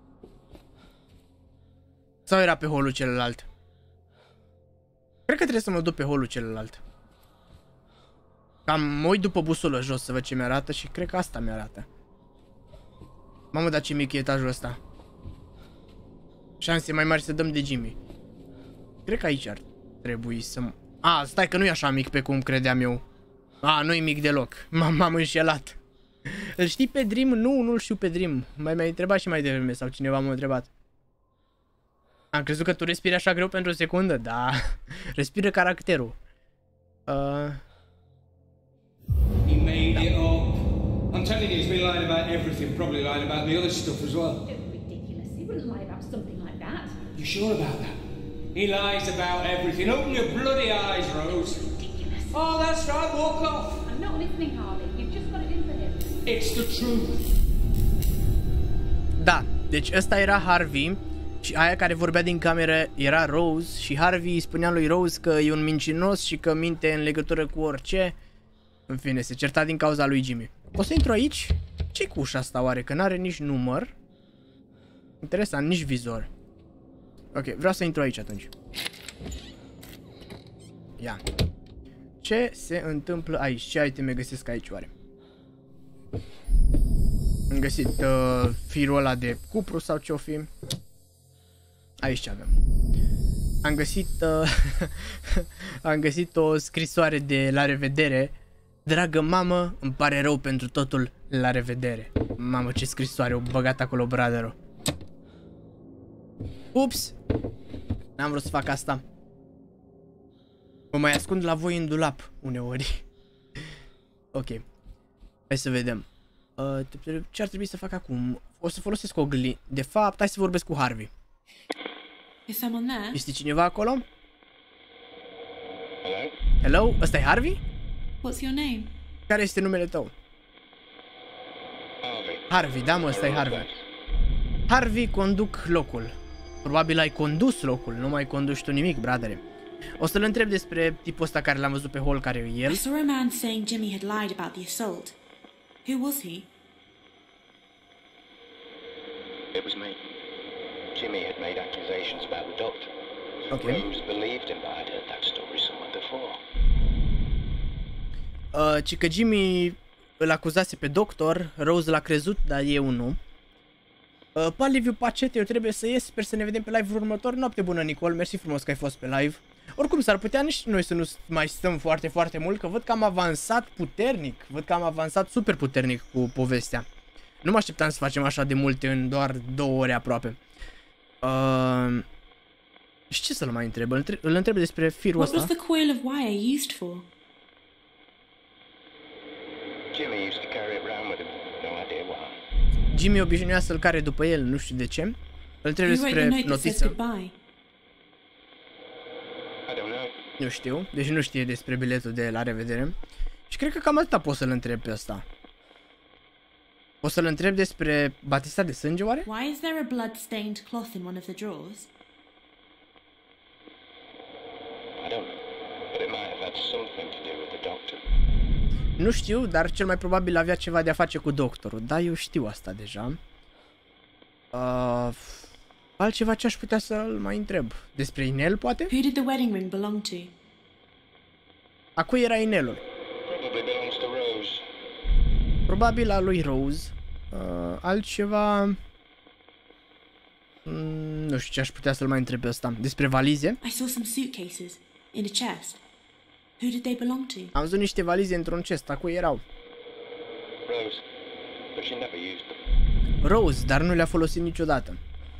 Speaker 1: Sau era pe holul celălalt? Cred că trebuie să mă duc pe holul celălalt. Cam mă uit după busolă jos să văd ce mi-arată și cred că asta mi-arată. Mamă, dar ce mic e etajul ăsta. Șanse mai mari să dăm de Jimmy. Cred că aici ar trebui să... A, stai că nu e așa mic pe cum credeam eu. A, nu e mic deloc. M-am înșelat. Îl știi pe Dream? Nu, nu-l știu pe Dream. Mai mi-ai întrebat și mai devreme sau cineva m-a întrebat. Am crezut că tu respiri așa greu pentru o secundă. Da, respiră caracterul. Uh...
Speaker 2: He made it up. I'm telling you, he's been lying about everything, probably lying about the other stuff as well.
Speaker 6: Ridiculous. He wouldn't lie about something like that.
Speaker 2: You sure about that? He lies about everything. Open your bloody eyes, Rose.
Speaker 6: Ridiculous.
Speaker 2: Oh, that's right, walk off.
Speaker 6: I'm not listening, Harvey. You've just got it in for him.
Speaker 2: It's the truth.
Speaker 1: Da, deci ăsta era Harvey și aia care vorbea din cameră era Rose și Harvey îi spunea lui Rose că e un mincinos și că minte în legătură cu orice. În fine, se certa din cauza lui Jimmy. O să intru aici? Ce-i cu ușa asta oare? Că n-are nici număr. Interesant, nici vizor. Ok, vreau să intru aici atunci. Ia. Ce se întâmplă aici? Ce iteme găsesc aici oare? Am găsit uh, firul ăla de cupru sau ce-o fi. Aici ce avem. Am găsit uh, am găsit o scrisoare de la revedere. Dragă mamă, îmi pare rău pentru totul, la revedere. Mamă, ce scrisoare, o băgat acolo brother-ul. Ups! N-am vrut să fac asta. Mă mai ascund la voi în dulap uneori. Ok. Hai să vedem. Uh, ce ar trebui să fac acum? O să folosesc o glindă. De fapt, hai să vorbesc cu Harvey.
Speaker 3: Is someone there?
Speaker 1: Este cineva acolo?
Speaker 5: Hello?
Speaker 1: Hello? Ăsta e Harvey?
Speaker 3: What's your name?
Speaker 1: Care este numele tău?
Speaker 5: Harvey.
Speaker 1: Harvey, da mă, ăsta e Harvey. Harvey, conduc locul. Probabil ai condus locul, nu mai conduci tu nimic, bradere. O să-l întreb despre tipul ăsta care l-am văzut pe hol, care e el.
Speaker 3: I saw a man saying Jimmy had lied about the assault. Who was he?
Speaker 5: It was me. Jimmy had made accusations about the doctor.
Speaker 1: Okay.
Speaker 5: Rose believed him, but I'd heard that story somewhere before.
Speaker 1: Uh, ci că Jimmy îl acuzase pe doctor, Rose l-a crezut, dar eu nu. Uh, pa, Liviu Pacete, eu trebuie să ies, sper să ne vedem pe live următor. Noapte bună, Nicol, mersi frumos că ai fost pe live. Oricum, s-ar putea nici noi să nu mai stăm foarte, foarte mult, că văd că am avansat puternic, văd că am avansat super puternic cu povestea. Nu mă așteptam să facem așa de multe în doar două ore aproape. Uh, și ce să-l mai întreb? Îl întreb, îl întreb despre firul
Speaker 3: What
Speaker 1: ăsta.
Speaker 3: was the coil of wire used for?
Speaker 5: Jimmy used to carry it around with him. No idea why.
Speaker 1: Jimmy obișnuia să-l care după el, nu știu de ce. Îl întreb
Speaker 3: Who wrote the
Speaker 1: despre
Speaker 3: note that says
Speaker 1: notiță.
Speaker 3: goodbye?
Speaker 5: I don't know.
Speaker 1: Nu știu, deci nu știe despre biletul de la revedere. Și cred că cam atâta pot să-l întreb pe ăsta. O să-l întreb despre batista de sânge, oare?
Speaker 3: Why is there a blood-stained cloth in one of the drawers?
Speaker 5: I don't know. But it might have had something to do with the doctor.
Speaker 1: Nu știu, dar cel mai probabil avea ceva de a face cu doctorul. Da, eu știu asta deja. Uh, altceva ce aș putea să-l mai întreb? Despre inel, poate?
Speaker 3: Who did the wedding ring belong to?
Speaker 1: A cui era inelul?
Speaker 5: Probably belongs to Rose.
Speaker 1: Probabil a lui Rose. Uh, altceva... Mm, nu știu ce aș putea să-l mai întreb pe ăsta. Despre valize?
Speaker 3: I saw some suitcases in a chest. Who did they belong to?
Speaker 1: Am văzut niște valize într-un chest. A cui erau?
Speaker 5: Rose. But she never used them.
Speaker 1: Rose, dar nu le-a folosit niciodată.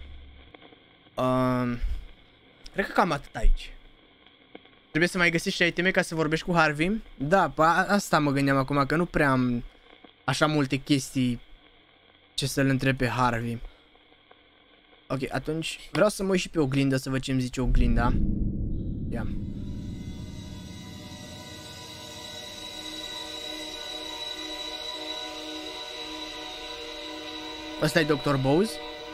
Speaker 1: Uh, cred că cam atât aici. Trebuie să mai găsești și iteme ca să vorbești cu Harvey? Da, a asta mă gândeam acum, că nu prea am așa multe chestii ce să-l întreb pe Harvey. Ok, atunci vreau să mă uit și pe oglindă să văd ce îmi zice oglinda. Ia. Ăsta e doctor Bowes.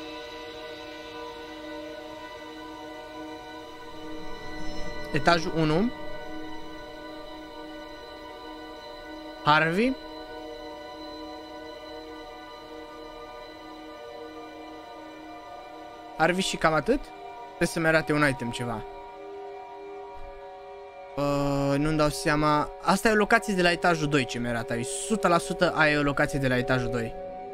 Speaker 1: Etajul unu. Harvey. Ar fi și cam atât? Trebuie să-mi arate un item ceva. Uh, nu-mi dau seama. Asta e o locație de la etajul doi ce mi arată aici. o sută la sută aia e o locație de la etajul doi.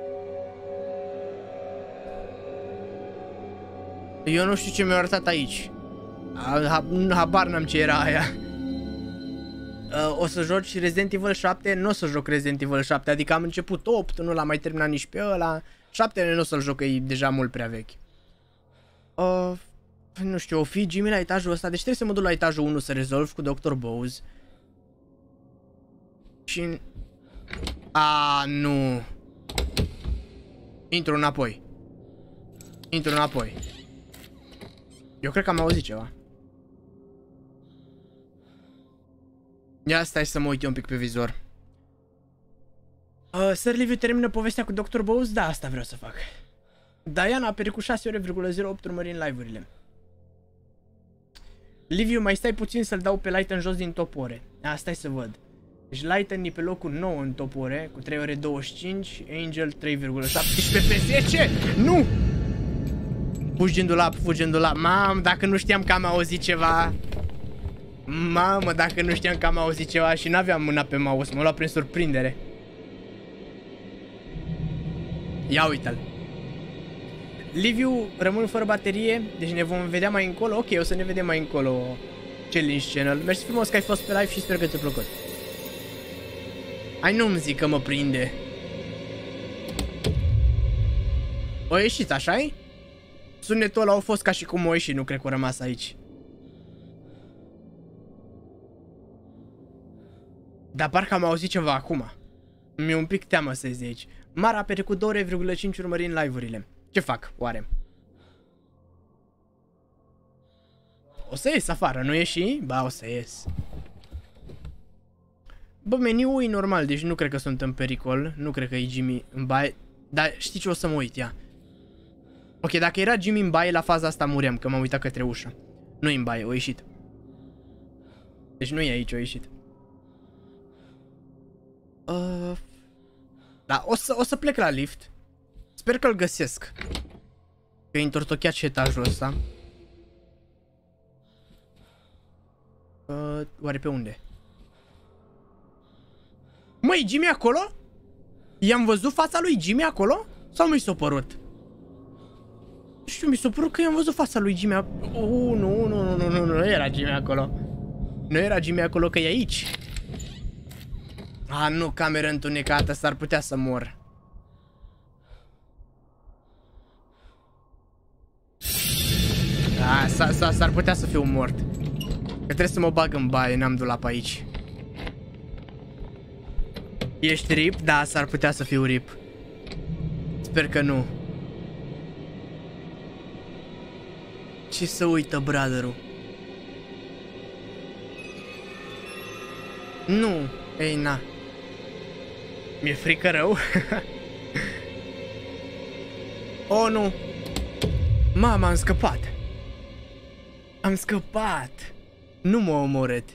Speaker 1: Eu nu știu ce mi-a arătat aici. Habar n-am ce era aia. Uh, o să joci Resident Evil șapte? Nu o să joc Resident Evil șapte. Adică am început opt, nu l-am mai terminat nici pe ăla. șapte nu o să-l joc, că e deja mult prea vechi. Uh, nu știu, o fi Jimmy la etajul ăsta. Deci trebuie să mă duc la etajul unu să rezolv cu doctor Bowes. Și... A, nu. Intru înapoi. Intru înapoi. Eu cred că am auzit ceva. Ia stai să mă uit eu un pic pe vizor. Uh, Sir Liviu termină povestea cu doctor Bowes? Da, asta vreau să fac. Diana a apărut cu șase ore virgulă zero opt urmări în live-urile. Liviu, mai stai puțin să-l dau pe Lighten jos din top ore. A, stai să văd. Deci Lighten e pe locul nouă în top ore, cu trei ore douăzeci și cinci, Angel trei virgulă șaptesprezece pe zece. Nu! Fugi din dulap, fugi din dulap. Mamă, dacă nu știam că am auzit ceva. Mamă, dacă nu știam că am auzit ceva și n-aveam mâna pe mouse, m-a luat prin surprindere. Ia uite-l. Liviu, rămân fără baterie, deci ne vom vedea mai încolo. Ok, o să ne vedem mai încolo. Challenge Channel. Mersi frumos că ai fost pe live și sper că ți-a plăcut. Hai, nu-mi zic că mă prinde. O ieșit, așa-i? Sunetul ăla a fost ca și cum o ieșit, nu cred că a rămas aici. Dar parcă am auzit ceva acum. Mi-e un pic teamă să zic aici. Mara a petrecut două ore virgulă cinci urmări în live-urile. Ce fac, oare? O să ies afară, nu ieși? Ba, o să ies. Bă, meniul e normal, deci nu cred că sunt în pericol. Nu cred că e Jimmy în baie. Dar știi ce, o să mă uit, ia. Ok, dacă era Jimmy în baie, la faza asta muream, că m-am uitat către ușă. Nu e în baie, o ieșit. Deci nu e aici, o ieșit. Uh, da, o să, o să plec la lift. Sper că îl găsesc. Că e întortocheat și etajul ăsta. Uh, oare pe unde? Măi, Jimmy acolo? I-am văzut fața lui Jimmy acolo? Sau mi s-a părut? Nu știu, mi s-a părut că i-am văzut fața lui Jimmy acolo. Uh, nu, nu, nu, nu, nu, nu era Jimmy acolo. Nu era Jimmy acolo, că e aici. Ah, nu, cameră întunecată, s-ar putea să mor. Ah, s-ar putea să fiu mort. Că trebuie să mă bag în baie, n-am dulap aici. Ești rip? Da, s-ar putea să fiu rip. Sper că nu. Ce să uită brother-ul? Nu, ei na. Mi-e frică rău. Oh, nu. Mama, am scăpat. Am scăpat. Nu m-a omorât.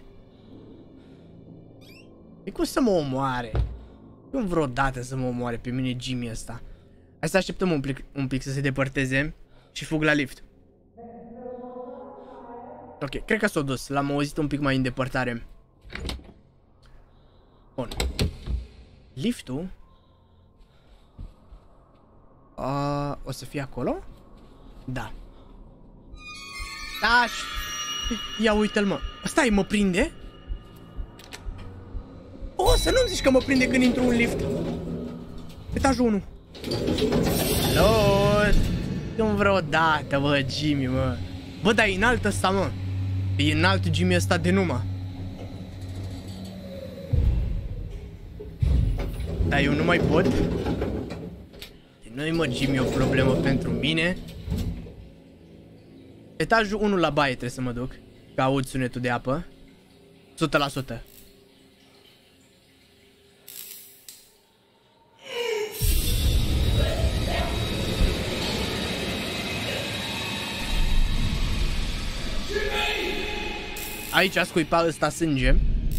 Speaker 1: E cum să mă omoare? Nu vreodată să mă omoare pe mine Jimmy ăsta. Hai să așteptăm un pic, un pic să se depărteze și fug la lift. Ok, cred că s-a dus. L-am auzit un pic mai în depărtare. Bun. Liftul uh, o să fie acolo? Da. Da. Ia uite-l, mă. Stai, mă prinde? O, să nu-mi zici că mă prinde când intru în lift. Etajul unu. Alo. Nu vreodată, bă, Jimmy, mă. Bă, dar e înalt ăsta, mă. E înalt Jimmy ăsta de numai. Dar eu nu mai pot. Nu-i, mă, Jimmy, o problemă pentru mine. Etajul unu la baie trebuie să mă duc. Că aud sunetul de apă. o sută la sută. Aici a scuipat ăsta sânge.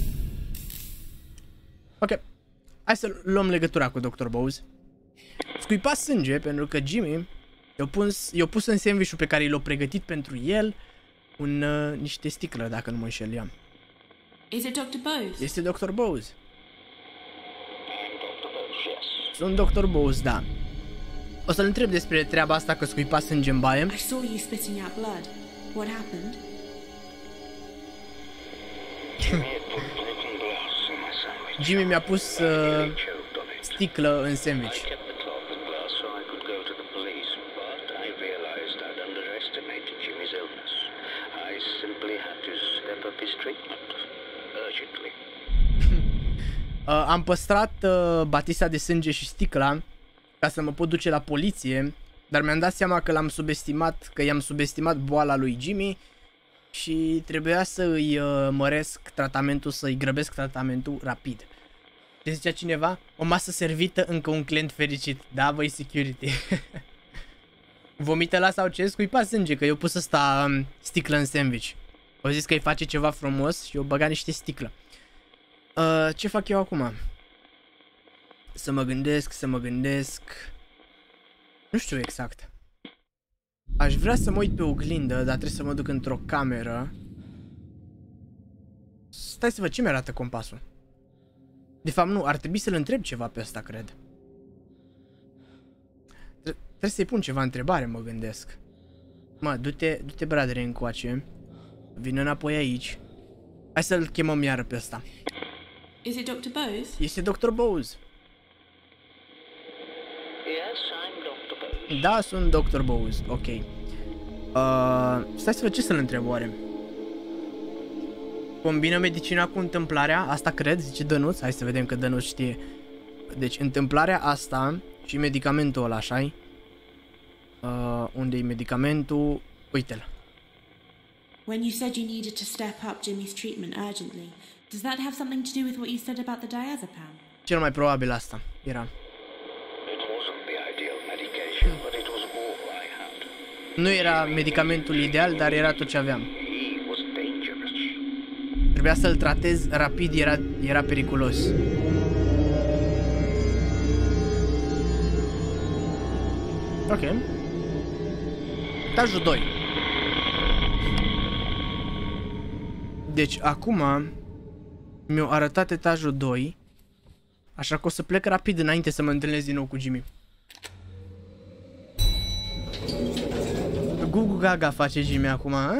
Speaker 1: Ok. Hai să luăm legătura cu doctor Bowes. Scuipa sânge pentru că Jimmy I-au pus, i-au pus în sandwich-ul pe care l-au pregătit pentru el un, uh, niște sticlă, dacă nu mă înșel eu.
Speaker 3: Is it doctor Bose?
Speaker 1: Este doctor Bose.
Speaker 5: I'm doctor Bose, yes.
Speaker 1: Sunt doctor Bose, da. O să-l întreb despre treaba asta că scuipa sânge în baie.
Speaker 3: I saw you spitting out blood. What happened?
Speaker 5: Jimmy had put broken glass in my sandwich.
Speaker 1: Jimmy mi-a pus uh,
Speaker 5: He choked on it.
Speaker 1: sticlă în
Speaker 5: I
Speaker 1: sandwich.
Speaker 5: kept the cloth and glass so I could go to the police, but I realized I'd underestimated Jimmy's illness. I simply had to step up his treatment. Urgently.
Speaker 1: Uh, am păstrat uh, batista de sânge și sticla ca să mă pot duce la poliție, dar mi-am dat seama că l-am subestimat, că i-am subestimat boala lui Jimmy și trebuia să îi uh, măresc tratamentul, să îi grăbesc tratamentul rapid. Ce zicea cineva? O masă servită, încă un client fericit. Da, băi, security. Vomită la sau ce? Scuipa sânge, că eu pus ăsta um, sticlă în sandwich. Au zis că îi face ceva frumos și eu băga niște sticlă. Uh, ce fac eu acum? Să mă gândesc, să mă gândesc... Nu știu exact. Aș vrea să mă uit pe oglindă, dar trebuie să mă duc într-o cameră. Stai să văd ce mi-arată compasul. De fapt nu, ar trebui să-l întreb ceva pe ăsta, cred. Tre trebuie să-i pun ceva întrebare, mă gândesc. Mă, du-te, du-te bradere încoace. Vine înapoi aici. Hai să-l chemăm iară pe ăsta.
Speaker 3: Is it doctor Bose?
Speaker 1: Este doctor Bose.
Speaker 5: Yes, I'm doctor Bose.
Speaker 1: Da, sunt doctor Bose, ok. Uh, stai să văd ce să-l întreb oare. Combină medicina cu întâmplarea, asta cred, zice Dănuț. Hai să vedem că Dănuț știe. Deci întâmplarea asta și medicamentul ăla, așa-i? Uh, unde-i medicamentul? Uite-l.
Speaker 3: When you said you needed to step up Jimmy's treatment urgently, does that have something to do with what you said about the diazepam?
Speaker 1: Cel mai probabil asta era.
Speaker 5: It wasn't the ideal medication, but it was all I had.
Speaker 1: Nu era medicamentul ideal, dar era tot ce aveam.
Speaker 5: He was dangerous.
Speaker 1: Trebuia să-l tratez rapid, era, era periculos. Ok. Etajul doi. Deci acum mi-au arătat etajul doi. Așa că o să plec rapid înainte să mă întâlnesc din nou cu Jimmy. Gugu Gaga face Jimmy acum, a?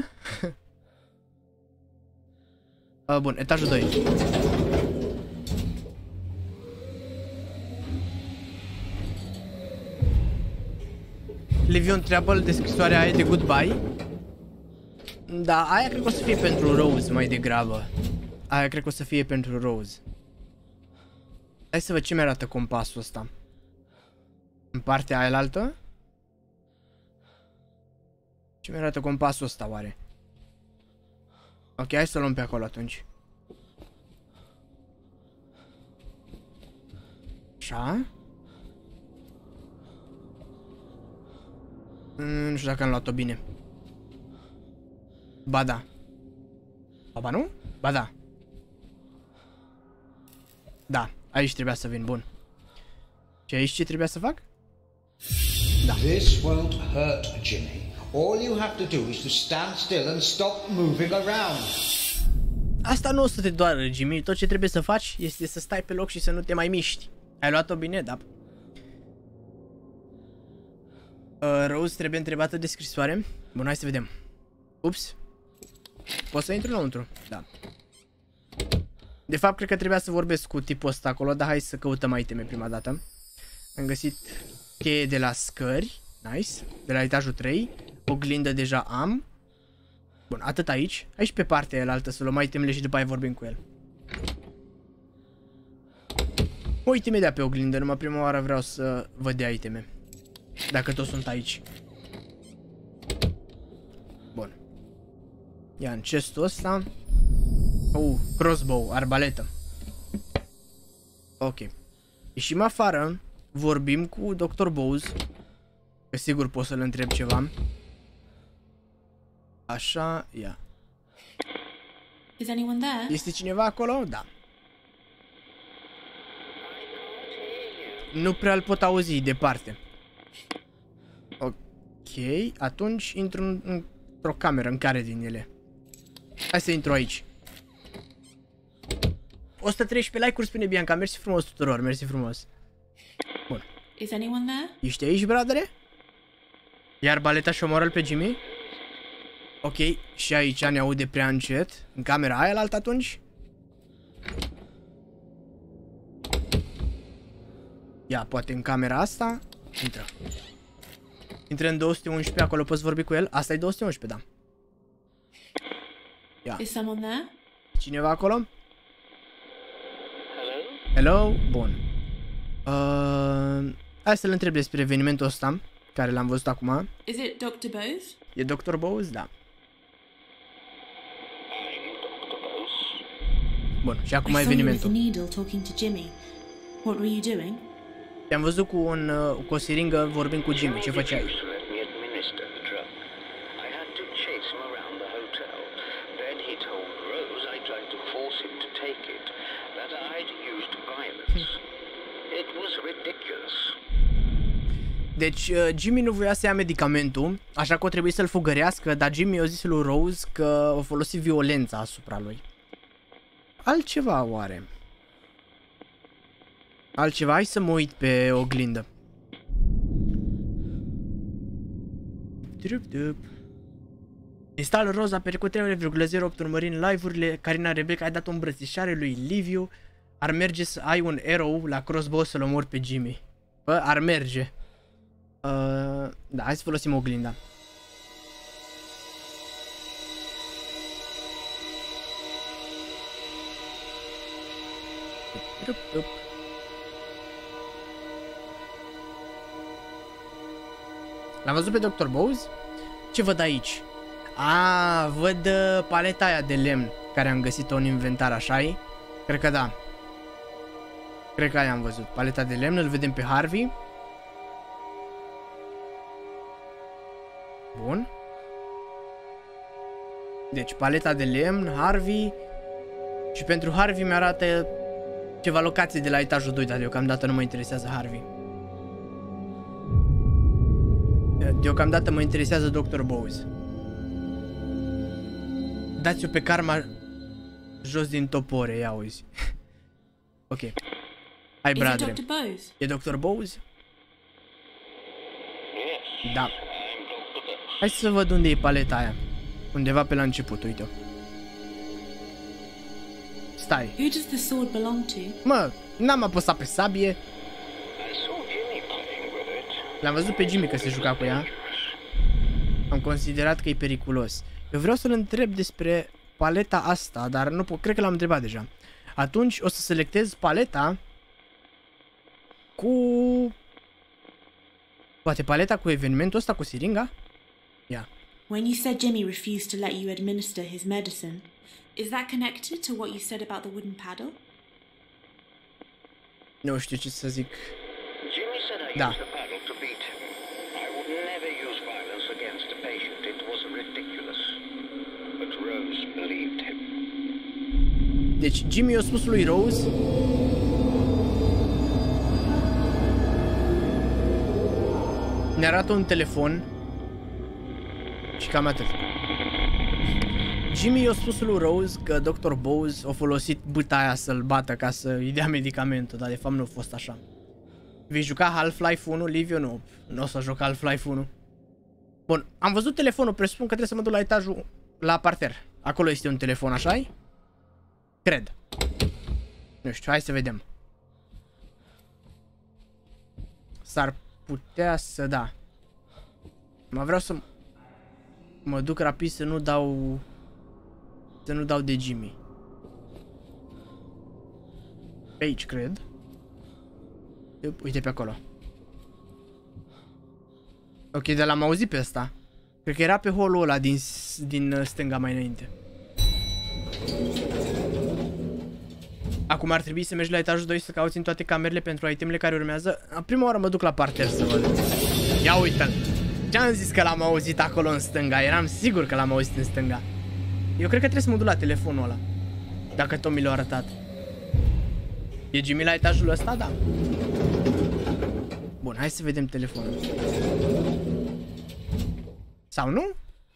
Speaker 1: A, bun, etajul doi. Levion întreabă de scrisoarea aia de goodbye. Da, aia cred că o să fie pentru Rose mai degrabă. Aia cred că o să fie pentru Rose. Hai să văd ce mi-arată compasul ăsta. În partea aia altă. Ce mi-arată compasul ăsta oare? Ok, hai să luăm pe acolo atunci. Așa. Nu știu dacă am luat-o bine. Ba da. Ba nu? Ba da. Da, aici trebuia să vin, bun. Și aici ce trebuia să fac? Da.
Speaker 4: This won't hurt, Jimmy. All you have to do is to stand still and stop moving around.
Speaker 1: Asta nu o să te doară, Jimmy. Tot ce trebuie să faci este să stai pe loc și să nu te mai miști. Ai luat-o bine? Da. Uh, Rose trebuie întrebată de scrisoare. Bun, hai să vedem. Ups. Pot să intru înăuntru? Da. De fapt, cred că trebuia să vorbesc cu tipul ăsta acolo, dar hai să căutăm iteme prima dată. Am găsit cheie de la scări. Nice. De la etajul trei. Oglindă deja am. Bun, atât aici. Aici pe partea elaltă să luăm itemele și după aia vorbim cu el. Mă uit imediat pe oglindă, numai prima oară vreau să văd de iteme. Dacă toți sunt aici. Bun. Ia în chestul ăsta. Oh, crossbow, arbaletă. Ok. Ieșim afară. Vorbim cu doctor Bose. Că sigur pot să-l întreb ceva. Așa, ia.
Speaker 3: Is anyone there?
Speaker 1: Este cineva acolo? Da. Nu prea îl pot auzi departe. O atunci intru în, într-o cameră, în care din ele? Hai să intru aici. o sută treisprezece like-uri, spune Bianca, mersi frumos tuturor, mersi frumos. Bun.
Speaker 3: Is anyone there?
Speaker 1: Ești aici, bradere? Iar baleta și omoră pe Jimmy? Ok, și aici ne aude prea încet. În camera aia la altă atunci? Ia, poate în camera asta? Intră. Intră în două sute unsprezece, acolo poți vorbi cu el? Asta e două sute unsprezece, da. Ia.
Speaker 3: Is someone there?
Speaker 1: Cineva acolo?
Speaker 5: Hello?
Speaker 1: Hello? Bun. Uh, hai să-l întreb despre evenimentul ăsta, care l-am văzut acum.
Speaker 3: Is it doctor Bose?
Speaker 1: E doctor Bose? Da. Bun, și acum
Speaker 3: I saw you with
Speaker 1: evenimentul.
Speaker 3: the needle talking to Jimmy. What were you doing?
Speaker 1: Te-am văzut cu, un, uh, cu o siringă vorbind cu Jimmy. Ce făceai?
Speaker 5: Refused to let me administer the drug. I had to chase him around the hotel. Then he told Rose I tried to force him to take it, that I'd used violence. It was ridiculous.
Speaker 1: Deci uh, Jimmy nu voia să ia medicamentul, așa că o trebuie să-l fugărească, dar Jimmy i-a zis lui Rose că a folosit violența asupra lui. Altceva oare? Altceva? Hai să mă uit pe oglindă. Instal Roza, perecut trei virgulă zero opt urmărind live-urile. Carina Rebecca, ai dat o îmbrățișare lui Liviu. Ar merge să ai un arrow la crossbow să-l omori pe Jimmy. Bă, ar merge. Uh, da, hai să folosim oglinda. L-am văzut pe doctor Bose? Ce văd aici? A, văd uh, paleta aia de lemn care am găsit-o în inventar, așa-i? Cred că da. Cred că aia am văzut. Paleta de lemn, îl vedem pe Harvey. Bun. Deci, paleta de lemn, Harvey. Și pentru Harvey mi-arată ceva locații de la etajul doi, dar deocamdată nu mă interesează Harvey. Deocamdată mă interesează doctor Bose. Dați-o pe Karma jos din topore, ia uzi. Ok. Hai, bradre. E doctor Bose? Da. Hai să văd unde e paleta aia. Undeva pe la început, uite-o. Stai.
Speaker 3: Who does the sword belong to?
Speaker 1: Mă, n-am apăsat pe sabie. L-am văzut pe Jimmy că se juca cu ea. Am considerat că e periculos. Eu vreau să-l întreb despre paleta asta, dar nu pot, cred că l-am întrebat deja. Atunci o să selectez paleta cu... Poate paleta cu evenimentul ăsta, cu siringa? Ia.
Speaker 3: When you said Jimmy refused to let you administer his medicine, is that connected to what you said about the wooden paddle?
Speaker 1: Nu știu ce să zic.
Speaker 5: Jimmy said I
Speaker 1: Da.
Speaker 5: used the paddle to beat him. I would never use violence against a patient. It was ridiculous. But Rose believed him.
Speaker 1: Deci Jimmy i-a spus lui Rose ne arată un telefon și cam atât. Jimmy i-a spus lui Rose că doctor Bose a folosit bâta aia să-l bată ca să-i dea medicamentul, dar de fapt nu a fost așa. Vei juca Half-Life unu, Liviu? Nu, nu o să joc Half-Life unu. Bun, am văzut telefonul, presupun că trebuie să mă duc la etajul, la parter. Acolo este un telefon, așa-i? Cred. Nu știu, hai să vedem. S-ar putea să da. Mă vreau să mă duc rapid să nu dau să nu dau de Jimmy. Pe aici, cred. Uite pe acolo. Ok, dar l-am auzit pe ăsta. Cred că era pe holul ăla din, din stânga mai înainte. Acum ar trebui să mergi la etajul doi să cauți în toate camerele pentru itemele care urmează. A prima oară mă duc la parter să văd. Ia uite-l. Ce-am zis că l-am auzit acolo în stânga? Eram sigur că l-am auzit în stânga. Eu cred că trebuie să mă duc la telefonul ăla. Dacă tot mi l-a arătat. E Jimmy la etajul ăsta? Da. Bun, hai să vedem telefonul. Sau nu?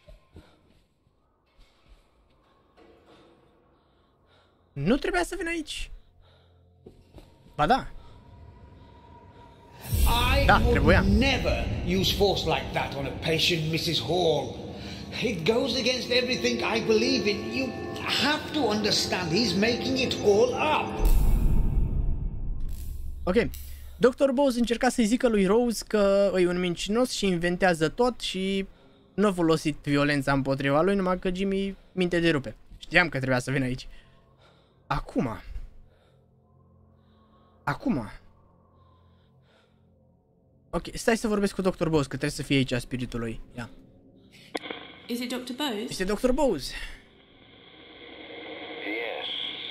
Speaker 1: Nu trebuia să vin aici. Ba da.
Speaker 4: I
Speaker 1: Da,
Speaker 4: would
Speaker 1: trebuia.
Speaker 4: never use force like that on a patient, missus Hall. It goes against everything I believe in. You have to understand he's making it all up.
Speaker 1: Ok. doctor Bowes încerca să-i zică lui Rose că e un mincinos și inventează tot și nu a folosit violența împotriva lui, numai că Jimmy minte de rupe. Știam că trebuia să vin aici. Acum. Acum. Ok, stai să vorbesc cu doctor Bowes, că trebuie să fie aici spiritul lui. Ia.
Speaker 3: Is it doctor Bowes?
Speaker 1: Este doctor Bowes.
Speaker 5: Yes.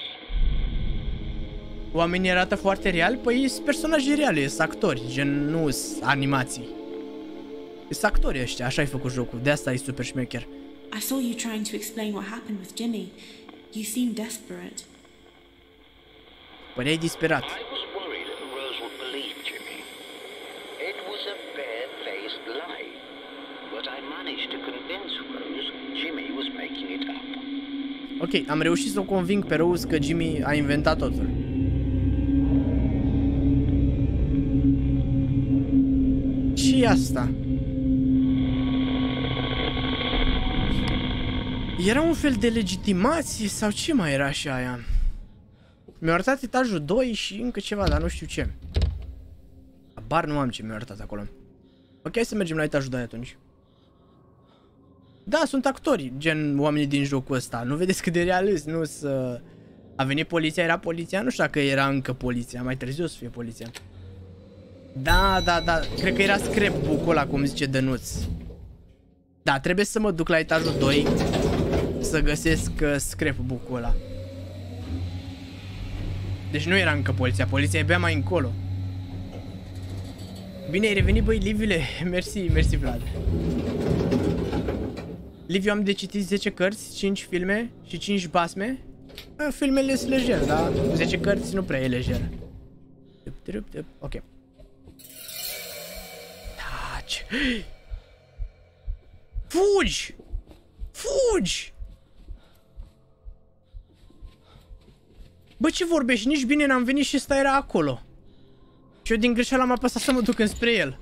Speaker 1: Oamenii arată foarte real? Păi sunt personaje reale, sunt actori, gen nu sunt animații. Sunt actori ăștia, așa ai făcut jocul, de asta e super șmecher.
Speaker 3: I saw you trying to explain what happened with Jimmy. You seem desperate.
Speaker 1: Păreai disperat.
Speaker 5: I was worried that Rose would believe Jimmy. It was a bare-faced lie. But I managed to convince Rose Jimmy was making it up.
Speaker 1: Ok, am reușit să o conving pe Rose că Jimmy a inventat totul. Și asta. Era un fel de legitimație sau ce mai era și aia? Mi-a arătat etajul doi și încă ceva, dar nu știu ce. Abar nu am ce mi-a arătat acolo. Ok, hai să mergem la etajul doi atunci. Da, sunt actori, gen oamenii din jocul ăsta. Nu vedeți cât de realist, nu să... A venit poliția, era poliția? Nu știu dacă era încă poliția, mai târziu o să fie poliția. Da, da, da, cred că era scrapbook-ul ăla, cum zice Dănuț. Da, trebuie să mă duc la etajul doi să găsesc uh, scrapbook-ul ăla. Deci nu era încă poliția, poliția e bea mai încolo. Bine, ai revenit, băi, Livile. Mersi, mersi, Vlad. Liviu, am de citit zece cărți, cinci filme și cinci basme. Filmele sunt lejer, dar zece cărți nu prea e lejer. Ok. Taci. Fugi! Fugi! Bă, ce vorbești? Nici bine n-am venit și ăsta era acolo. Și eu din greșeală am apăsat să mă duc înspre el.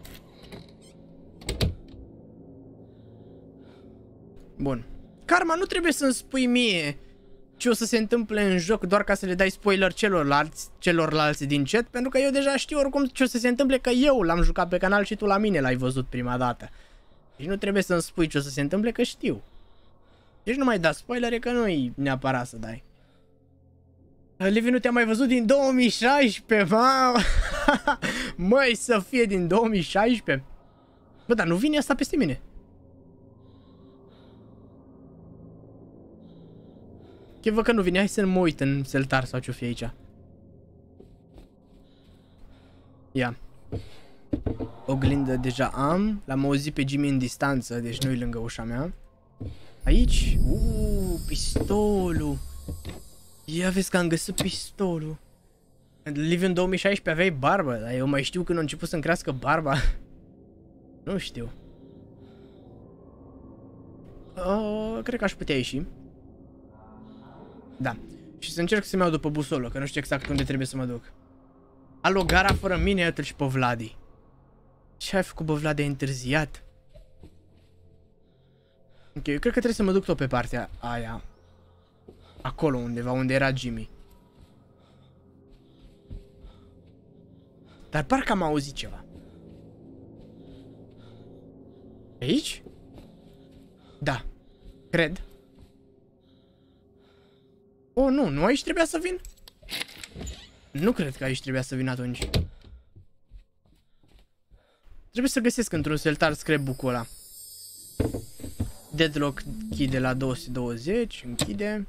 Speaker 1: Bun. Karma, nu trebuie să-mi spui mie ce o să se întâmple în joc doar ca să le dai spoiler celorlalți, celorlalți din chat, pentru că eu deja știu oricum ce o să se întâmple, că eu l-am jucat pe canal și tu la mine l-ai văzut prima dată. Deci nu trebuie să-mi spui ce o să se întâmple, că știu. Deci nu mai da spoilere, că nu-i neapărat să dai. Levi, nu te-am mai văzut din două mii șaisprezece, mamă. Măi, să fie din două mii șaisprezece. Bă, dar nu vine asta peste mine. Eu văd că nu vine, hai să mă uit în seltar sau ce-o fi aici. Ia. Oglindă deja am. L-am auzit pe Jimmy în distanță, deci nu-i lângă ușa mea. Aici? Uuu, pistolul. Ia vezi că am găsit pistolul. Liviu, în două mii șaisprezece aveai barbă, dar eu mai știu când a început să-mi crească barba. Nu știu. Uh, cred că aș putea ieși. Da. Și să încerc să-mi iau după busolă, că nu știu exact unde trebuie să mă duc. Alo, gara fără mine, iată-l și pe Vladi. Ce ai făcut, bă, Vladi? Ai întârziat? Ok, eu cred că trebuie să mă duc tot pe partea aia. Acolo undeva, unde era Jimmy. Dar parcă am auzit ceva. Aici? Da. Cred. Oh, nu, nu aici trebuia să vin? Nu cred că aici trebuia să vin atunci. Trebuie să găsesc într-un seltar scrapbook-ul ăla. Deadlock key de la două sute douăzeci, închide.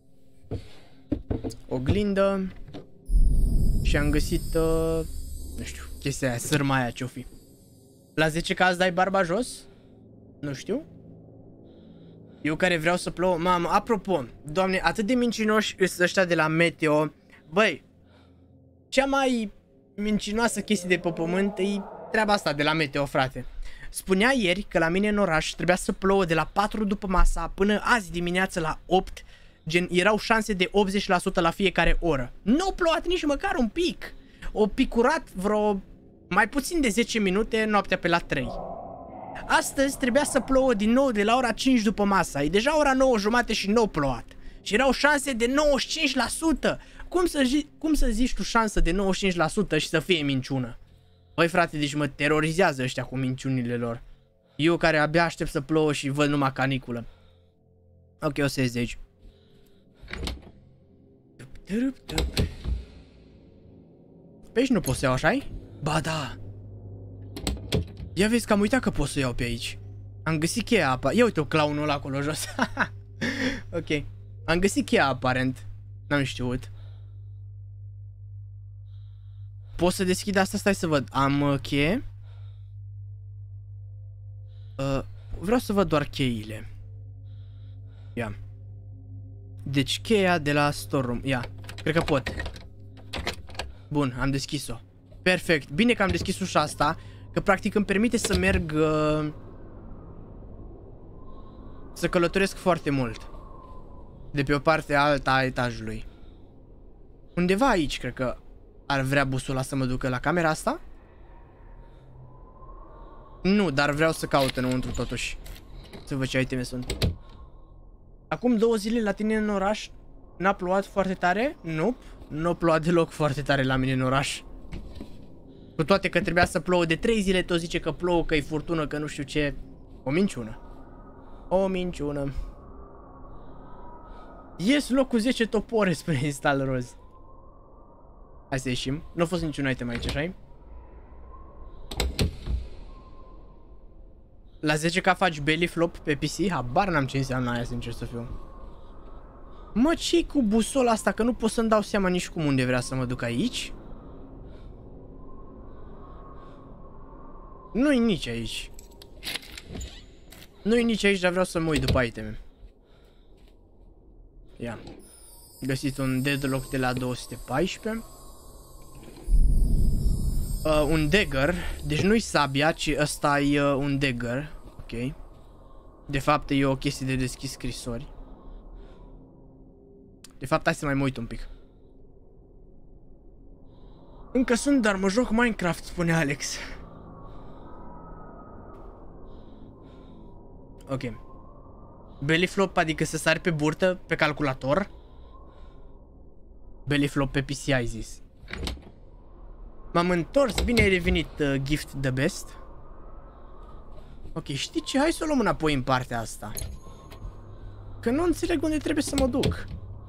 Speaker 1: Oglindă. Și am găsit, uh, nu știu, chestia aia, sârma aia ce-o fi. La zece caz dai barba jos? Nu știu. Eu care vreau să plouă, mamă, apropo, doamne, atât de mincinoși sunt ăștia de la Meteo. Băi, cea mai mincinoasă chestie de pe pământ e treaba asta de la meteo, frate. Spunea ieri că la mine în oraș trebuia să plouă de la patru după masa până azi dimineață la opt. Gen, erau șanse de optzeci la sută la fiecare oră. Nu a plouat nici măcar un pic. O picurat vreo mai puțin de zece minute noaptea pe la trei. Astăzi trebuia să plouă din nou de la ora cinci după masa. E deja ora nouă jumate și nu a plouat. Și erau șanse de nouăzeci și cinci la sută. Cum să, zi, cum să zici tu șansă de nouăzeci și cinci la sută și să fie minciună? Băi frate, deci mă terorizează ăștia cu minciunile lor. Eu care abia aștept să plouă și văd numai caniculă. Ok, o să ies de aici. Pe aici nu pot să iau, așa-i? Ba da. Ia vezi că am uitat că pot să iau pe aici. Am găsit cheia apa. Ia uite-o clownul ăla acolo jos. Ok. Am găsit cheia aparent. N-am știut. Pot să deschid asta? Stai să văd. Am uh, cheie. Uh, vreau să văd doar cheile. Ia. Deci cheia de la storeroom. Ia. Cred că pot. Bun, am deschis-o. Perfect. Bine că am deschis ușa asta, că practic îmi permite să merg uh, să călătoresc foarte mult de pe o parte alta a etajului. Undeva aici cred că ar vrea busola să mă ducă la camera asta. Nu, dar vreau să caut înăuntru totuși. Să văd ce iteme sunt. Acum două zile la tine în oraș n-a plouat foarte tare? Nope. Nu a plouat deloc foarte tare la mine în oraș. Cu toate că trebuia să plouă de trei zile, tot zice că plouă, că e furtună, că nu știu ce. O minciună. O minciună. Ies loc cu zece topore, spune Install Roz. Hai să ieșim. Nu a fost niciun item aici, așa-i? La zece K faci belly flop pe P C? Habar n-am ce înseamnă aia, sincer să fiu. Mă, ce-i cu busola asta? Că nu pot să-mi dau seama nici cum unde vrea să mă duc aici. Nu-i nici aici. Nu-i nici aici, dar vreau să mă uit după iteme. Ia. Găsit un deadlock de la două sute paisprezece. Uh, un dagger. Deci nu-i sabia, ci ăsta e uh, un dagger. Ok. De fapt e o chestie de deschis scrisori. De fapt, hai să mai mă uit un pic. Încă sunt, dar mă joc Minecraft, spune Alex. Ok. Belly flop, adică să sari pe burtă, pe calculator. Belly flop pe P C, ai zis. M-am întors, bine ai revenit, uh, Gift the Best. Ok, știi ce? Hai să o luăm înapoi în partea asta. Că nu înțeleg unde trebuie să mă duc.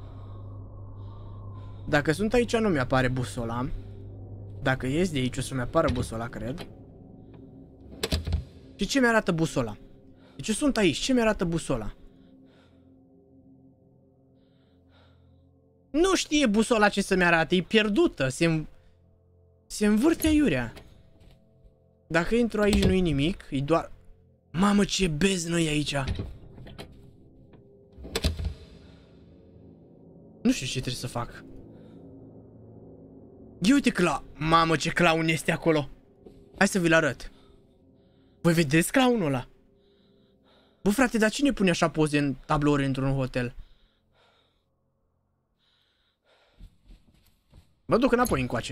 Speaker 1: Dacă sunt aici nu mi-apare busola. Dacă ies de aici o să-mi apară busola, cred. Și ce mi-arată busola? Deci eu sunt aici, ce mi-arată busola? Nu știe busola ce să-mi arate, e pierdută, se, se învârte aiurea. Dacă intru aici nu-i nimic, e doar... Mamă, ce beznă e aici! Nu știu ce trebuie să fac. Ia uite cla... Mamă, ce clown este acolo! Hai să vi-l arăt. Voi vedeți clownul ăla? Bă, frate, dar cine pune așa poze în tablouri într-un hotel? Mă duc înapoi încoace.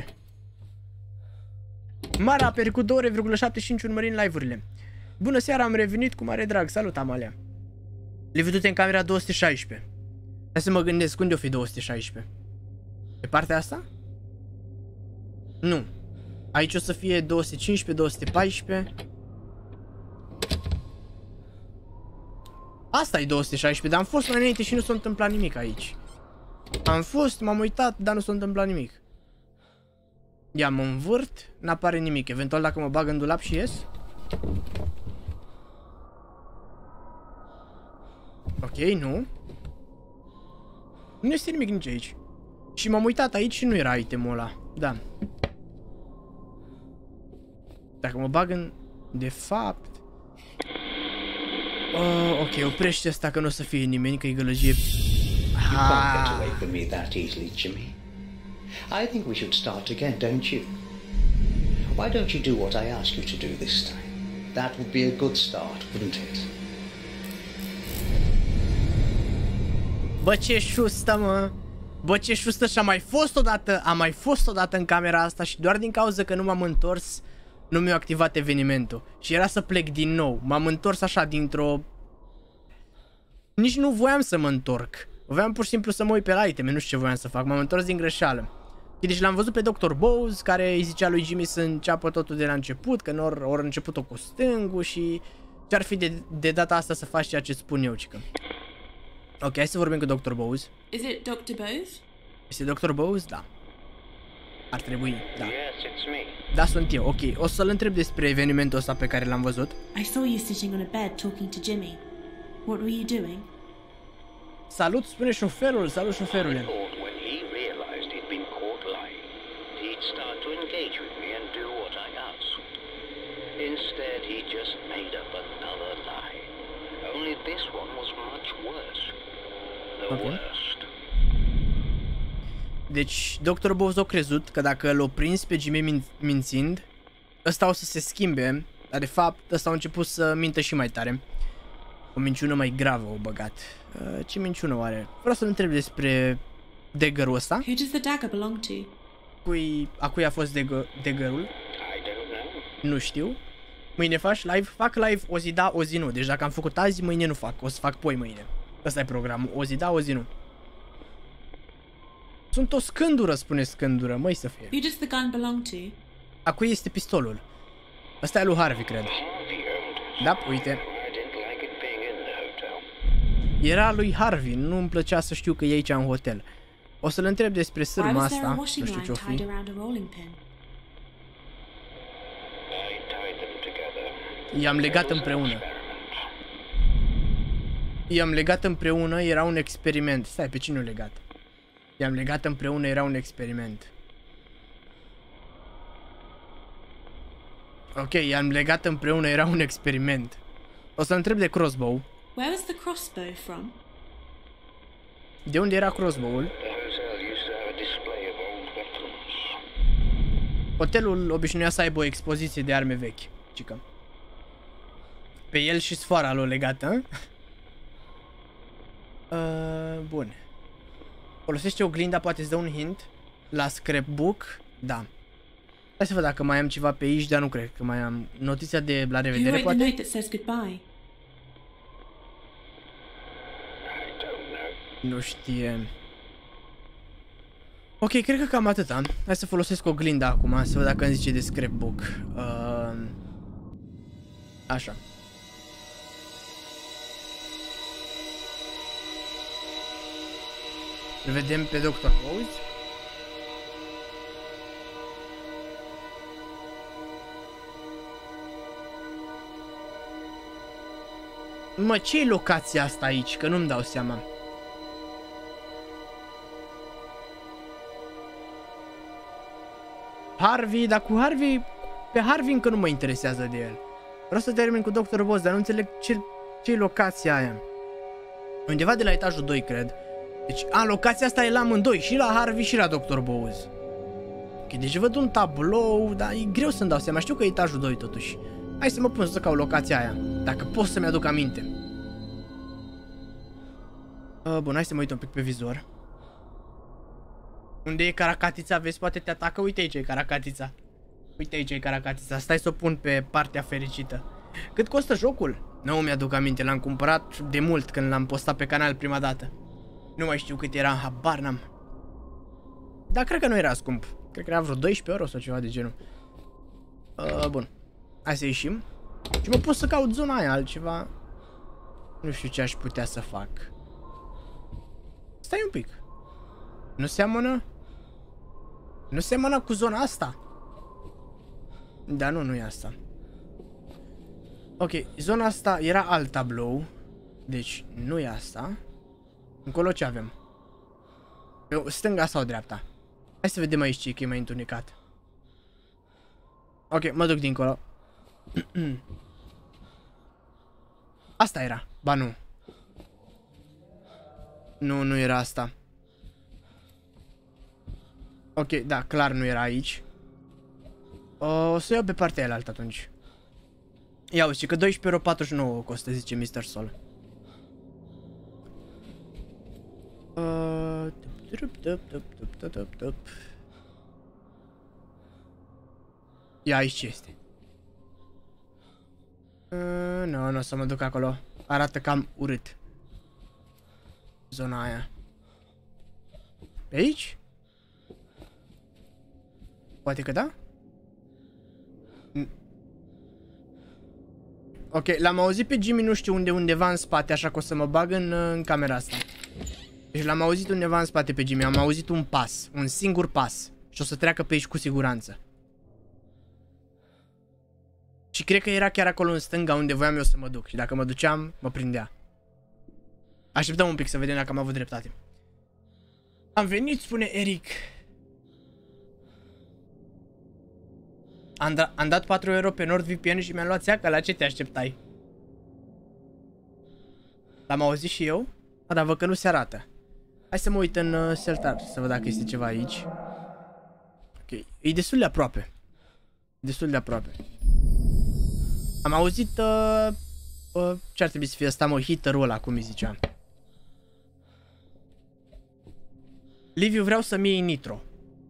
Speaker 1: Mara a pierdut două ore virgulă șaptezeci și cinci urmărind live-urile. Bună seara, am revenit cu mare drag. Salut, Amalia. Le vedute în camera două sute șaisprezece. Hai să mă gândesc, unde o fi două sute șaisprezece? Pe partea asta? Nu. Aici o să fie două sute cincisprezece, două sute paisprezece. Asta e două sute șaisprezece, dar am fost mai înainte și nu s-a întâmplat nimic aici. Am fost, m-am uitat, dar nu s-a întâmplat nimic. Ia, mă învârt, n-apare nimic. Eventual dacă mă bag în dulap și ies. Ok, nu. Nu este nimic nici aici. Și m-am uitat aici și nu era itemul ăla. Da. Dacă mă bag în... De fapt... Oh, ok, oprește asta că nu o să fie nimeni, că e gălăgie.
Speaker 4: You can't get away from me that easily, Jimmy. I think we should start again, don't you? Why don't you do what I ask you to do this time? That would be a good start, wouldn't it?
Speaker 1: Bă, ce șustă, mă! Bă, ce șustă, și am mai fost odată, am mai fost odată în camera asta și doar din cauza că nu m-am întors, nu mi-a activat evenimentul. Și era să plec din nou. M-am întors așa dintr-o... Nici nu voiam să mă întorc. Voiam pur și simplu să mă uit pe la iteme, nu știu ce voiam să fac, m-am întors din greșeală. Deci l-am văzut pe doctor Bowes, care îi zicea lui Jimmy să înceapă totul de la început, că ori, ori început-o cu stângul și ce-ar fi de, de data asta să faci ceea ce spun eu, cică. Ok, hai să vorbim cu doctor Bowes.
Speaker 3: Is it doctor Bowes?
Speaker 1: Este doctor Bowes? Da. Ar trebui, da.
Speaker 5: Yes, it's me.
Speaker 1: Da, sunt eu, ok. O să-l întreb despre evenimentul ăsta pe care l-am văzut.
Speaker 3: I saw you sitting on a bed talking to Jimmy. What were you doing?
Speaker 1: Salut, spune șoferul, salut șoferule.
Speaker 5: Thought when he realized he'd been caught lying, he'd start to engage with me and do what I asked. Instead, he just made up another lie. Only this one was much worse. The
Speaker 1: Okay.
Speaker 5: worst.
Speaker 1: Deci, doctor Bowes a crezut că dacă l-o prins pe Jimmy min mințind, ăsta o să se schimbe, dar de fapt ăsta a început să mintă și mai tare. O minciună mai gravă o băgat. Uh, ce minciună oare? Vreau să-l întreb despre dagger-ul ăsta.
Speaker 3: Who does the dagger belong to?
Speaker 1: Cui, a cui a fost dagger-ul?
Speaker 5: I don't know.
Speaker 1: Nu știu. Mâine faci live? Fac live o zi da, o zi nu. Deci dacă am făcut azi, mâine nu fac. O să fac poi mâine. Ăsta e programul. O zi da, o zi nu. Sunt o scândură, spune scândură. Măi să fie.
Speaker 3: Who does the gun belong to?
Speaker 1: A cui este pistolul? Ăsta e lui Harvey, cred.
Speaker 5: Harvey owned it.
Speaker 1: Da, uite.
Speaker 5: I didn't like it being in the hotel.
Speaker 1: Era lui Harvey. Nu îmi plăcea să știu că e aici în hotel. O să-l întreb despre
Speaker 3: Why
Speaker 1: sârma
Speaker 3: was there a
Speaker 1: asta. Nu
Speaker 3: washing
Speaker 1: știu
Speaker 3: line
Speaker 1: ce-o
Speaker 3: tied
Speaker 1: fi.
Speaker 3: around a rolling pin?
Speaker 5: I tied them together.
Speaker 1: I-am legat împreună.
Speaker 5: Experiment.
Speaker 1: I-am legat împreună, era un experiment. Stai, pe cine o legat? I-am legat împreună, era un experiment. Ok, i-am legat împreună, era un experiment. O să întreb de crossbow.
Speaker 3: Where was the crossbow from?
Speaker 1: De unde era crossbow-ul?
Speaker 5: The hotel used to have a display of old weapons.
Speaker 1: Hotelul obișnuia să aibă o expoziție de arme vechi, cică. Pe el și sfoara l-o legată. Uh, bun. Folosește oglinda, poate îți dă un hint. La scrapbook, da. Hai să văd dacă mai am ceva pe aici, dar nu cred că mai am. Notiția de la
Speaker 3: Who
Speaker 1: revedere,
Speaker 3: wrote the
Speaker 1: poate?
Speaker 3: note that says goodbye?
Speaker 5: I don't know.
Speaker 1: Nu știe. Ok, cred că cam atâta. Hai să folosesc oglinda acum, să văd dacă îmi zice de scrapbook. Uh, așa. Îl vedem pe doctor Bowes. Mă, ce e locația asta aici? Că nu-mi dau seama. Harvey, dar cu Harvey... Pe Harvey încă nu mă interesează de el. Vreau să termin cu doctor Bowes, dar nu înțeleg ce, ce e locația aia. Undeva de la etajul doi, cred. Deci, a, locația asta e la amândoi, și la Harvey și la doctor Bowes. Ok, deci văd un tablou, dar e greu să-mi dau seama, știu că e etajul doi totuși. Hai să mă pun să caut locația aia, dacă pot să-mi aduc aminte. Uh, bun, hai să mă uit un pic pe vizor. Unde e caracatița? Vezi, poate te atacă. Uite aici e caracatița. Uite aici e caracatița. Stai să o pun pe partea fericită. Cât costă jocul? Nu mi-aduc aminte, l-am cumpărat de mult când l-am postat pe canal prima dată. Nu mai știu cât era, habar n-am. Dar cred că nu era scump. Cred că era vreo doisprezece euro sau ceva de genul. Uh, bun. Hai să ieșim. Și mă pot să caut zona aia, altceva. Nu știu ce aș putea să fac. Stai un pic. Nu seamănă? Nu seamănă cu zona asta? Da, nu, nu e asta. Ok, zona asta era alt tablou. Deci, nu e asta. Încolo ce avem? Eu, stânga sau dreapta? Hai să vedem aici ce e, că e mai întunecat. Ok, mă duc dincolo. Asta era. Ba nu. Nu, nu era asta. Ok, da, clar nu era aici. O să iau pe partea aia altă atunci. Ia uite, că doisprezece euro patruzeci și nouă costă, zice mister Sol. Uh, tup, tup, tup, tup, tup, tup, tup. Ia aici ce este. Uh, nu, nu o să mă duc acolo. Arată cam urât. Zona aia. Pe aici? Poate că da? Ok, l-am auzit pe Jimmy, nu știu unde, undeva în spate, așa că o să mă bag în, în camera asta. Deci l-am auzit undeva în spate pe Jimmy, am auzit un pas, un singur pas. Și o să treacă pe aici cu siguranță. Și cred că era chiar acolo în stânga unde voiam eu să mă duc. Și dacă mă duceam, mă prindea. Așteptăm un pic să vedem dacă am avut dreptate. Am venit, spune Eric. Am, da am dat patru euro pe NordVPN și mi-am luat țeacă. La ce te așteptai? L-am auzit și eu? A, dar văd că nu se arată. Hai să mă uit în uh, Seltar să văd dacă este ceva aici. Ok, e destul de aproape. Destul de aproape. Am auzit uh, uh, ce ar trebui să fie ăsta, mă, heater-ul ăla, cum îi ziceam. Liviu, vreau să-mi iei nitro.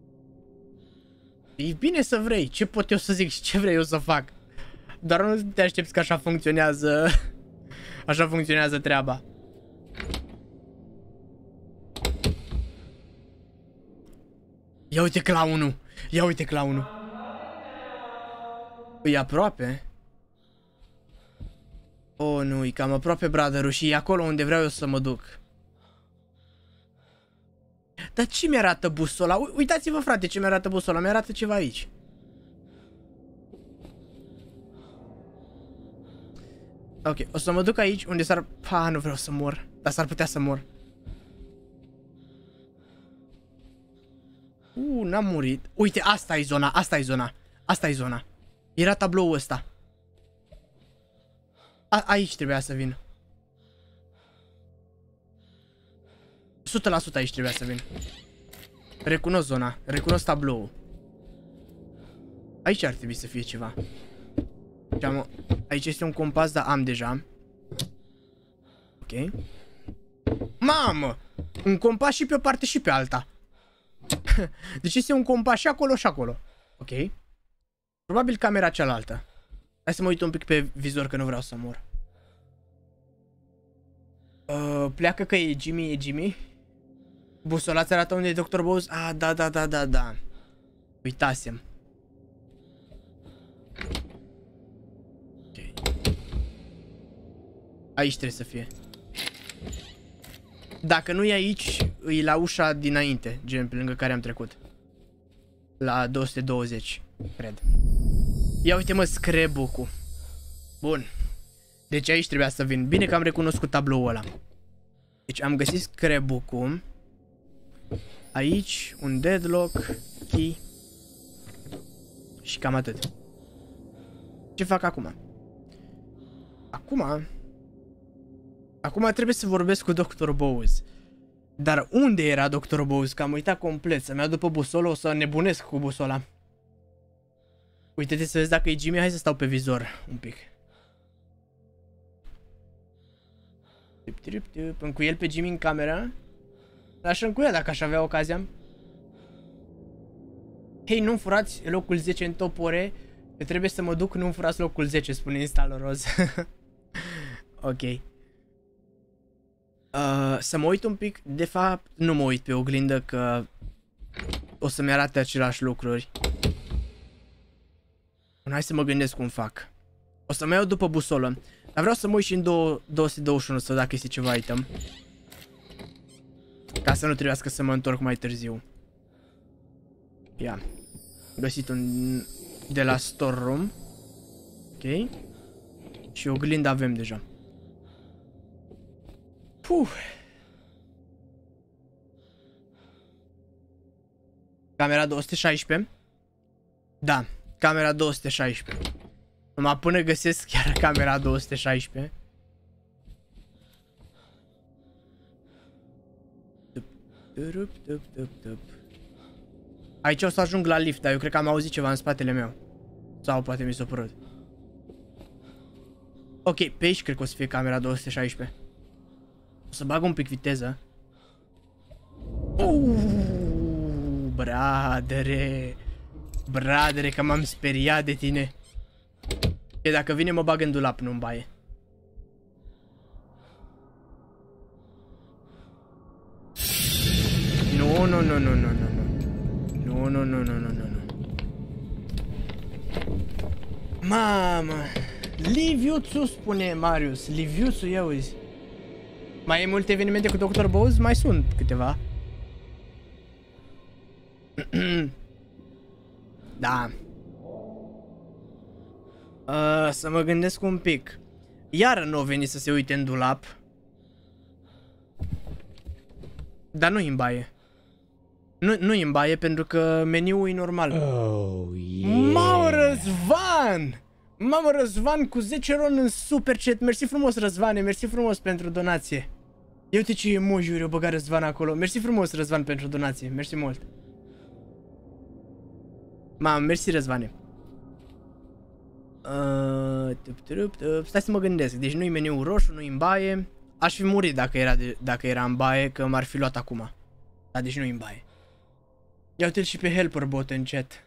Speaker 1: E bine să vrei, ce pot eu să zic și ce vrei eu să fac. Doar nu te aștepți că așa funcționează. Așa funcționează treaba. Ia uite clownul. Ia uite clownul. E aproape. Oh, nu, e cam aproape, brother-ul, și e acolo unde vreau eu să mă duc. Dar ce mi-arată busola? Uitați-vă, frate, ce mi-arată busola. Mi-arată ceva aici. Ok, o să mă duc aici unde s-ar... Pa, nu vreau să mor. Dar s-ar putea să mor. Uh, n-am murit. Uite, asta e zona, asta e zona. Asta e zona. Era tabloul ăsta. A aici trebuia să vin. o sută la sută aici trebuia să vin. Recunosc zona, recunosc tabloul. Aici ar trebui să fie ceva. Aici este un compas, dar am deja. Ok. Mamă! Un compas și pe o parte și pe alta. Deci este un compas și acolo și acolo. Ok. Probabil camera cealaltă. Hai să mă uit un pic pe vizor, că nu vreau să mor. Uh, pleacă că e Jimmy, e Jimmy. Busola ți arată unde e doctor Bose? Ah, da, da, da, da, da. Uitasem. Ok. Aici trebuie să fie. Dacă nu e aici, e la ușa dinainte, gen pe lângă care am trecut. La două sute douăzeci, cred. Ia uite, mă, scrapbook-ul. Bun. Deci aici trebuia să vin. Bine că am recunoscut tabloul ăla. Deci am găsit scrapbook-ul. Aici, un deadlock, key. Și cam atât. Ce fac acum? Acum... Acum trebuie să vorbesc cu doctor Bose. Dar unde era doctor Bose? Că am uitat complet. Să-mi iau după busolă, o să nebunesc cu busola. Uite-te să vezi dacă e Jimmy. Hai să stau pe vizor un pic. Încuiel pe Jimmy în camera. L-aș încuia dacă aș avea ocazia. Hei, nu furați locul zece în top ore. Eu trebuie să mă duc, nu furați locul zece, spune Install Roz. Ok. Uh, să mă uit un pic. De fapt, nu mă uit pe oglindă, că o să-mi arate aceleași lucruri. Hai să mă gândesc cum fac. O să mă iau după busolă. Dar vreau să mă uit și în două sute douăzeci și unu să dacă este ceva item. Ca să nu trebuiască să mă întorc mai târziu. Ia. Găsit un de la store room. Ok. Și oglindă avem deja. Puh. Camera două sute șaisprezece. Da, camera două sute șaisprezece. Numai până găsesc chiar camera două sute șaisprezece. Aici o să ajung la lift, dar eu cred că am auzit ceva în spatele meu. Sau poate mi s-a părut. Ok, pe aici cred că o să fie camera două sute șaisprezece. O să bag un pic viteză. Uuuu, bradere. Bradere, că m-am speriat de tine. E, dacă vine mă bag în dulap, nu în baie. Nu, nu, nu, nu, nu, nu, nu. Nu, nu, nu, nu, nu, nu, nu. Mamă. Liviuțu, spune Marius. Liviuțu, ia uzi. Mai e multe evenimente cu doctor Bowles? Mai sunt câteva. Da. Uh, să mă gândesc un pic. Iară nu a venit să se uite în dulap. Dar nu-i în baie. Nu, nu-i în baie pentru că meniul e normal.
Speaker 7: Oh, yeah.
Speaker 1: Mamă, Răzvan! Mamă, Răzvan cu zece ron în super chat. Mersi frumos, Răzvane, mersi frumos pentru donație. Ia uite ce emoji-uri o băga Răzvan acolo. Mersi frumos, Răzvan, pentru donație. Mersi mult. Mamă, mersi, Răzvane. Uh, tup, tup, tup. Stai să mă gândesc. Deci nu-i meniul roșu, nu-i în baie. Aș fi murit dacă era, de, dacă era în baie, că m-ar fi luat acum. Dar deci nu-i în baie. Ia uite-l și pe Helper Bot în chat.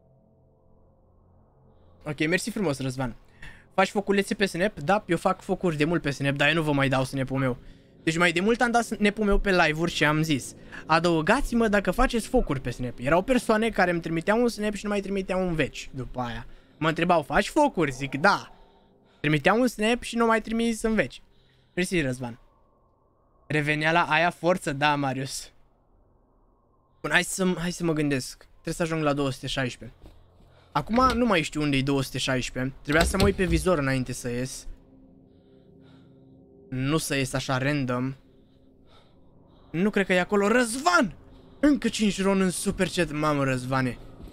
Speaker 1: Ok, mersi frumos, Răzvan. Faci foculețe pe Snap? Da, eu fac focuri de mult pe Snap, dar eu nu vă mai dau Snap-ul meu. Deci mai de mult am dat Snap-ul meu pe live-uri și am zis: adăugați-mă dacă faceți focuri pe Snap. Erau persoane care îmi trimiteau un Snap și nu mai trimiteau un veci după aia. Mă întrebau: faci focuri? Zic da. Trimiteau un Snap și nu mai trimis în veci. Mersi, Răzvan. Revenea la aia forță? Da, Marius. Bun, hai să, hai să mă gândesc. Trebuie să ajung la două sute șaisprezece. Acum nu mai știu unde e două sute șaisprezece. Trebuia să mă uit pe vizor înainte să ies. Nu să ies așa random. Nu cred că e acolo. Răzvan! Încă cinci ron în super chat. Mamă, Răzvane.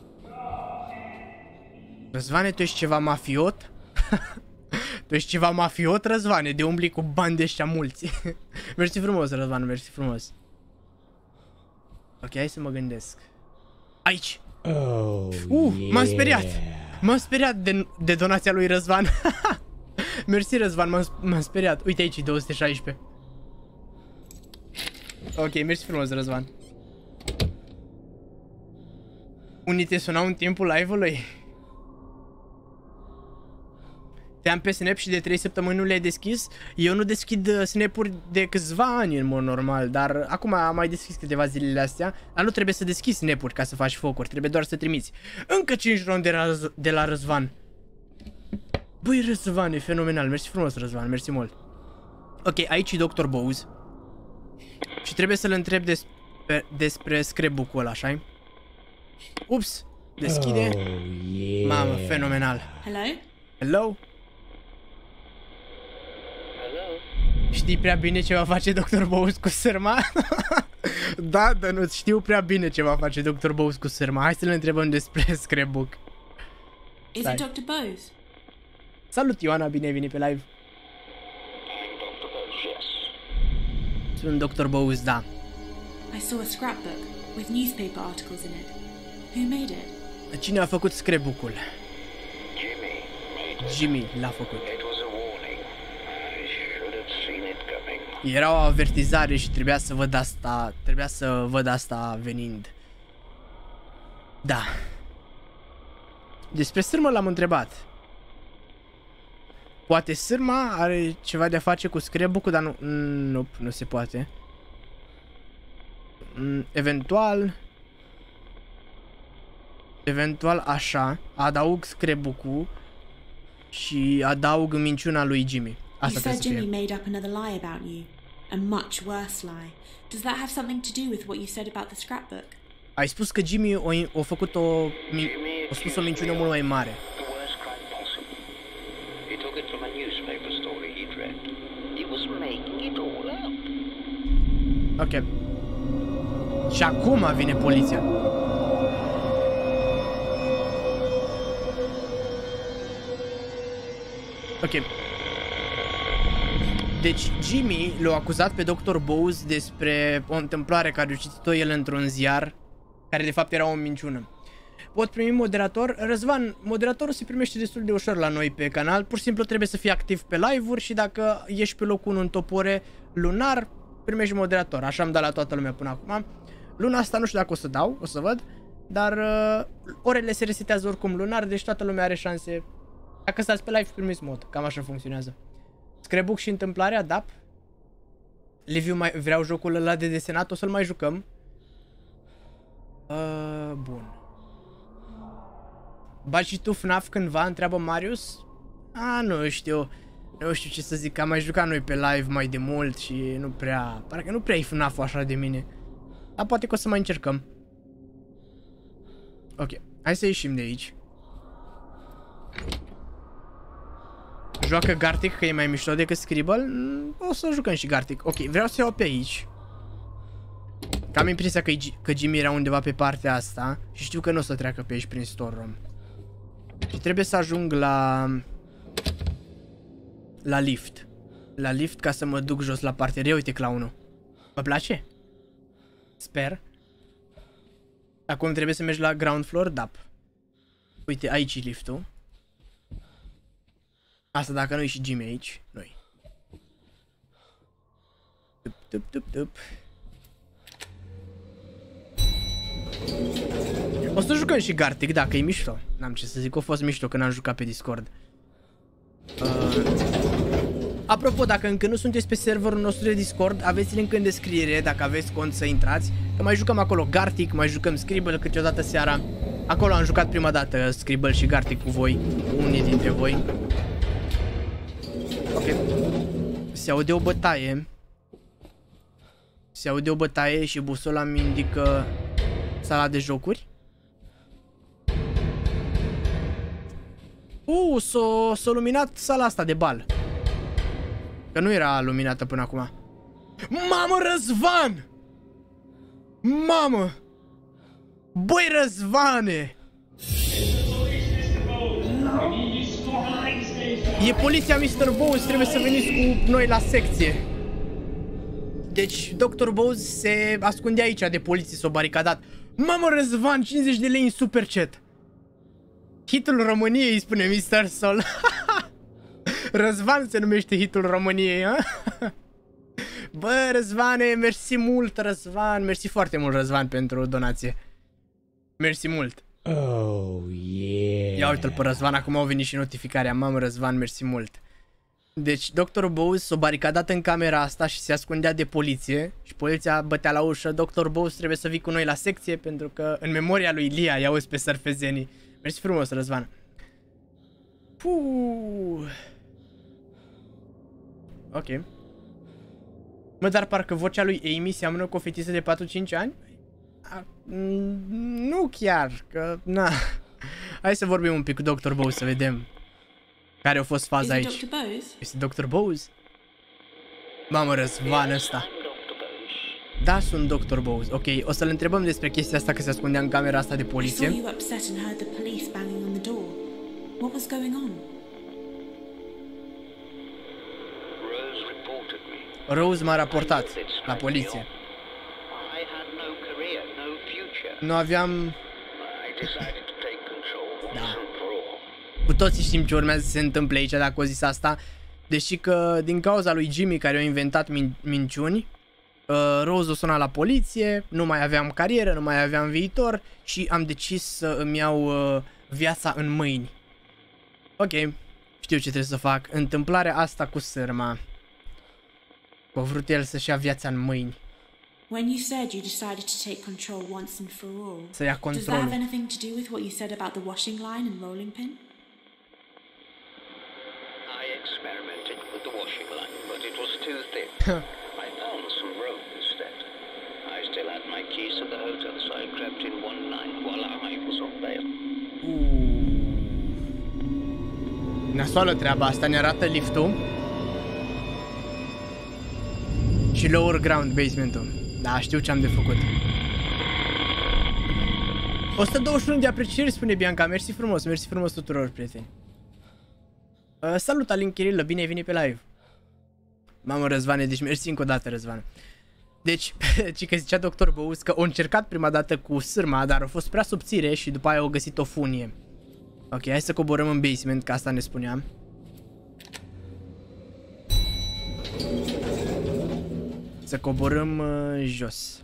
Speaker 1: Răzvane, tu ești ceva mafiot? Tu ești ceva mafiot, Răzvane? De umbli cu bani de ăștia mulți. Mersi frumos, Răzvan, mersi frumos. Ok, hai să mă gândesc. Aici.
Speaker 7: Oh,
Speaker 1: Uh,
Speaker 7: yeah.
Speaker 1: m-am speriat. M-am speriat de, de donația lui Răzvan. Mersi, Răzvan, m-am speriat. Uite aici, două sute șaisprezece. Ok, mersi frumos, Răzvan. Unii te sunau în timpul live-ului? Te-am pe Snap și de trei săptămâni nu le-ai deschis? Eu nu deschid Snap-uri de câțiva ani în mod normal, dar acum am mai deschis câteva zilele astea. Dar nu trebuie să deschizi Snap-uri ca să faci focuri, trebuie doar să trimiți. Încă cinci ron de la, de la Răzvan. Băi, Răzvan, e fenomenal, mersi frumos, Răzvan, mersi mult. Ok, aici e doctor Bowles. Și trebuie să-l întreb despre, despre scrapbook-ul ăla, așa-i? Ups, deschide.
Speaker 7: Oh, yeah.
Speaker 1: Mamă, fenomenal.
Speaker 3: Hello?
Speaker 1: Hello? Știi prea bine ce va face doctor Bowles cu sârma? Da, dar nu știu prea bine ce va face doctor Bowles cu sârma. Hai să le întrebăm despre scrapbook.
Speaker 3: Is
Speaker 1: Stai.
Speaker 3: it doctor Bowes?
Speaker 1: Salut, Ioana, bine ai venit pe live.
Speaker 5: I'm doctor Bowles, yes.
Speaker 1: Sunt doctor Bowles, da.
Speaker 3: I saw a scrapbook with newspaper articles in it. Who made it?
Speaker 1: Cine a făcut scrapbook-ul?
Speaker 5: Jimmy made it.
Speaker 1: Jimmy l-a făcut.
Speaker 5: It was a warning. I should have seen it coming.
Speaker 1: Era o avertizare și trebuia să văd asta, trebuia să văd asta venind. Da. Despre sârmă l-am întrebat. Poate sârma are ceva de a face cu scrapbook-ul, dar nu, nu, nu se poate. Eventual, eventual așa, adaug scrapbook-ul și adaug minciuna lui Jimmy.
Speaker 3: You
Speaker 1: Asta
Speaker 3: said
Speaker 1: trebuie să
Speaker 3: Jimmy
Speaker 1: fie.
Speaker 3: made up another lie about you. A much worse lie. Does that have something to do with what you said about the scrapbook?
Speaker 1: Ai spus că Jimmy o, o făcut o, mi, o spus o minciună mult mai mare.
Speaker 5: The worst crime possible. He took it from a newspaper story he'd read. He was making it all up.
Speaker 1: Ok. Și acum vine poliția. Ok. Deci Jimmy l-a acuzat pe doctor Bowles despre o întâmplare care a citit-o el într-un ziar, care de fapt era o minciună. Pot primi moderator. Răzvan, moderatorul se primește destul de ușor la noi pe canal. Pur și simplu trebuie să fii activ pe live-uri și dacă ești pe locul unu în top ore lunar, primești moderator. Așa am dat la toată lumea până acum. Luna asta nu știu dacă o să dau, o să văd. Dar uh, orele se resetează oricum lunar, deci toată lumea are șanse. Dacă stați pe live, primiți mod. Cam așa funcționează. Scrapbook și întâmplarea, da. Liviu, mai vreau jocul ăla de desenat, o să-l mai jucăm. Uh, bun. Bagi și tu F NAF cândva? Întreabă Marius. A, nu știu. Nu știu ce să zic, că am mai jucat noi pe live mai de mult și nu prea... Parcă nu prea e F NAF-ul așa de mine. Dar poate că o să mai încercăm. Ok, hai să ieșim de aici. Joacă Gartic, că e mai mișto decât Scribble. O să jucăm și Gartic. Ok, vreau să iau pe aici. Că am impresia că, că Jimmy era undeva pe partea asta. Și știu că nu o să treacă pe aici prin store room. Și trebuie să ajung la... La lift. La lift ca să mă duc jos la parterie. Uite clownul. Mă place? Sper. Acum trebuie să mergi la ground floor, da. Uite, aici e liftul. Asta dacă nu e și Jimmy aici. Noi. Tup, tup, tup, tup. O să jucăm și Gartic dacă e mișto. N-am ce să zic, a fost mișto când am jucat pe Discord. Uh... Apropo, dacă încă nu sunteți pe serverul nostru de Discord, aveți link în descriere dacă aveți cont să intrați. Că mai jucăm acolo Gartic, mai jucăm Scribble câteodată seara. Acolo am jucat prima dată Scribble și Gartic cu voi, unii dintre voi. Ok. Se aude o bătaie. Se aude o bătaie și busola mi indică sala de jocuri. Uh, s-a s-a luminat sala asta de bal. Că nu era luminată până acum. Mamă, Răzvan! Mamă! Băi, Răzvane! E poliția mister Bowes, trebuie să veniți cu noi la secție. Deci, doctor Bowes se ascundea aici de poliție, s-a baricadat. Mamă, Răzvan, cincizeci de lei în super chat. Hitul României, spune mister Sol. Răzvan se numește hitul României, ha? Bă, Răzvane, mersi mult, Răzvan. Mersi foarte mult, Răzvan, pentru donație. Mersi mult.
Speaker 7: Oh, yeah.
Speaker 1: Ia uite-l pe Răzvan, acum au venit și notificarea. Mamă, Răzvan, mersi mult. Deci, doctorul Bowes s-a baricadat în camera asta și se ascundea de poliție. Și poliția bătea la ușă. doctor Bowes, trebuie să vii cu noi la secție, pentru că în memoria lui Lia i-auzi pe sărfezenii. Mersi frumos, Răzvan. Puh. Ok. Mă, dar parcă vocea lui Amy seamănă cu o fetiță de patru-cinci ani? A, nu chiar, că... Na. Hai să vorbim un pic cu doctor Bowes să vedem care a fost faza aici.
Speaker 3: doctor Bowes?
Speaker 1: Este doctor Bowes? Mamă, Răzvan ăsta. Da, sunt doctor Bowes. Ok, o să-l întrebăm despre chestia asta că se ascundea în camera asta de poliție.
Speaker 3: I saw you upset and heard the police banging on the door. What was going on?
Speaker 5: Rose reported me.
Speaker 1: Rose m-a raportat la poliție.
Speaker 5: I had no career, no future.
Speaker 1: Nu aveam...
Speaker 5: I decided to take control once and for all.
Speaker 1: Cu toții știm ce urmează să se întâmple aici dacă o zis asta. Deși că din cauza lui Jimmy care a inventat min minciuni, uh, Rose o suna la poliție, nu mai aveam carieră, nu mai aveam viitor și am decis să îmi iau uh, viața în mâini. Ok, știu ce trebuie să fac. Întâmplarea asta cu sârma. A vrut el să-și ia viața în mâini.
Speaker 3: When you said you decided to take control once and for all,
Speaker 1: Să ia
Speaker 3: does that have
Speaker 1: controlul.
Speaker 3: anything to do with what you said about the washing line and rolling pin?
Speaker 5: I experimented with the washing line, but it was too thick. I found some rope instead. I still had my keys to the hotel, so I crept in one night while I was on bail.
Speaker 1: Nasoală treaba asta, ne arată liftul. Și lower ground, basementul. Da, știu ce am de făcut. o sută douăzeci și unu de aprecieri, spune Bianca. Mersi frumos, mersi frumos tuturor, prieteni. uh, Salut, Alin Chirilă, bine ai venit pe live. Mamă, Răzvane, deci mersi încă o dată, Răzvan. Deci, ci că zicea doctor Bowes că au încercat prima dată cu sârma, dar a fost prea subțire și după aia au găsit o funie. Ok, hai să coborăm în basement, că asta ne spuneam. Să coborăm uh, jos.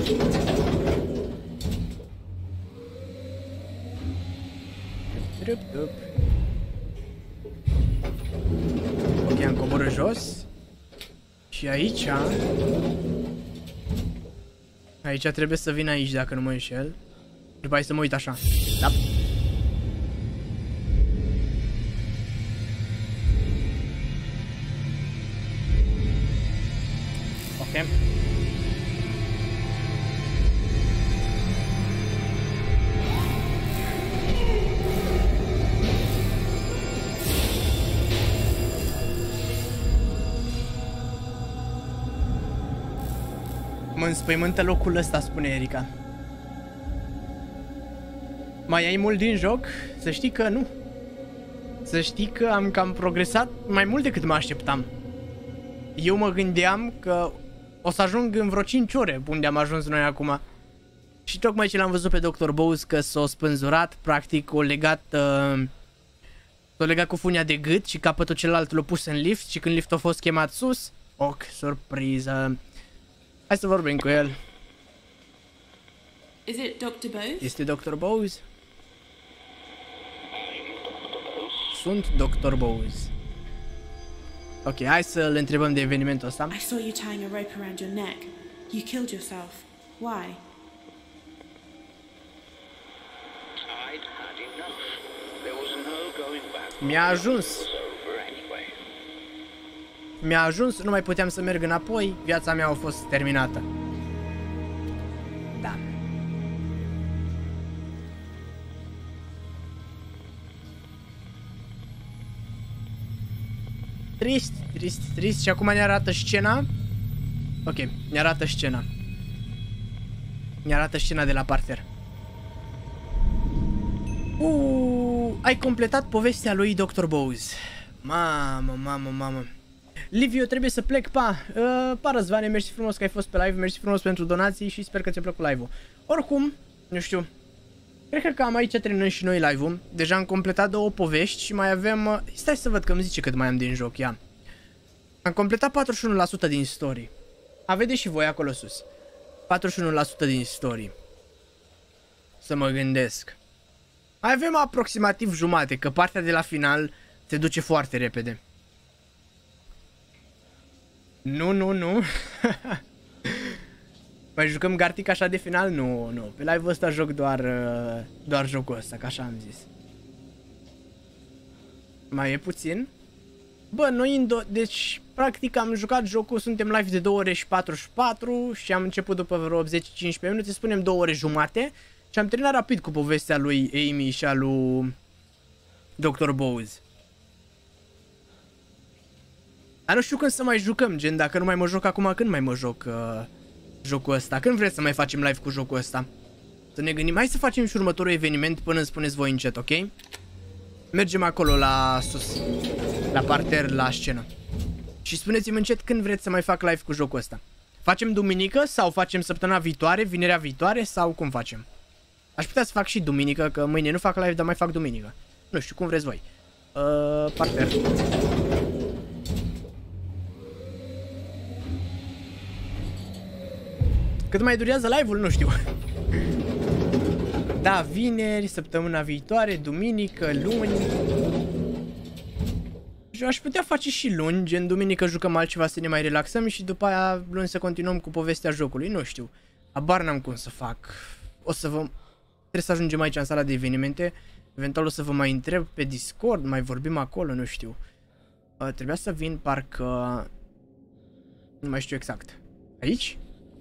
Speaker 1: Ok, am coborât jos. Și aici... Aici trebuie să vin aici, dacă nu mă înșel. După aia să mă uit așa. Da. Ok. Mă înspăimântă locul ăsta, spune Erica. Mai ai mult din joc? Să știi că nu. Să știi că am cam progresat mai mult decât mă așteptam. Eu mă gândeam că o să ajung în vreo cinci ore unde am ajuns noi acum. Și tocmai ce l-am văzut pe doctor Bowes că s-a spânzurat, practic o legat uh, s-a legat cu funia de gât și capătul celălalt l-a pus în lift și când liftul a fost chemat sus, oc, surpriză. Hai să vorbim cu el.
Speaker 3: Is it doctor Bowes?
Speaker 1: Este doctor Bowes? Sunt doctor Bowes. Ok, hai să-l întrebăm de evenimentul ăsta.
Speaker 3: I saw you tying a rope around your neck. You killed yourself. Why?
Speaker 5: I'd had enough. There was no going back.
Speaker 1: Mi-a ajuns.
Speaker 5: It was over anyway.
Speaker 1: Mi-a ajuns, nu mai puteam să merg înapoi, viața mea a fost terminată. Da. Trist, trist, trist. Și acum ne arată scena. Ok, ne arată scena. Ne arată scena de la parter. Uuu, ai completat povestea lui doctor Bowes. Mamă, mamă, mamă. Liviu, trebuie să plec, pa. Uh, pa, Răzvane, mersi frumos că ai fost pe live, mersi frumos pentru donații și sper că ți-a plăcut live-ul. Oricum, nu știu, cred că cam aici terminăm și noi live-ul. Deja am completat două povești și mai avem... Uh, stai să văd că îmi zice cât mai am din joc, ia. Am completat patruzeci și unu la sută din story. Aveți și voi acolo sus. patruzeci și unu la sută din story. Să mă gândesc. Mai avem aproximativ jumate, că partea de la final se duce foarte repede. Nu, nu, nu. Mai jucăm Gartic așa de final? Nu, nu. Pe live-ul ăsta joc doar, doar jocul ăsta, că așa am zis. Mai e puțin. Bă, noi în do- deci, practic am jucat jocul, suntem live de două ore și patruzeci și patru și am început după vreo optzeci cincisprezece minute, spunem două ore jumate. Și am terminat rapid cu povestea lui Amy și a lui doctor Bowes. Dar nu știu când să mai jucăm, gen, dacă nu mai mă joc acum, când mai mă joc uh, jocul ăsta? Când vreți să mai facem live cu jocul ăsta? Să ne gândim, hai să facem și următorul eveniment până îmi spuneți voi în chat, ok? Mergem acolo la sus, la parter, la scenă. Și spuneți-mi în chat când vreți să mai fac live cu jocul ăsta. Facem duminică sau facem săptămâna viitoare, vinerea viitoare sau cum facem? Aș putea să fac și duminică, că mâine nu fac live, dar mai fac duminică. Nu știu, cum vreți voi. Uh, parter. Cât mai durează live-ul, nu știu. Da, vineri, săptămâna viitoare, duminică, luni. Și aș putea face și luni, gen duminică jucăm altceva să ne mai relaxăm și după aia luni să continuăm cu povestea jocului, nu știu. Habar n-am cum să fac. O să vă... Trebuie să ajungem aici în sala de evenimente. Eventual o să vă mai întreb pe Discord, mai vorbim acolo, nu știu. Uh, trebuia să vin parcă... Nu mai știu exact. Aici?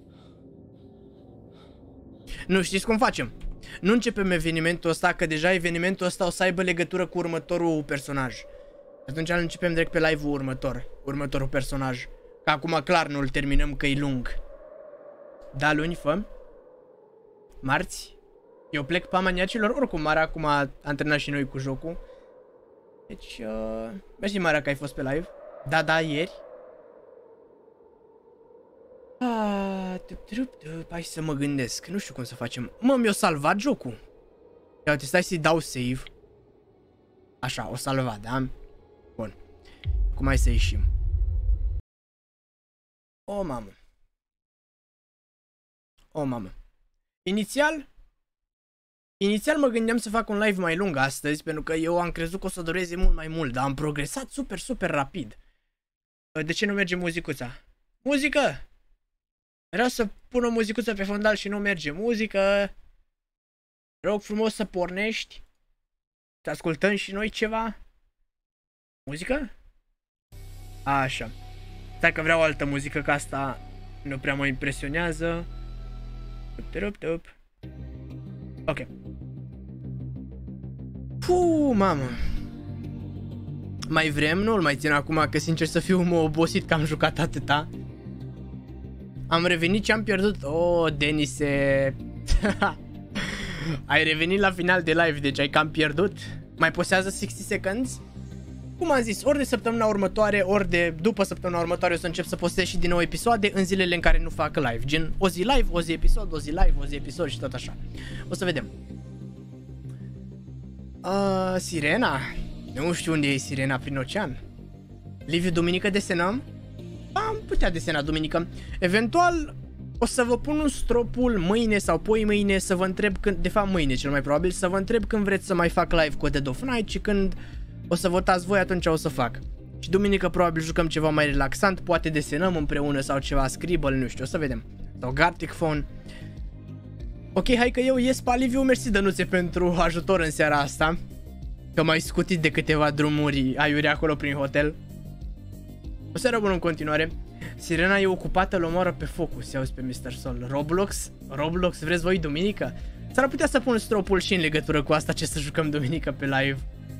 Speaker 1: Nu știți cum facem. Nu începem evenimentul ăsta, că deja evenimentul ăsta o să aibă legătură cu următorul personaj. Atunci începem direct pe live-ul următor. Următorul personaj. Că acum clar nu-l terminăm, că e lung. Da, luni, fă. Marți. Eu plec pe maniacilor. Oricum, Mara acum a antrenat și noi cu jocul. Deci, uh... mersi, Mara, că ai fost pe live. Da, da, ieri. Ah... Hai să mă gândesc. Nu știu cum să facem. Mă, mi-o salvat jocul. Ia uite, stai să-i dau save. Așa, o salvat, da? Bun. Cum hai să ieșim? O, mamă. O, mamă. Inițial... Inițial mă gândeam să fac un live mai lung astăzi, pentru că eu am crezut că o să dureze mult mai mult, dar am progresat super, super rapid. De ce nu merge muzicuța? Muzică! Vreau să pun o muzicuță pe fondal și nu merge muzică. Rog frumos să pornești. Să ascultăm și noi ceva. Muzică? Așa. Stai că vreau altă muzică, că asta nu prea mă impresionează. Ok. Puh, mamă. Mai vrem? Nu-l mai țin acum, că sincer să fiu mă obosit că am jucat atâta. Am revenit și am pierdut. Oh, Denise. Ai revenit la final de live, deci ai cam pierdut. Mai posează șaizeci seconds. Cum am zis, ori de săptămâna următoare, ori de după săptămâna următoare o să încep să postez și din nou episoade în zilele în care nu fac live. Gen o zi live, o zi episod, o zi live, o zi episod și tot așa. O să vedem. Uh, Sirena. Nu știu unde e Sirena prin ocean. Liviu, duminică desenăm? Am putea desena duminică. Eventual o să vă pun un stropul mâine sau poi mâine să vă întreb când, de fapt mâine cel mai probabil, să vă întreb când vreți să mai fac live cu Dead of Night și când o să votați voi, atunci o să fac. Și duminică probabil jucăm ceva mai relaxant, poate desenăm împreună sau ceva Scribble, nu știu, o să vedem. Sau Gartic Phone. Ok, hai că eu ies pe Liviu, mersi Dănuțe pentru ajutor în seara asta. Că m-ai scutit de câteva drumuri aiuri acolo prin hotel. O seară bună în continuare. Sirena e ocupată, îl omoară pe Focus. Ia-uzi pe mister Sol. Roblox? Roblox, vreți voi duminică? S-ar putea să pun stropul și în legătură cu asta, ce să jucăm duminică pe live.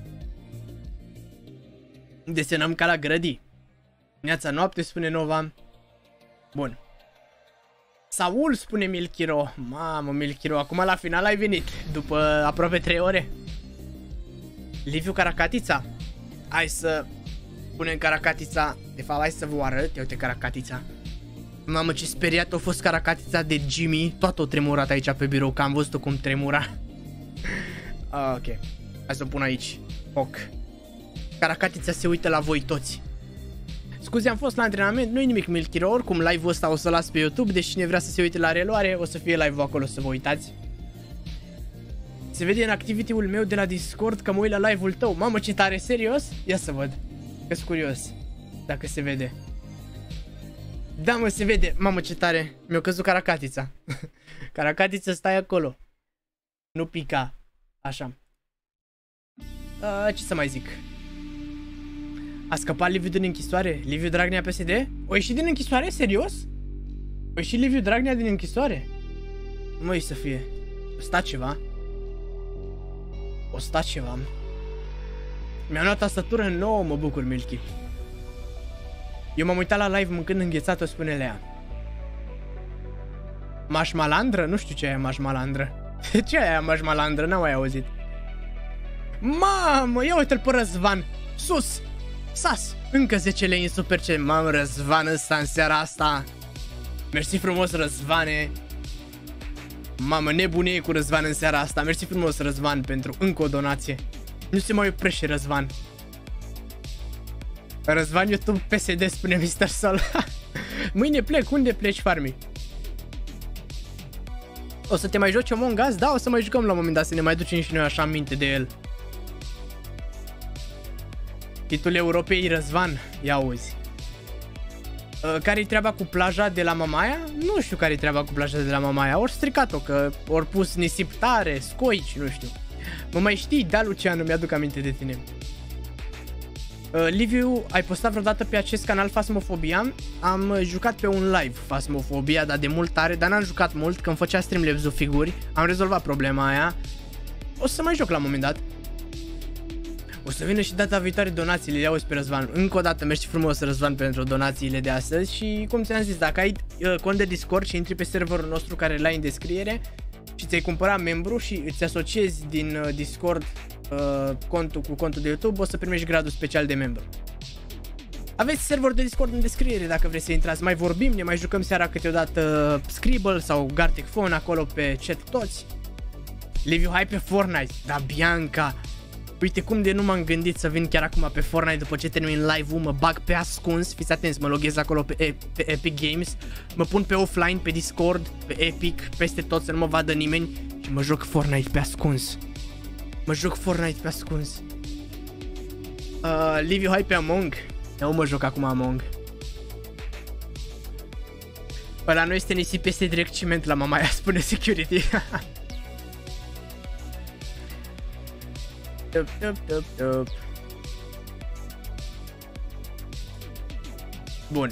Speaker 1: Desenăm ca la grădii. Neața noapte, spune Nova. Bun. Saul, spune Milchiro. Mamă, Milchiro, acum la final ai venit. După aproape trei ore. Liviu Caracatița. Hai să punem Caracatița. De fapt, hai să vă arăt. Ia uite Caracatița. Mamă, ce speriat a fost Caracatița de Jimmy. Toată o tremurat aici pe birou, că am văzut-o cum tremura. Ok. Hai să o pun aici. Foc. Caracatița se uită la voi toți. Scuze, am fost la antrenament. Nu-i nimic, Milchiro. Oricum, live-ul ăsta o să las pe YouTube. Deci cine vrea să se uite la reluare, o să fie live-ul acolo, să vă uitați. Se vede în activity-ul meu de la Discord că mă uit la live-ul tău. Mamă, ce tare, serios? Ia să văd. Că-s curios dacă se vede. Da, mă, se vede. Mamă, ce tare. Mi-a căzut Caracatița. Caracatița, stai acolo. Nu pica. Așa. A, ce să mai zic? A scăpat Liviu din închisoare? Liviu Dragnea P S D? O ieși din închisoare? Serios? O ieși Liviu Dragnea din închisoare? Măi, să fie. O sta ceva. O sta ceva. Mi-am luat tastatură nouă, mă bucur, Milky. Eu m-am uitat la live mâncând înghețat-o, spune Lea. Mașmalandră? Nu știu ce e aia mașmalandră. Ce e aia mașmalandră? N-am mai auzit. Mamă, ia uite-l pe Răzvan. Sus! Sas! Încă zece lei în super ce. Mamă, Răzvan ăsta în seara asta. Mersi frumos, Răzvane. Mamă, nebunie cu Răzvan în seara asta. Mersi frumos, Răzvan, pentru încă o donație. Nu se mai oprește, Răzvan. Răzvan YouTube P S D, spune mister Sol. Mâine plec. Unde pleci, Farmi? O să te mai joci Among Us? Da, o să mai jucăm la un moment dat, să ne mai ducem și noi așa aminte de el. Titlul Europei, Răzvan. Ia auzi. Care-i treaba cu plaja de la Mamaia? Nu știu care-i treaba cu plaja de la Mamaia. Ori stricat-o, că ori pus nisip tare, scoici, nu știu. Mă mai știi? Da, Lucianu, mi-aduc aminte de tine. uh, Liviu, ai postat vreodată pe acest canal Phasmophobia? Am jucat pe un live Phasmophobia, dar de mult tare. Dar n-am jucat mult, că îmi făcea Streamlabs-ul figuri. Am rezolvat problema aia. O să mai joc la un moment dat. O să vină și data viitoare donațiile. Le auzi pe Răzvan. Încă o dată, mersi frumos, Răzvan, pentru donațiile de astăzi. Și cum ți-am zis, dacă ai uh, cont de Discord și intri pe serverul nostru care l-ai în descriere și ți-ai cumpărat membru și îți asociezi din uh, Discord uh, contul cu contul de YouTube, o să primești gradul special de membru. Aveți server de Discord în descriere dacă vreți să intrați. Mai vorbim, ne mai jucăm seara câteodată Scribble sau Gartic Phone acolo pe chat toți. Liviu, hai pe Fortnite. Da, Bianca. Uite cum de nu m-am gândit să vin chiar acum pe Fortnite după ce termin live-ul, mă bag pe ascuns, fiți atenți, mă loghez acolo pe, pe Epic Games, mă pun pe offline, pe Discord, pe Epic, peste tot să nu mă vadă nimeni și mă joc Fortnite pe ascuns. Mă joc Fortnite pe ascuns. Uh, Liviu, hai pe Among. Eu mă joc acum Among. Ăla nu este nisip, este direct ciment la Mamaia, spune security. Tup, tup, tup, tup. Bun.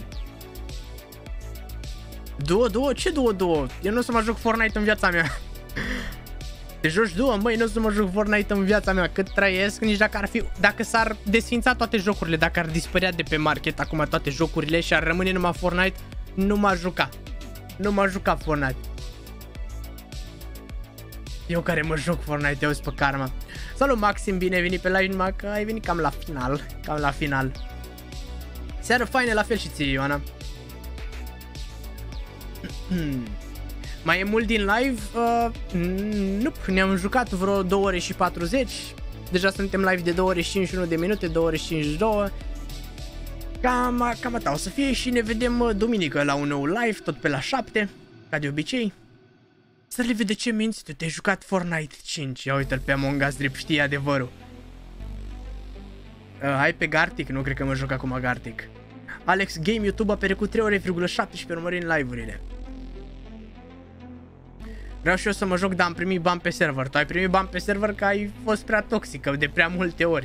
Speaker 1: Duo, duo? Ce duo, duo? Eu nu o să mă joc Fortnite în viața mea. Te joci duo? Măi, nu o să mă joc Fortnite în viața mea. Cât trăiesc, nici dacă ar fi... Dacă s-ar desfința toate jocurile, dacă ar dispărea de pe market acum toate jocurile și ar rămâne numai Fortnite, nu m-aș juca. Nu m-aș juca Fortnite. Eu care mă joc Fortnite, eu pe karma. Salut Maxim, bine ai venit pe live, numai că ai venit cam la final. Cam la final. Seară faină, la fel și ție, Ioana. Mai e mult din live? Uh, nu, ne-am jucat vreo două ore și patruzeci. Deja suntem live de două ore și cincizeci și unu de minute, două ore și cincizeci și doi. Cam, cam atât o să fie și ne vedem duminică la un nou live, tot pe la șapte, ca de obicei. Să le vede ce minți, tu te-ai jucat Fortnite cinci, ia uite-l pe Among Us Drip, știi adevărul. Uh, hai pe Gartic, nu cred că mă joc acum Gartic. Alex Game YouTube a perecut trei ore virgulă șaptesprezece urmărind live-urile. Vreau și eu să mă joc, dar am primit bani pe server. Tu ai primit bani pe server că ai fost prea toxică de prea multe ori.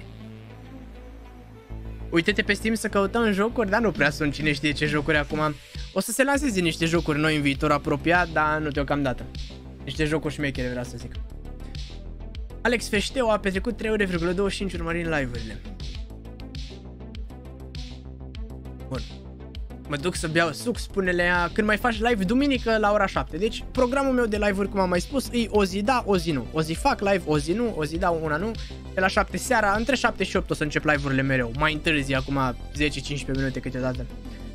Speaker 1: Uite-te pe Steam să căutăm jocuri, dar nu prea sunt cine știe ce jocuri acum. O să se lanseze niște jocuri noi în viitor apropiat, dar nu deocamdată. Niște jocuri șmechere, vreau să zic. Alex Feșteu a petrecut trei ore virgulă douăzeci și cinci urmărind live-urile. Bun. Mă duc să beau suc, spune-le ea, când mai faci live duminică la ora șapte. Deci programul meu de live-uri, cum am mai spus, e o zi da, o zi nu. O zi fac live, o zi nu, o zi da, una nu. De la șapte seara, între șapte și opt o să încep live-urile mereu. Mai întârzi, acum zece cincisprezece minute câteodată.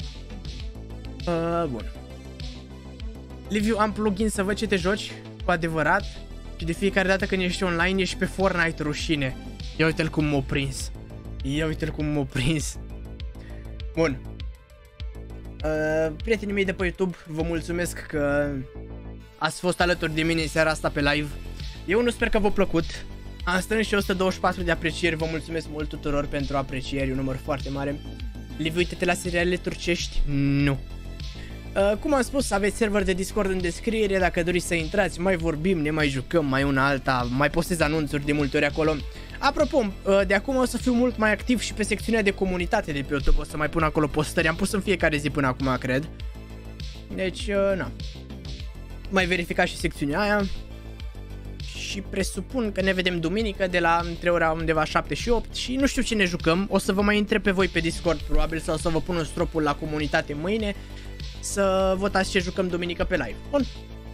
Speaker 1: Uh, bun. Liviu, am plugin să văd ce te joci cu adevărat. Și de fiecare dată când ești online, ești pe Fortnite, rușine. Ia uite-l cum m-a prins. Ia uite-l cum m-a prins. Bun. Uh, prietenii mei de pe YouTube, vă mulțumesc că ați fost alături de mine în seara asta pe live. Eu nu sper că v-a plăcut. Am strâns și o sută douăzeci și patru de aprecieri. Vă mulțumesc mult tuturor pentru aprecieri, un număr foarte mare. Liviu, uite-te la serialele turcești? Nu. Uh, cum am spus, aveți server de Discord în descriere. Dacă doriți să intrați, mai vorbim, ne mai jucăm, mai una alta. Mai postez anunțuri de multe ori acolo. Apropo, de acum o să fiu mult mai activ și pe secțiunea de comunitate de pe YouTube. O să mai pun acolo postări. Am pus în fiecare zi până acum, cred. Deci, na. Mai verificat și secțiunea aia. Și presupun că ne vedem duminică de la între ora undeva șapte și opt. Și nu știu ce ne jucăm. O să vă mai întreb pe voi pe Discord probabil. Sau să vă pun un stropul la comunitate mâine. Să votați ce jucăm duminică pe live. Bun.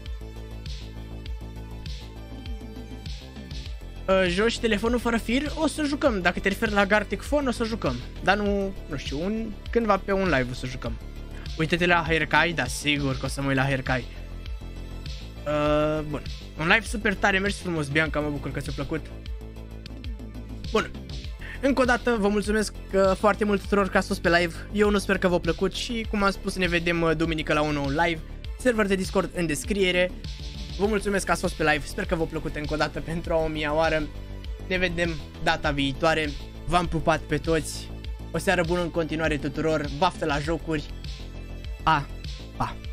Speaker 1: Uh, joci telefonul fără fir, o să jucăm. Dacă te referi la Gartic Phone, o să jucăm. Dar nu, nu știu, un, cândva pe un live o să jucăm. Uite-te la Hairkai, da, sigur că o să mă uit la Hairkai. Uh, bun. Un live super tare, mergi frumos, Bianca, mă bucur că ți-a plăcut. Bun. Încă o dată vă mulțumesc uh, foarte mult tuturor că ați fost pe live. Eu nu sper că v-a plăcut și, cum am spus, ne vedem uh, duminică la un nou live. Server de Discord în descriere. Vă mulțumesc că ați fost pe live, sper că v-a plăcut încă o dată pentru a o mia oară. Ne vedem data viitoare, v-am pupat pe toți. O seară bună în continuare tuturor, baftă la jocuri. Pa, pa.